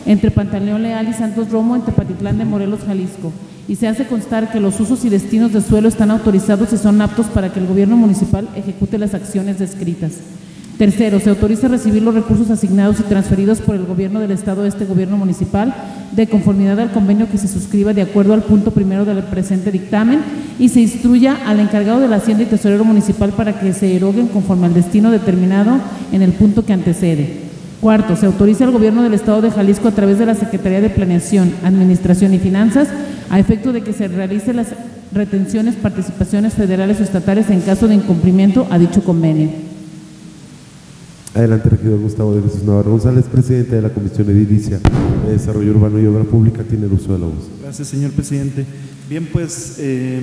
entre Pantaleón Leal y Santos Romo en Tepatitlán de Morelos, Jalisco, y se hace constar que los usos y destinos de suelo están autorizados y son aptos para que el gobierno municipal ejecute las acciones descritas. Tercero, se autoriza recibir los recursos asignados y transferidos por el gobierno del Estado a este gobierno municipal de conformidad al convenio que se suscriba de acuerdo al punto primero del presente dictamen y se instruya al encargado de la Hacienda y tesorero municipal para que se eroguen conforme al destino determinado en el punto que antecede. Cuarto, se autoriza al gobierno del Estado de Jalisco a través de la Secretaría de Planeación, Administración y Finanzas a efecto de que se realicen las retenciones, participaciones federales o estatales en caso de incumplimiento a dicho convenio. Adelante, regidor Gustavo de Jesús Navarro González, presidente de la Comisión Edilicia de Desarrollo Urbano y Obra Pública, tiene el uso de la voz. Gracias, señor presidente. Bien, pues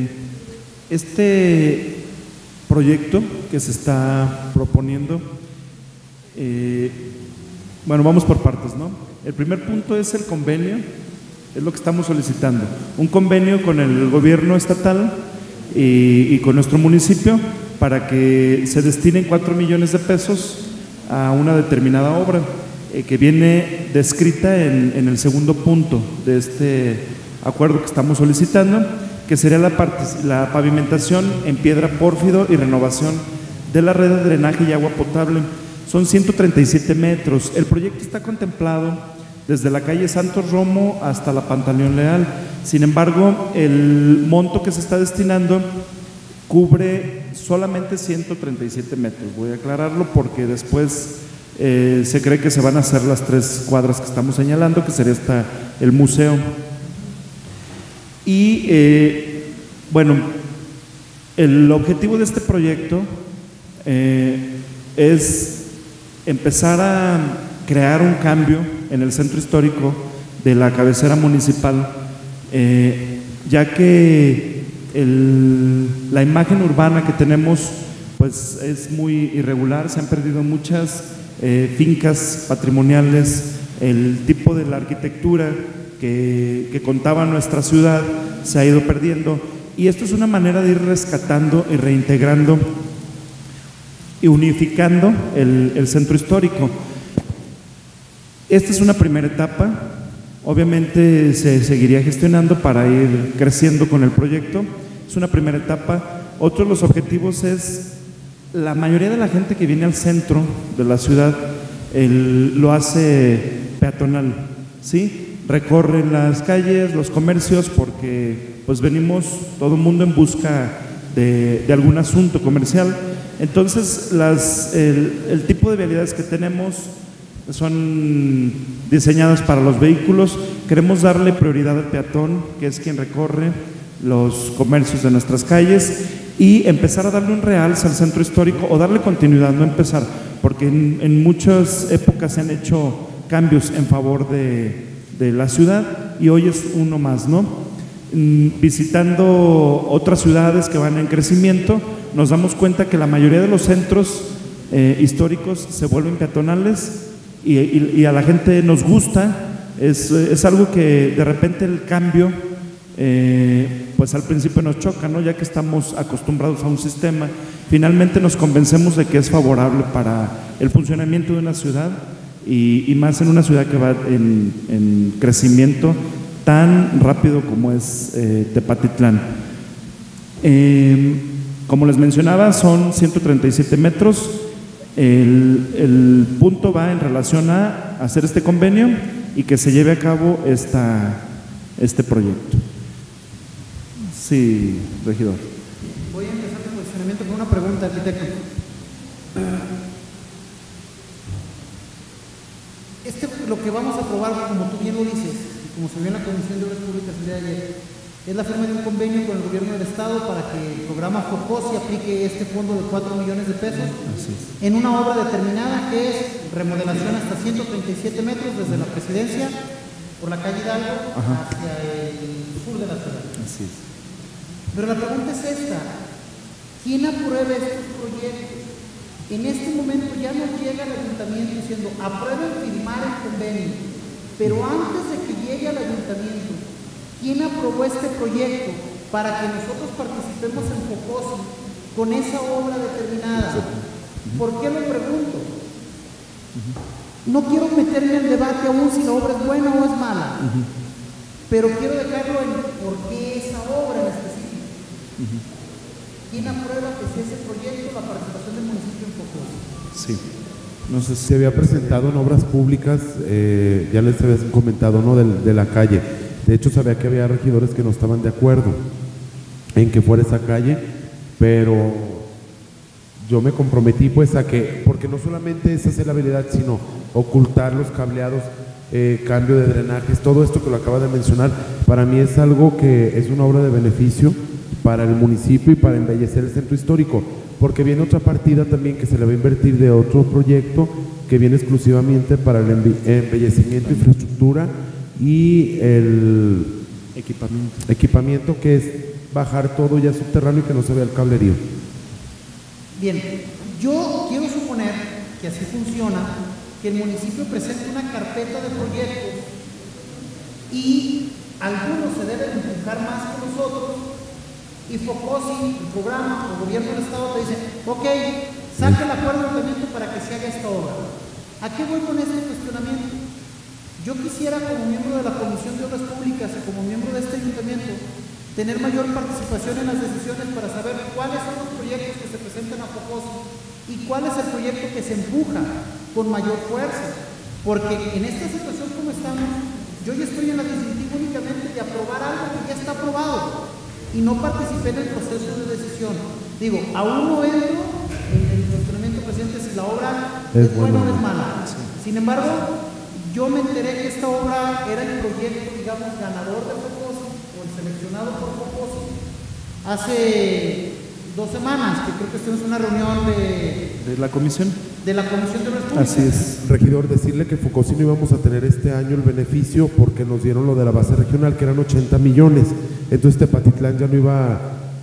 este proyecto que se está proponiendo, bueno, vamos por partes, ¿no? El primer punto es el convenio, es lo que estamos solicitando. Un convenio con el gobierno estatal y con nuestro municipio para que se destinen 4 millones de pesos a una determinada obra que viene descrita en el segundo punto de este acuerdo que estamos solicitando, que sería la pavimentación en piedra pórfido y renovación de la red de drenaje y agua potable. Son 137 metros. El proyecto está contemplado desde la calle Santos Romo hasta la Pantaleón Leal. Sin embargo, el monto que se está destinando cubre solamente 137 metros. Voy a aclararlo porque después se cree que se van a hacer las 3 cuadras que estamos señalando, que sería hasta el museo. Y bueno, el objetivo de este proyecto es empezar a crear un cambio en el centro histórico de la cabecera municipal, ya que la imagen urbana que tenemos pues es muy irregular, se han perdido muchas fincas patrimoniales, el tipo de la arquitectura que contaba nuestra ciudad se ha ido perdiendo, y esto es una manera de ir rescatando y reintegrando y unificando el centro histórico. Esta es una primera etapa, obviamente se seguiría gestionando para ir creciendo con el proyecto. Es una primera etapa. Otro de los objetivos es, la mayoría de la gente que viene al centro de la ciudad lo hace peatonal, ¿sí? Recorren las calles, los comercios, porque pues venimos todo el mundo en busca de algún asunto comercial. Entonces el tipo de vialidades que tenemos son diseñadas para los vehículos. Queremos darle prioridad al peatón, que es quien recorre los comercios de nuestras calles, y empezar a darle un realce al centro histórico, o darle continuidad, no empezar, porque en muchas épocas se han hecho cambios en favor de la ciudad, y hoy es uno más, ¿no? Visitando otras ciudades que van en crecimiento, nos damos cuenta que la mayoría de los centros históricos se vuelven peatonales, y a la gente nos gusta. Es algo que de repente el cambio pues al principio nos choca, ¿no? Ya que estamos acostumbrados a un sistema, finalmente nos convencemos de que es favorable para el funcionamiento de una ciudad, y más en una ciudad que va en crecimiento tan rápido como es Tepatitlán. Como les mencionaba, son 137 metros. El punto va en relación a hacer este convenio y que se lleve a cabo este proyecto. Sí, regidor. Voy a empezar el cuestionamiento con una pregunta, arquitecto. Lo que vamos a aprobar, como tú bien lo dices, y como se vio en la Comisión de Obras Públicas el día de ayer, es la firma de un convenio con el gobierno del Estado para que el programa FOCOSI aplique este fondo de 4 millones de pesos en una obra determinada, que es remodelación hasta 137 metros desde la Presidencia por la calle Hidalgo hacia el sur de la ciudad. Así es. Pero la pregunta es esta: ¿quién aprueba estos proyectos? En este momento ya nos llega el ayuntamiento diciendo aprueben firmar el convenio, pero antes de que llegue al ayuntamiento, ¿quién aprobó este proyecto para que nosotros participemos en FOCOSI con esa obra determinada? ¿Por qué lo pregunto? No quiero meterme en debate aún si la obra es buena o es mala, pero quiero dejarlo en por qué esa obra en específico. ¿Quién aprueba que si ese proyecto, la participación del municipio en Focosi? Sí. No sé si se había presentado en obras públicas, ya les había comentado, ¿no? De la calle. De hecho, sabía que había regidores que no estaban de acuerdo en que fuera esa calle, pero yo me comprometí pues a que, porque no solamente es hacer la habilidad, sino ocultar los cableados, cambio de drenajes, todo esto que lo acaba de mencionar, para mí es algo que es una obra de beneficio para el municipio y para embellecer el centro histórico, porque viene otra partida también que se le va a invertir de otro proyecto que viene exclusivamente para el embellecimiento, infraestructura y el equipamiento, que es bajar todo ya subterráneo y que no se vea el cablerío. Bien, yo quiero suponer que así funciona, que el municipio presente una carpeta de proyectos y algunos se deben empujar más que los otros, y Focosi, el programa, el gobierno del estado te dice, ok, saque el acuerdo de ayuntamiento para que se haga esta obra. ¿A qué voy con este cuestionamiento? Yo quisiera, como miembro de la Comisión de Obras Públicas y como miembro de este ayuntamiento, tener mayor participación en las decisiones para saber cuáles son los proyectos que se presentan a Focosi y cuál es el proyecto que se empuja con mayor fuerza. Porque en esta situación como estamos, yo ya estoy en la disyuntiva únicamente de aprobar algo que ya está aprobado y no participé en el proceso de decisión. Digo, aún no entro en el cuestionamiento presente si la obra es buena o es mala. Sin embargo, yo me enteré que esta obra era el proyecto, digamos, ganador de Focosi, o el seleccionado por Focosi, hace 2 semanas, que creo que estuvimos en una reunión de la comisión. De la Comisión de Obras Públicas. Así es, regidor, decirle que Focosi no íbamos a tener este año el beneficio porque nos dieron lo de la base regional, que eran 80 millones. Entonces Tepatitlán ya no iba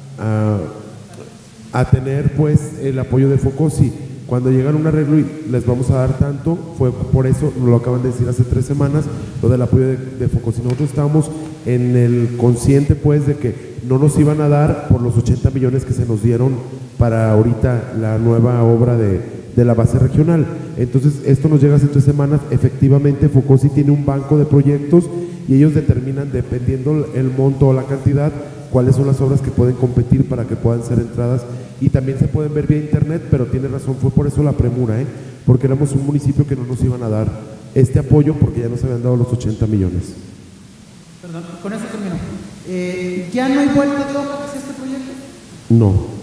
a tener pues el apoyo de Focosi. Cuando llegan a un arreglo y les vamos a dar tanto, fue por eso, nos lo acaban de decir hace 3 semanas, lo del apoyo de Focosi. Nosotros estábamos en el consciente pues de que no nos iban a dar por los 80 millones que se nos dieron para ahorita la nueva obra de la base regional. Entonces esto nos llega hace 3 semanas. Efectivamente Focosi tiene un banco de proyectos y ellos determinan, dependiendo el monto o la cantidad, cuáles son las obras que pueden competir para que puedan ser entradas, y también se pueden ver vía internet. Pero tiene razón, fue por eso la premura, porque éramos un municipio que no nos iban a dar este apoyo porque ya nos habían dado los 80 millones. Perdón, con eso termino. ¿Ya no hay vuelta de hoja hacia este proyecto? No.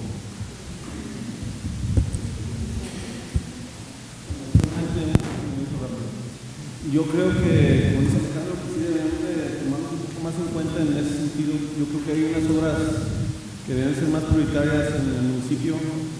Yo creo que, como dice Alejandro, que sí debemos de tomarnos un poco más en cuenta en ese sentido. Yo creo que hay unas obras que deben ser más prioritarias en el municipio.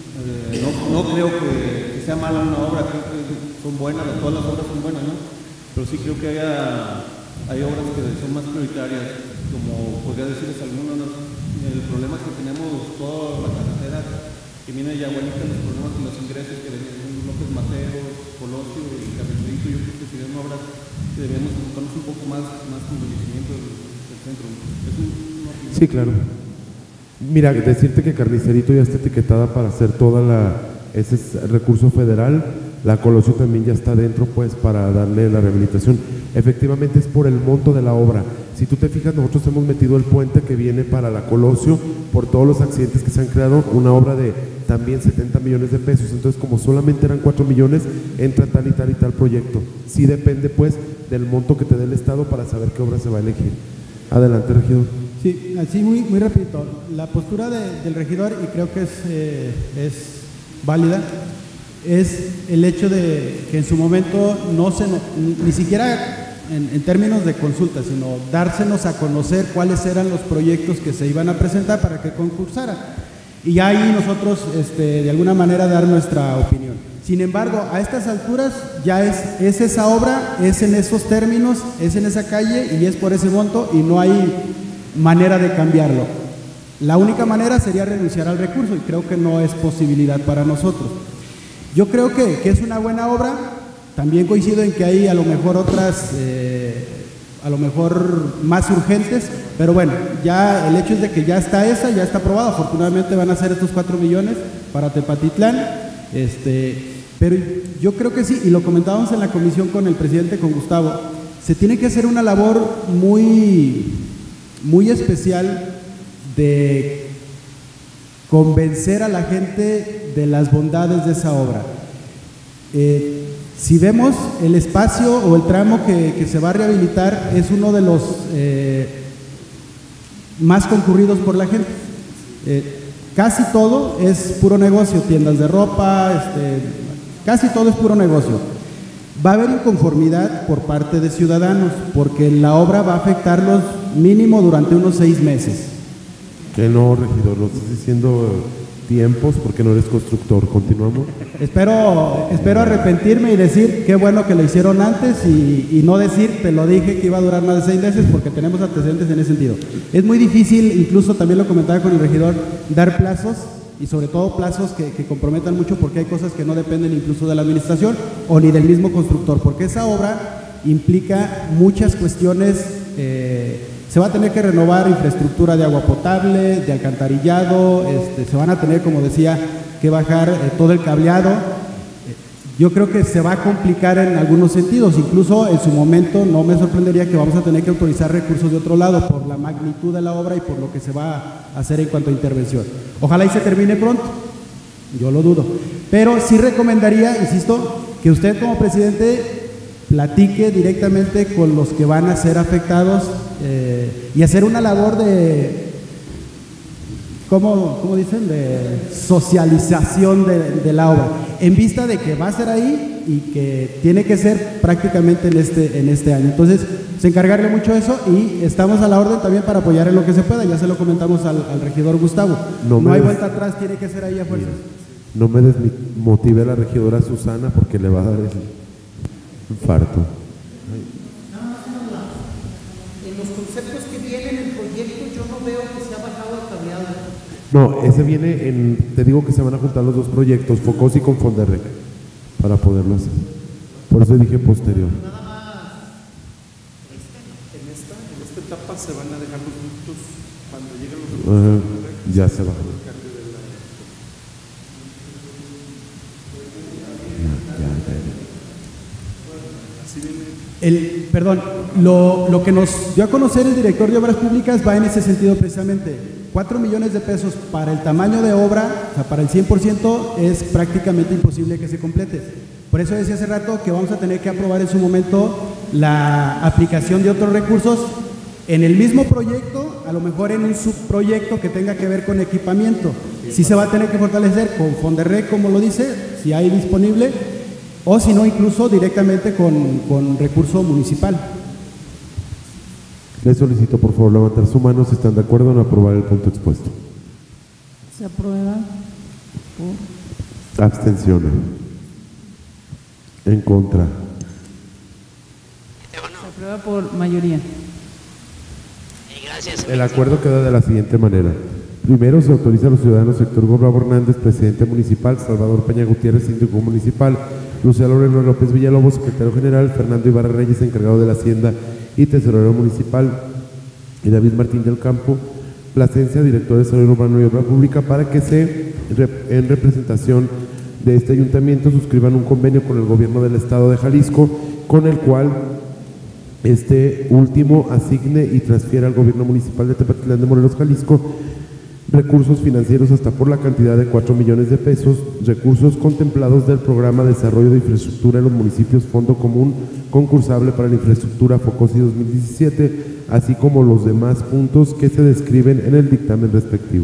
No creo que sea mala una obra, creo que son buenas, todas las obras son buenas, ¿no? Pero sí creo que hay obras que son más prioritarias, como podría decirles algunos. El problema es que tenemos toda la carretera que viene de Yagualita, los problemas de los ingresos que vienen López Mateos, Colosio y Carnicerito. Yo creo que serían obras que debemos enfocarnos un poco más con el crecimiento del centro. Sí, claro. Mira, decirte que Carnicerito ya está etiquetada para hacer ese es recurso federal. La Colosio también ya está dentro pues para darle la rehabilitación. Efectivamente es por el monto de la obra. Si tú te fijas, nosotros hemos metido el puente que viene para la Colosio por todos los accidentes que se han creado, una obra de también 70 millones de pesos. Entonces, como solamente eran 4 millones, entra tal y tal y tal proyecto. Sí depende pues del monto que te dé el Estado para saber qué obra se va a elegir. Adelante, regidor. Sí, así muy rapidito. La postura del regidor, y creo que es válida, es el hecho de que en su momento ni siquiera en términos de consulta, sino dársenos a conocer cuáles eran los proyectos que se iban a presentar para que concursara. Y ahí nosotros, de alguna manera, dar nuestra opinión. Sin embargo, a estas alturas ya es esa obra, es en esos términos, es en esa calle y es por ese monto y no hay manera de cambiarlo. La única manera sería renunciar al recurso y creo que no es posibilidad para nosotros. Yo creo que es una buena obra. También coincido en que hay a lo mejor otras, a lo mejor más urgentes, pero bueno, ya el hecho es de que ya está aprobada. Afortunadamente van a ser estos 4 millones para Tepatitlán. Pero yo creo que sí, y lo comentábamos en la comisión con el presidente, con Gustavo, se tiene que hacer una labor muy especial de convencer a la gente de las bondades de esa obra. Si vemos el espacio o el tramo que se va a rehabilitar, es uno de los más concurridos por la gente. Casi todo es puro negocio, tiendas de ropa, casi todo es puro negocio. Va a haber inconformidad por parte de ciudadanos, porque la obra va a afectarlos mínimo durante unos 6 meses. Que no, regidor, lo estás diciendo tiempos porque no eres constructor. Continuamos. Espero arrepentirme y decir qué bueno que lo hicieron antes y no decir, te lo dije, que iba a durar más de 6 meses, porque tenemos antecedentes en ese sentido. Es muy difícil, incluso también lo comentaba con el regidor, dar plazos, y sobre todo plazos que comprometan mucho, porque hay cosas que no dependen incluso de la administración o ni del mismo constructor, porque esa obra implica muchas cuestiones. Se va a tener que renovar infraestructura de agua potable, de alcantarillado, se van a tener, como decía, que bajar todo el cableado. Yo creo que se va a complicar en algunos sentidos, incluso en su momento no me sorprendería que vamos a tener que autorizar recursos de otro lado por la magnitud de la obra y por lo que se va a hacer en cuanto a intervención. Ojalá y se termine pronto, yo lo dudo, pero sí recomendaría, insisto, que usted como presidente platique directamente con los que van a ser afectados y hacer una labor de, ¿cómo dicen?, de socialización de la obra, en vista de que va a ser ahí y que tiene que ser prácticamente en este año. Entonces, se encargarle mucho eso, y estamos a la orden también para apoyar en lo que se pueda. Ya se lo comentamos al regidor Gustavo. No hay vuelta atrás, tiene que ser ahí a fuerzas. No me desmotive a la regidora Susana, porque le va a dar el infarto. En los conceptos que vienen en el proyecto, yo no veo que se ha bajado el cableado. No, ese viene te digo que se van a juntar los dos proyectos, Focosi con Fonderrec, para poderlo hacer. Por eso dije posterior. En esta etapa se van a dejar los ductos cuando lleguen los recursos. Ya se bajó. Lo que nos dio a conocer el director de Obras Públicas va en ese sentido precisamente. 4 millones de pesos para el tamaño de obra, o sea, para el 100%, es prácticamente imposible que se complete. Por eso decía hace rato que vamos a tener que aprobar en su momento la aplicación de otros recursos en el mismo proyecto, a lo mejor en un subproyecto que tenga que ver con equipamiento. Sí se va a tener que fortalecer con Fonderrec, como lo dice, si hay disponible, o si no, incluso directamente con recurso municipal. Les solicito por favor levantar su mano si están de acuerdo en aprobar el punto expuesto. Se aprueba por... Abstenciones. En contra. Se aprueba por mayoría. El acuerdo queda de la siguiente manera. Primero, se autoriza a los ciudadanos Héctor Bravo Hernández, presidente municipal; Salvador Peña Gutiérrez, síndico municipal; Lucía Lorena López Villalobos, secretario general; Fernando Ibarra Reyes, encargado de la Hacienda y tesorero municipal; y David Martín del Campo Plasencia, director de Desarrollo Urbano y Obra Pública, para que en representación de este ayuntamiento suscriban un convenio con el gobierno del estado de Jalisco, con el cual este último asigne y transfiera al gobierno municipal de Tepatitlán de Morelos, Jalisco, recursos financieros hasta por la cantidad de 4 millones de pesos, recursos contemplados del Programa de Desarrollo de Infraestructura en los Municipios Fondo Común Concursable para la Infraestructura Focosi 2017, así como los demás puntos que se describen en el dictamen respectivo.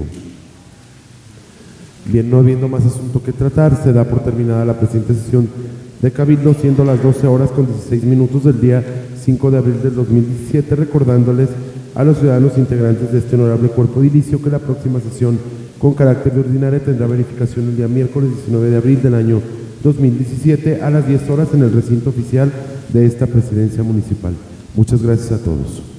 Bien, no habiendo más asunto que tratar, se da por terminada la presente sesión de Cabildo, siendo las 12 horas con 16 minutos del día 5 de abril del 2017, recordándoles a los ciudadanos integrantes de este honorable cuerpo edilicio que la próxima sesión con carácter de ordinaria tendrá verificación el día miércoles 19 de abril del año 2017 a las 10 horas en el recinto oficial de esta presidencia municipal. Muchas gracias a todos.